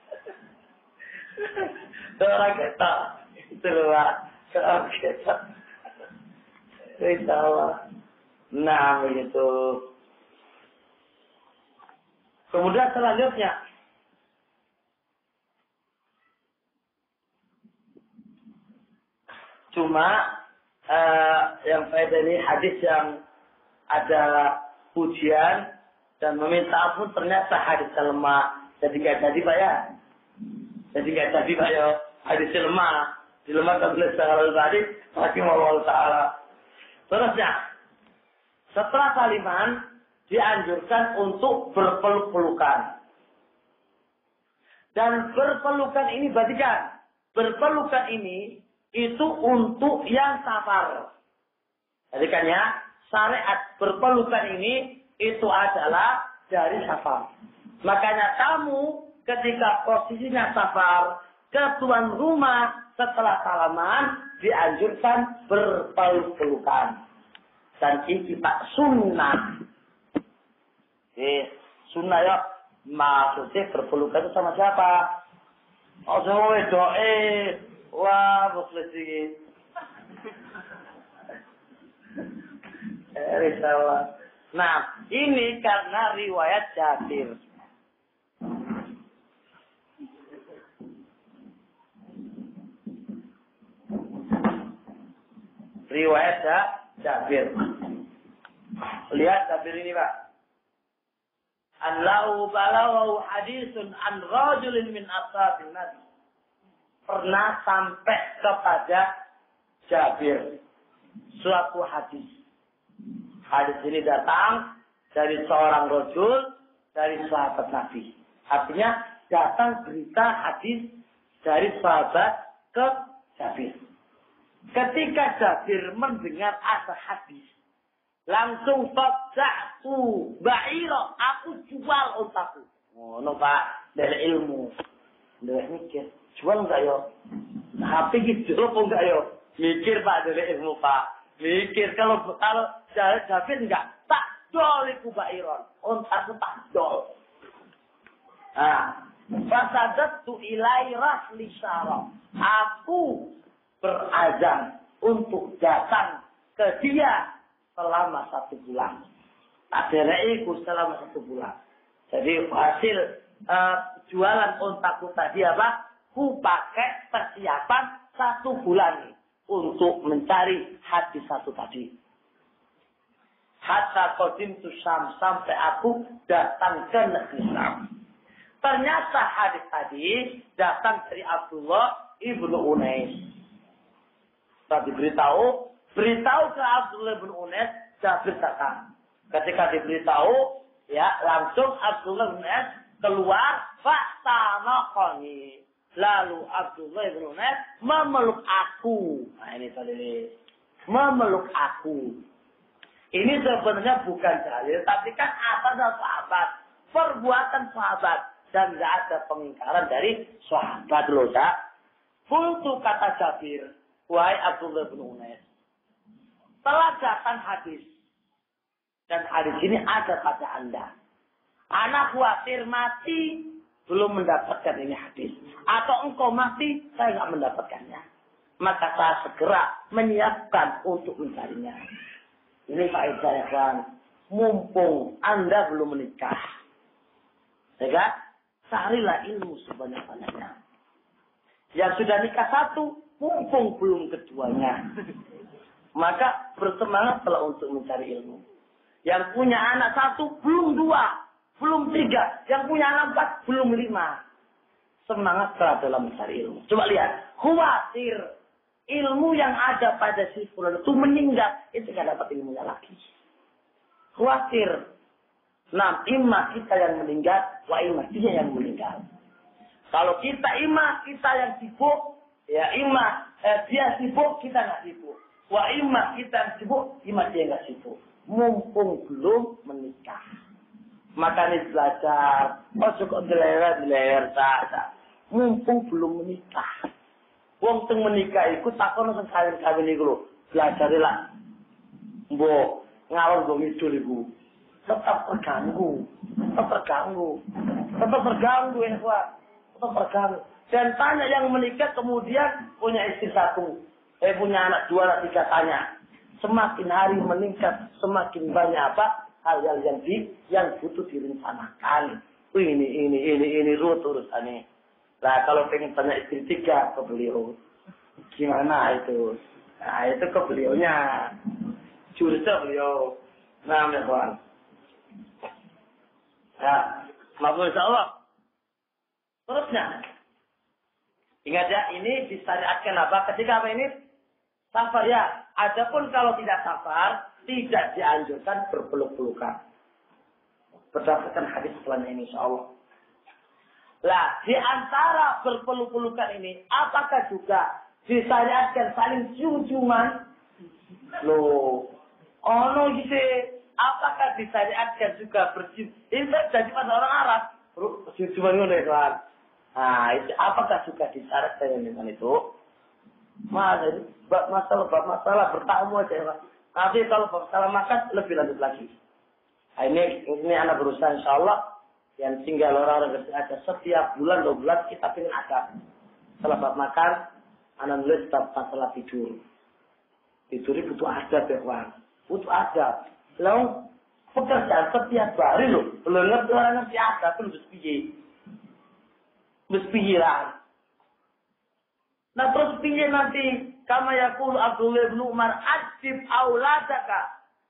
Ora ketok. Itu Pak. Ora ketok. Insyaallah. Nah, begitu. Kemudian selanjutnya, cuma uh, yang faedah ini hadis yang ada pujian dan meminta ampun ternyata hadis lemah. Jadi nggak jadi Pak ya. Jadi nggak jadi Pak ya. Hadis lemah. Dilemahkan oleh Syekh tadi. Rahimahullah Ta'ala. Terusnya, setelah saliman dianjurkan untuk berpeluk-pelukan. Dan berpelukan ini perhatikan, berpelukan ini itu untuk yang safar. Perhatikan ya, syariat berpelukan ini itu adalah dari safar. Makanya kamu ketika posisinya safar ke tuan rumah setelah salaman dianjurkan berpeluk-pelukan. Dan ini Pak sunnah. Eh, sunnah ya, maksudnya berpelukan itu sama siapa? Oh, semua doa, wah, bukles ini. Eh, salah. Nah, ini karena riwayat Jabir. Riwayat Jabir. Lihat tabir ini Pak. Allahu balawahu hadisun an rajulin min ashabin Nabi. Pernah sampai kepada Jabir suatu hadis. Hadis ini datang dari seorang rajul dari sahabat Nabi. Artinya datang berita hadis dari sahabat ke Jabir. Ketika Jabir mendengar ada hadis, langsung fadza'tu ba'ira, aku jual untaku. Oh, no Pak, dari ilmu. Dari mikir, jual enggak yo? H P gitu apa enggak yo? Mikir Pak dari ilmu Pak. Mikir kalau kalau Jabir enggak, tak dol iku ba'iron. Untaku tak dol. Nah, fasadatu ilai rasli syarah. Aku berazam untuk datang ke dia selama satu bulan. Akhirnya selama satu bulan. Jadi hasil uh, jualan untaku tadi apa? Ku pakai persiapan satu bulan nih untuk mencari hadis satu tadi. Hatta qadim tu Syam, sampai aku datang ke negeri Syam. Ternyata hadis tadi datang dari Abdullah ibnu Unais. Setelah diberitahu, beritahu ke Abdullah ibnu Unais, Jabir datang. Ketika diberitahu, ya langsung Abdullah ibnu Unais keluar, fa'tanaqani. Lalu Abdullah ibnu Unais memeluk aku. Nah ini tadi, memeluk aku. Ini sebenarnya bukan dalil, tapi kan atas sahabat, perbuatan sahabat. Dan tidak ada pengingkaran dari sahabat loh, tak? Kultu kata Jabir, wahai Abdullah bin Unais, telah datang hadis. Dan hadis ini ada pada anda. Anak khawatir mati, belum mendapatkan ini hadis. Atau engkau mati, saya tidak mendapatkannya. Maka saya segera menyiapkan untuk mencarinya. Ini faedah ya kan. Mumpung anda belum menikah. Ya kan? Carilah ilmu sebanyak-banyaknya. Yang sudah nikah satu, mumpung belum keduanya. Maka bersemangatlah untuk mencari ilmu. Yang punya anak satu, belum dua, belum tiga. Yang punya anak empat, belum lima. Semangatlah dalam mencari ilmu. Coba lihat, khawatir ilmu yang ada pada si fulan itu meninggal, itu tidak dapat ilmunya lagi. Khawatir. Nah, imah kita yang meninggal, wa imah dia yang meninggal. Kalau kita imah, kita yang sibuk, ya imah, eh, dia sibuk, kita nggak sibuk. Wa imah kita yang sibuk, imah dia nggak sibuk. Mumpung belum menikah. Maka ini belajar, oh cukup dilewer-dilewer saja. Mumpung belum menikah. Wong teng menikah ikut takon sing kawin-kawin iku lho. Belajarilah. Mbok ngalor go ngidul iku. Tetap terganggu, tetap terganggu, tetap terganggu ya Pak, tetap terganggu. Dan tanya yang menikah kemudian punya istri satu, eh punya anak dua, anak tiga tanya. Semakin hari meningkat, semakin banyak apa hal-hal yang di, yang butuh direncanakan. Wih, ini, ini, ini, ini ruwet urusannya. Nah kalau pengen tanya istri tiga ke beliau, gimana itu? Nah itu ke beliaunya, jurusnya beliau. Nah, ya Pak. Ya, maafkan insya Allah. Terusnya, ingat ya, ini disyariatkan apa? Ketika apa ini? Safar ya. Adapun kalau tidak safar, tidak dianjurkan berpeluk-pelukan. Berdasarkan hadis selanjutnya ini, insya Allah. Lah, di antara berpeluk-pelukan ini, apakah juga disyariatkan saling cium-ciuman? Loh, oh no gitu. Apakah disyariatkan juga bercium? Ini jadi pada orang Arab. Cium-ciuman ngono ya kan. Nah, itu apakah juga disyariatkan dengan itu? Mas, ini bab masalah bab masalah bertamu aja ya, Pak. Tapi kalau bab masalah makan lebih lanjut lagi. Nah, ini ini anak berusaha insyaallah yang tinggal orang-orang ada setiap bulan dua bulan kita pengen ada. Setelah bab makan, anak nulis bab masalah tidur. Tidur itu butuh adab ya, Pak. Butuh adab. Lalu pekerjaan setiap hari loh, belum ngerti orang ngerti ada pun harus piye, harus piye lah. Nah terus piye nanti, kama yakul Abdullah bin Umar, adib auladaka,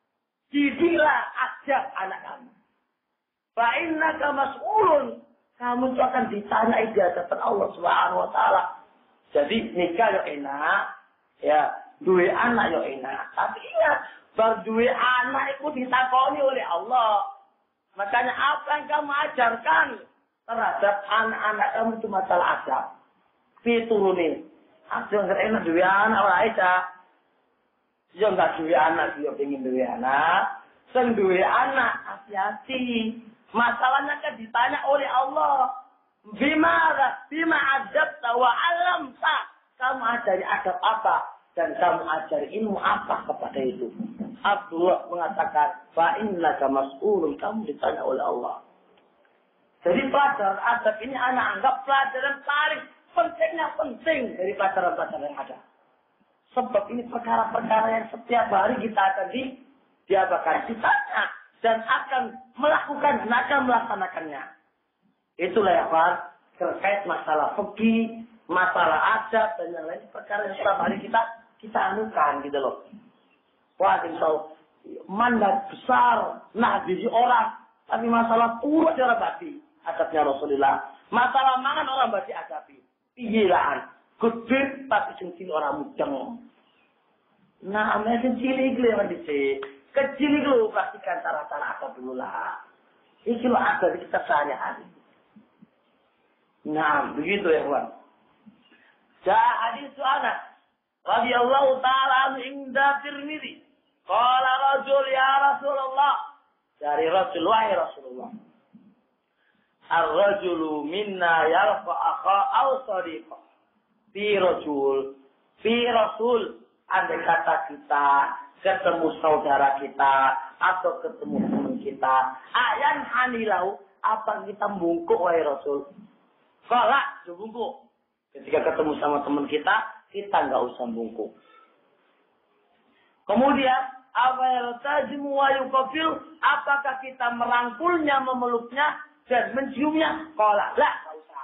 Didiklah ajak anak kamu. Fa innaka mas'ulun. Kamu itu akan ditanya di hadapan Allah Subhanahu wa taala. Jadi nikah yo enak, ya, duwe anak yo enak. Tapi ingat, bar duwe anak itu ditakoni oleh Allah. Makanya apa yang kamu ajarkan terhadap anak-anak kamu itu masalah adab. Piturunin. Aja enggak enak duwe anak wae ta. Yo enggak duwe anak, yo pengen duwe anak. Sing duwe anak hati-hati. Masalahnya kan ditanya oleh Allah. Bima bima adabta wa alamta. Kamu ajari adab apa dan kamu ajari ilmu apa kepada itu. Abdullah mengatakan, fa innaka mas'ulun, kamu ditanya oleh Allah. Jadi pelajaran adab ini anak anggap pelajaran paling pentingnya penting dari pelajaran-pelajaran yang ada. Sebab ini perkara-perkara yang setiap hari kita akan di diapakan ditanya dan akan melakukan dan akan melaksanakannya. Itulah ya Pak, terkait masalah fikih, masalah adab dan yang lain perkara yang setiap hari kita kita anukan gitu loh. Wah, tahu mandat besar, nah biji orang, tapi masalah urut orang babi adabnya Rasulullah. Masalah mangan orang babi adabi. Piyelaan, gede tapi cincin orang mudeng. Nah, ambil cilik le dicek. Kecil itu pastikan cara-cara apa dulu lah. Itu ada di kita sehari-hari. Nah, begitu ya kawan. Jaa hadis Anas radhiyallahu ta'ala anhu inda Tirmidzi. Qala rajul ya Rasulullah. Dari Rasul wahai Rasulullah. Ar-rajulu minna yalqa akha aw sadiqa. Fi rajul, fi rasul, andai kata kita ketemu saudara kita atau ketemu teman kita, ayan hanilau, apa kita bungkuk wahai Rasul? Kalau bungkuk. Ketika ketemu sama teman kita, kita nggak usah bungkuk. Kemudian, awaltajimu wa yuqafil, apakah kita merangkulnya, memeluknya dan menciumnya? Kalau lah, nggak usah.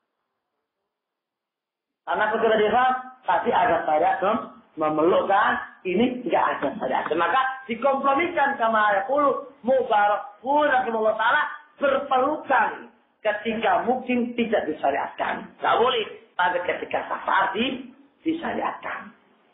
Karena ketika diham, tadi ada saya dong memelukkan. Ini tidak ada syariat. Maka dikompromikan sama ayat Mubarakun rahimahullah ta'ala berpelukan ketika mungkin tidak disyariatkan. Tidak boleh. Tapi ketika safar disyariatkan.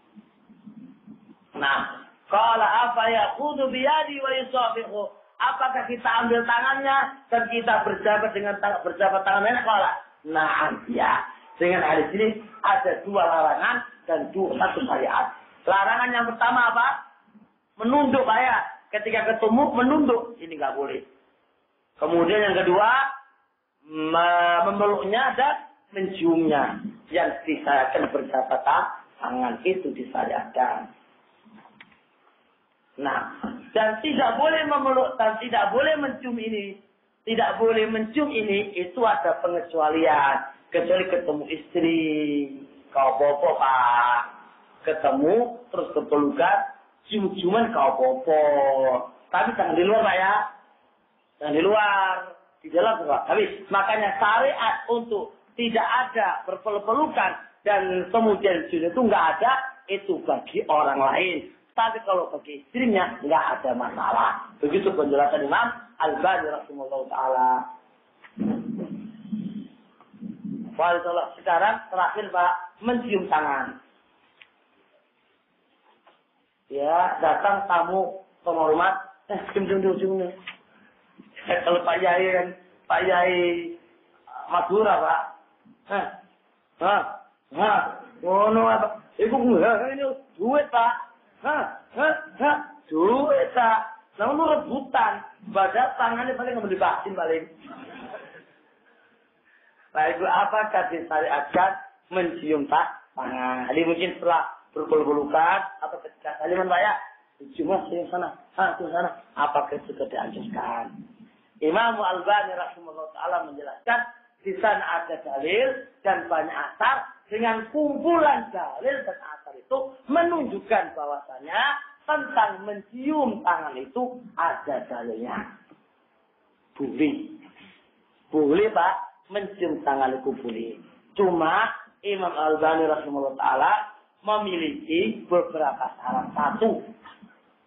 Nah, kalau apa ya kudu biyadi wa yusafihu. Apakah kita ambil tangannya dan kita berjabat dengan tangan berjabat tangannya? Kalau nah, ya. Dengan hadis ini ada dua larangan dan dua satu syariat. Larangan yang pertama apa? Menunduk ayat. Ketika ketemu menunduk. Ini nggak boleh. Kemudian yang kedua, memeluknya dan menciumnya. Yang disyariatkan berjabat tangan itu disyariatkan. Nah, dan tidak boleh memeluk dan tidak boleh mencium ini. Tidak boleh mencium ini. Itu ada pengecualian. Kecuali ketemu istri. Kau bobo pak. Ketemu, terus kepelukan, cium-ciuman kau popo. Tapi jangan di luar, Pak ya. Jangan di luar. Di dalam, Pak. Habis. Makanya syariat untuk tidak ada berpeluk-pelukan dan kemudian cium itu nggak ada, itu bagi orang lain. Tapi kalau bagi istrinya, nggak ada masalah. Begitu penjelasan Imam Al-Albani rahimahullah ta'ala. Waalaikumsalam. Sekarang terakhir, Pak, mencium tangan. Ya, datang tamu penghormat, eh, cium-cium ujungnya. Kalau Pak Yai kan, Pak Yai Madura, Pak. Hah, hah, hah, ngono apa? Ibu nggak ini duit, Pak. Hah, hah, hah, duit, Pak. Namun rebutan, badan tangannya paling nggak dibahasin paling. Baik, apakah disyariatkan mencium tak tangan? Jadi mungkin setelah berpeluk-pelukan atau ketika saliman Pak ya, cuma di sana, ah di sana, apakah itu dianjurkan? Imam Al-Albani rahimahullah taala menjelaskan di sana ada dalil dan banyak asar dengan kumpulan dalil dan asar itu menunjukkan bahwasanya tentang mencium tangan itu ada dalilnya. Boleh, boleh Pak, mencium tangan itu boleh. Cuma Imam Al-Albani rahimahullah taala memiliki beberapa syarat. Satu,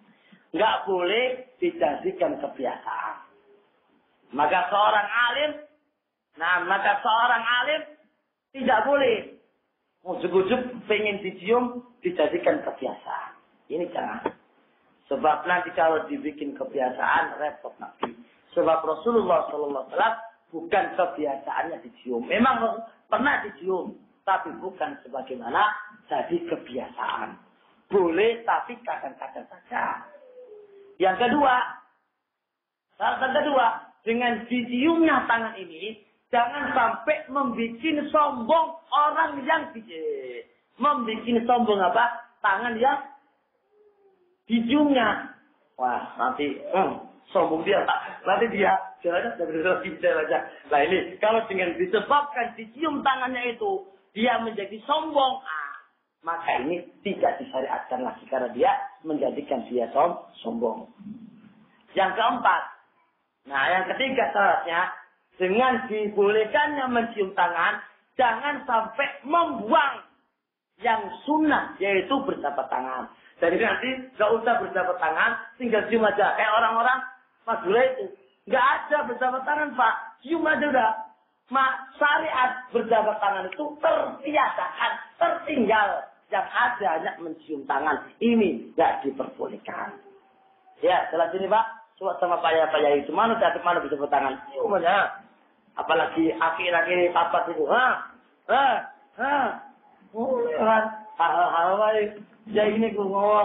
nggak boleh dijadikan kebiasaan. Maka seorang alim, nah maka seorang alim tidak boleh ujuk-ujuk pengen dicium dijadikan kebiasaan. Ini jangan. Sebab nanti kalau dibikin kebiasaan repot nanti. Sebab Rasulullah Sallallahu Alaihi Wasallam bukan kebiasaannya dicium. Memang pernah dicium, tapi bukan sebagaimana jadi kebiasaan. Boleh, tapi kadang-kadang saja. Yang kedua, syarat kedua, dengan diciumnya tangan ini, jangan sampai membuat sombong orang yang dicium. Membuat sombong apa? Tangan yang diciumnya. Wah, nanti hmm, sombong dia tak. Nanti dia jalannya sudah bisa aja. Nah ini, kalau dengan disebabkan dicium tangannya itu, dia menjadi sombong. Ah, maka ini tidak disyariatkan lagi. Karena dia menjadikan dia som sombong. Yang keempat. Nah, yang ketiga syaratnya. Dengan dibolehkannya mencium tangan, jangan sampai membuang yang sunnah, yaitu berjabat tangan. Jadi nanti gak usah berjabat tangan, tinggal cium aja. Kayak orang-orang Madura itu. Gak ada berjabat tangan, Pak. Cium aja udah. Mak, syariat berjabat tangan itu terbiasakan, tertinggal. Yang ada hanya mencium tangan. Ini gak diperbolehkan. Ya, jelas ini Pak. Coba sama payah-payah itu. Mana jatuh, mana berjabat tangan? Cium aja. Apalagi akhir-akhir papat itu. Hah? Hah? Hah? Boleh kan? Hal-hal baik. Ya ini gue ngomong.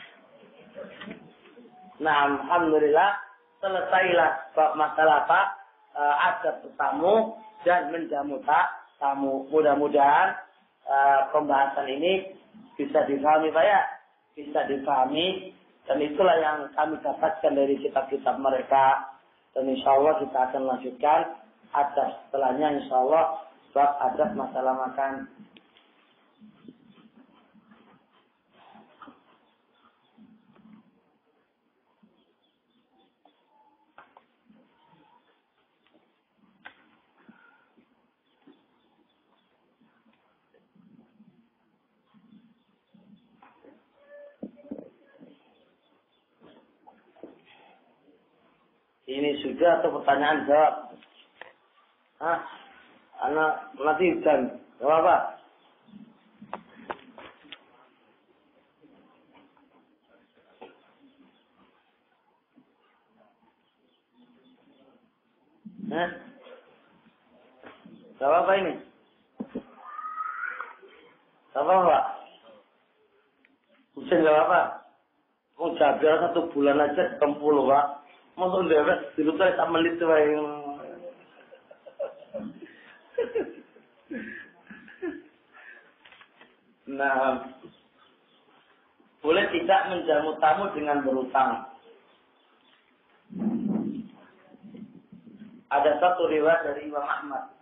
Nah, alhamdulillah selesailah masalah apa? Uh, adab bertamu dan menjamu tamu. Mudah-mudahan uh, pembahasan ini bisa difahami Pak ya. Bisa difahami. Dan itulah yang kami dapatkan dari kitab-kitab mereka. Dan insya Allah kita akan lanjutkan adab setelahnya insya Allah. Sebab adab masalah makan. Ini sudah atau pertanyaan jawab? Hah? Anak nanti dan jawab apa? Hah? Jawab apa ini? Jawab apa? Hujan jawab apa? Mau jaga satu bulan aja kempul Pak. Masuk dewek, dulu tuh tak melit tuh yang. Nah, boleh tidak menjamu tamu dengan berutang. Ada satu riwayat dari Imam Ahmad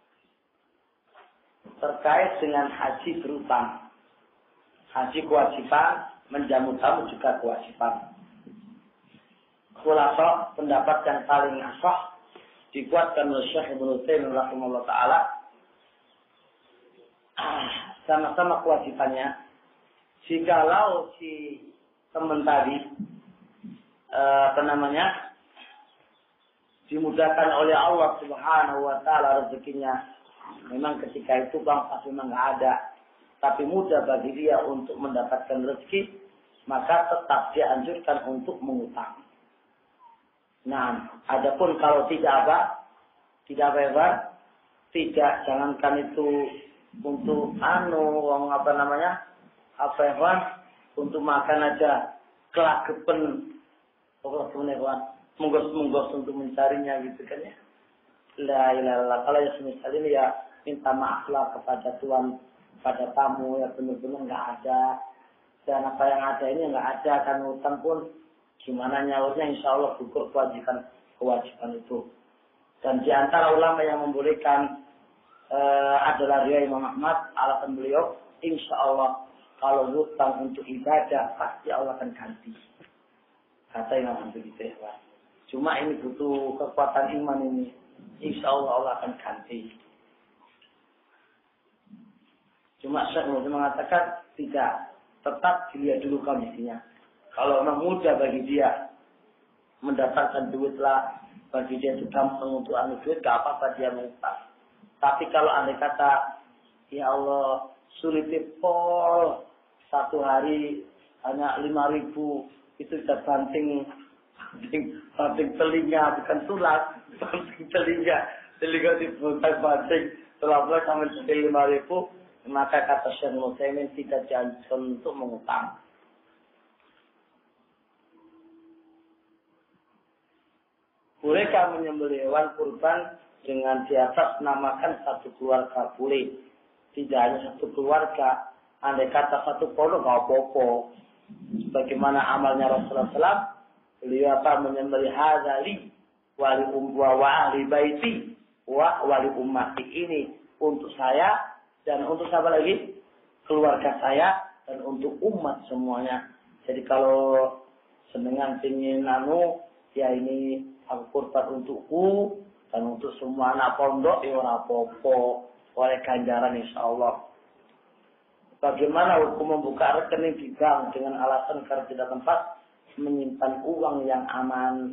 terkait dengan haji berutang. Haji kewajiban, menjamu tamu juga kewajiban. Khulasa pendapat yang paling asah dikuatkan oleh Syekh Ibnu Taimiyah rahimahullah taala. Sama-sama kewajibannya. Jikalau si teman tadi eh, apa namanya dimudahkan oleh Allah Subhanahu wa taala rezekinya, memang ketika itu bang pas memang nggak ada, tapi mudah bagi dia untuk mendapatkan rezeki, maka tetap dianjurkan untuk mengutang. Nah, adapun kalau tidak apa, tidak apa, tidak, jangankan itu untuk anu, wong apa namanya, apa ya, untuk makan aja, kelagepen, pokoknya kemudian, menggos-menggos untuk mencarinya gitu kan ya. La ilaha illallah. Kalau ya semisal ini ya minta maaflah kepada Tuhan, pada tamu ya benar-benar nggak ada, dan apa yang ada ini nggak ada, kan utang pun gimana nyaurnya, insya Allah gugur kewajiban kewajiban itu. Dan di antara ulama yang membolehkan uh, adalah riwayat Imam Ahmad, alasan beliau, insya Allah kalau hutang untuk ibadah pasti Allah akan ganti. Kata Imam Ahmad gitu ya Pak. Cuma ini butuh kekuatan iman ini. Insya Allah Allah akan ganti. Cuma Syekh mengatakan tidak, tetap dilihat dulu kondisinya. Kalau memang mudah bagi dia mendatangkan duit lah, bagi dia itu gampang untuk ambil duit, gak apa-apa dia mengutang. Tapi kalau andai kata, ya Allah, sulit pol, satu hari hanya lima ribu, itu bisa banting, banting, banting telinga, bukan tulang, banting telinga, telinga dibuntai banting, setelah sampai sampai lima ribu, maka kata Syekh Nusaimin tidak dianjurkan untuk mengutang. Bolehkah menyembelih hewan kurban dengan di atas namakan satu keluarga? Boleh. Tidak hanya satu keluarga. Andai kata satu pondok nggak apa-apa. Sebagaimana amalnya Rasulullah shallallahu alaihi wasallam, beliau akan menyembelih hadzali wali umwa wa ahli baiti wa wali ummati, ini untuk saya dan untuk siapa lagi? Keluarga saya dan untuk umat semuanya. Jadi kalau senengan ingin anu, ya ini aku kurban untukku dan untuk semua anak pondok, ya ora apa-apa, oleh ganjaran insyaallah. Bagaimana hukum membuka rekening di bank dengan alasan karena tidak tempat menyimpan uang yang aman?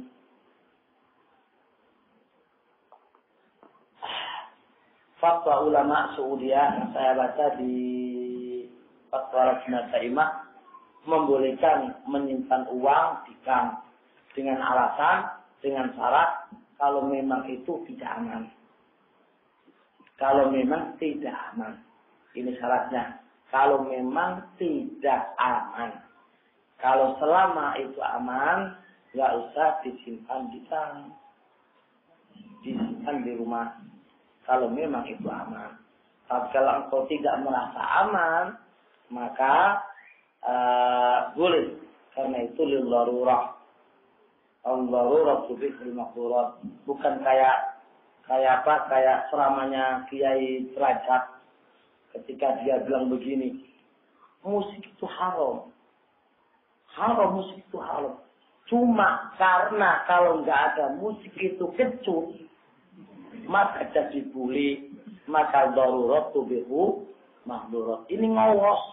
Fatwa ulama Saudi yang saya baca di Fatwa Lajnah Daimah membolehkan menyimpan uang di bank dengan alasan, dengan syarat kalau memang itu tidak aman. Kalau memang tidak aman. Ini syaratnya. Kalau memang tidak aman. Kalau selama itu aman, nggak usah disimpan di bank. Disimpan di rumah. Kalau memang itu aman. Tapi kalau engkau tidak merasa aman, maka uh, boleh. Karena itu lil darurah. Al-darurah tubihul maqdurat. Bukan kayak kayak apa? Kayak ceramahnya Kiai Derajat ketika dia bilang begini, musik itu haram. Haram, musik itu haram. Cuma karena kalau nggak ada musik itu kecut, maka jadi boleh. Maka darurat tubihul maqdurat. Ini ngawas.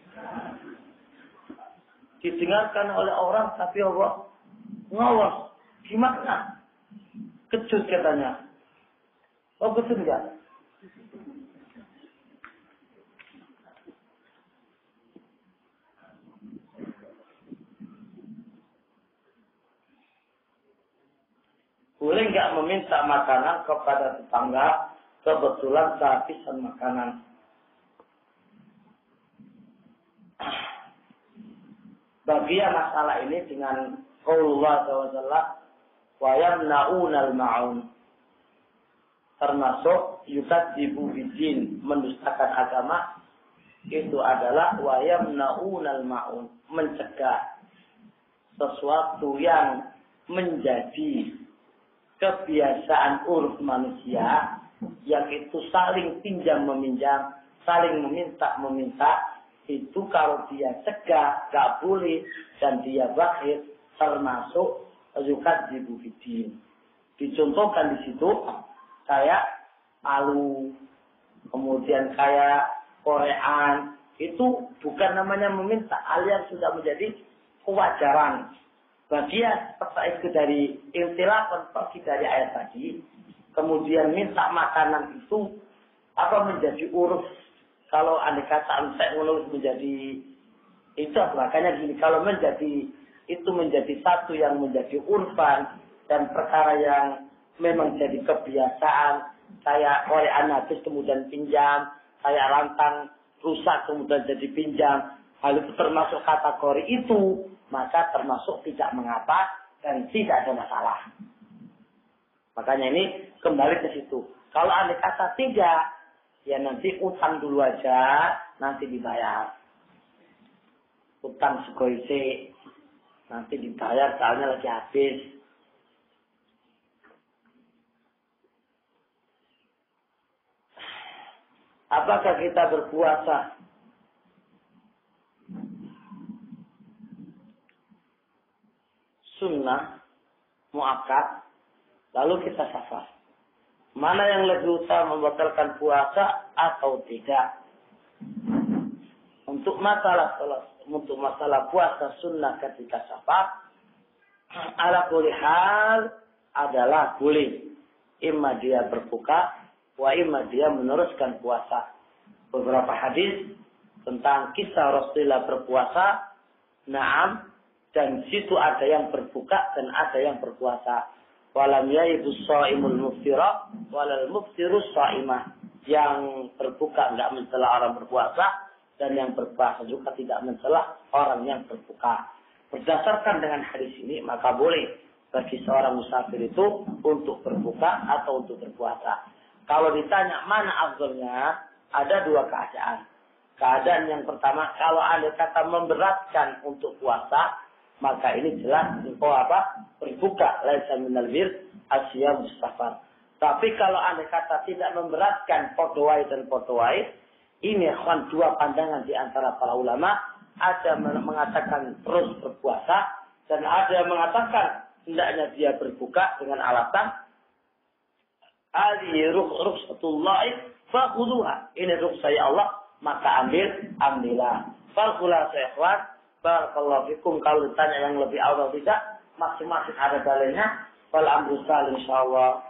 Didengarkan oleh orang tapi Allah ngawas. Gimana? Kecut katanya. Oh betul enggak? Boleh enggak meminta makanan kepada tetangga kebetulan kehabisan makanan? Bagian masalah ini dengan qaulullah ta'ala wa yamna'unal ma'un, termasuk yukadzibu bidin, mendustakan agama, itu adalah wa yamna'unal ma'un, mencegah sesuatu yang menjadi kebiasaan uruf manusia, yang itu saling pinjam meminjam, saling meminta meminta. Itu kalau dia cegah, gak boleh, dan dia bakhil, termasuk yukadzibu bidin. Dicontohkan di situ kayak palu, kemudian kayak korean, itu bukan namanya meminta, alias sudah menjadi kewajaran. Bagian peserta itu dari intilapan pergi dari ayat tadi, kemudian minta makanan itu apa menjadi uruf. Kalau andai kata saya menulis menjadi itu, makanya gini, kalau menjadi itu menjadi satu yang menjadi urfan dan perkara yang memang jadi kebiasaan, kayak korean habis kemudian pinjam, kayak rantang rusak kemudian jadi pinjam, hal itu termasuk kategori itu, maka termasuk tidak mengapa dan tidak ada masalah. Makanya ini kembali ke situ. Kalau andai kata tidak, ya nanti utang dulu aja, nanti dibayar. Utang segoise, nanti dibayar, soalnya lagi habis. Apakah kita berpuasa sunnah, muakkad, lalu kita safar? Mana yang lebih utama, membatalkan puasa atau tidak? Untuk masalah untuk masalah puasa sunnah ketika safar, ala kulli hal adalah boleh. Imma dia berbuka, wa imma dia meneruskan puasa. Beberapa hadis tentang kisah Rasulullah berpuasa, na'am, dan situ ada yang berbuka dan ada yang berpuasa. Walam yaibus shaimul muftira walal muftirus shaimah. Yang berbuka enggak mencela orang berpuasa, dan yang berpuasa juga tidak mencela orang yang berbuka. Berdasarkan dengan hadis ini, maka boleh bagi seorang musafir itu untuk berbuka atau untuk berpuasa. Kalau ditanya mana afdalnya, ada dua keadaan. Keadaan yang pertama, kalau ada kata memberatkan untuk puasa, maka ini jelas engkau apa? Berbuka. Laisa minal bir asyam mustafar. Tapi kalau anda kata tidak memberatkan podowai dan podowai, ini akan dua pandangan di antara para ulama. Ada yang mengatakan terus berpuasa, dan ada yang mengatakan hendaknya dia berbuka dengan alasan Ali rukhsatullahi fakhudhuha. Ini rukhsah ya Allah, maka ambil, ambillah. Falqulah ikhwan, barakallahu fikum. Kalau ditanya yang lebih awal tidak, masing-masing ada dalilnya. Fal amru salim insyaallah.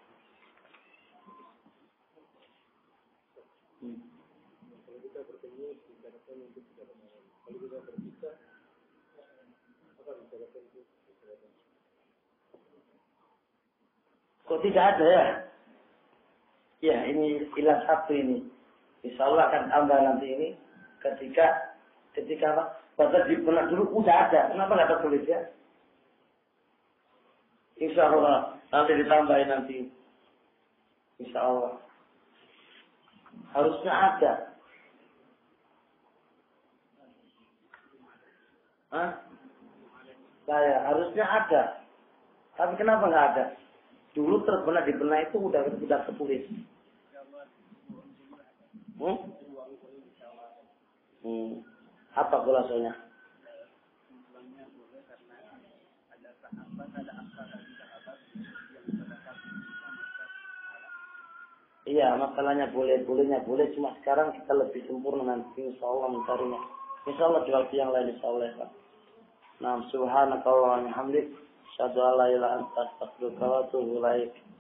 Kok tidak ada ya? Ya, ini ilah satu ini. Insya Allah akan tambah nanti ini. Ketika, ketika apa? Pada di pernah dulu udah ada. Kenapa nggak tertulis ya? Insya Allah nanti ditambahin nanti. Insya Allah. Harusnya ada. Hah? Saya harusnya ada. Tapi kenapa nggak ada? Dulu terbelah di benak itu udah udah tertulis. Hmm? Hmm. Apa khulasonya? Iya, masalahnya boleh, bolehnya boleh. Cuma sekarang kita lebih sempurna nanti. Insya Allah mencarinya. Insya Allah di waktu yang lain. Insya Allah. Nah, subhanakallah wa bihamdik. Asyhadu an la ilaha illa anta astaghfiruka wa atubu ilaik.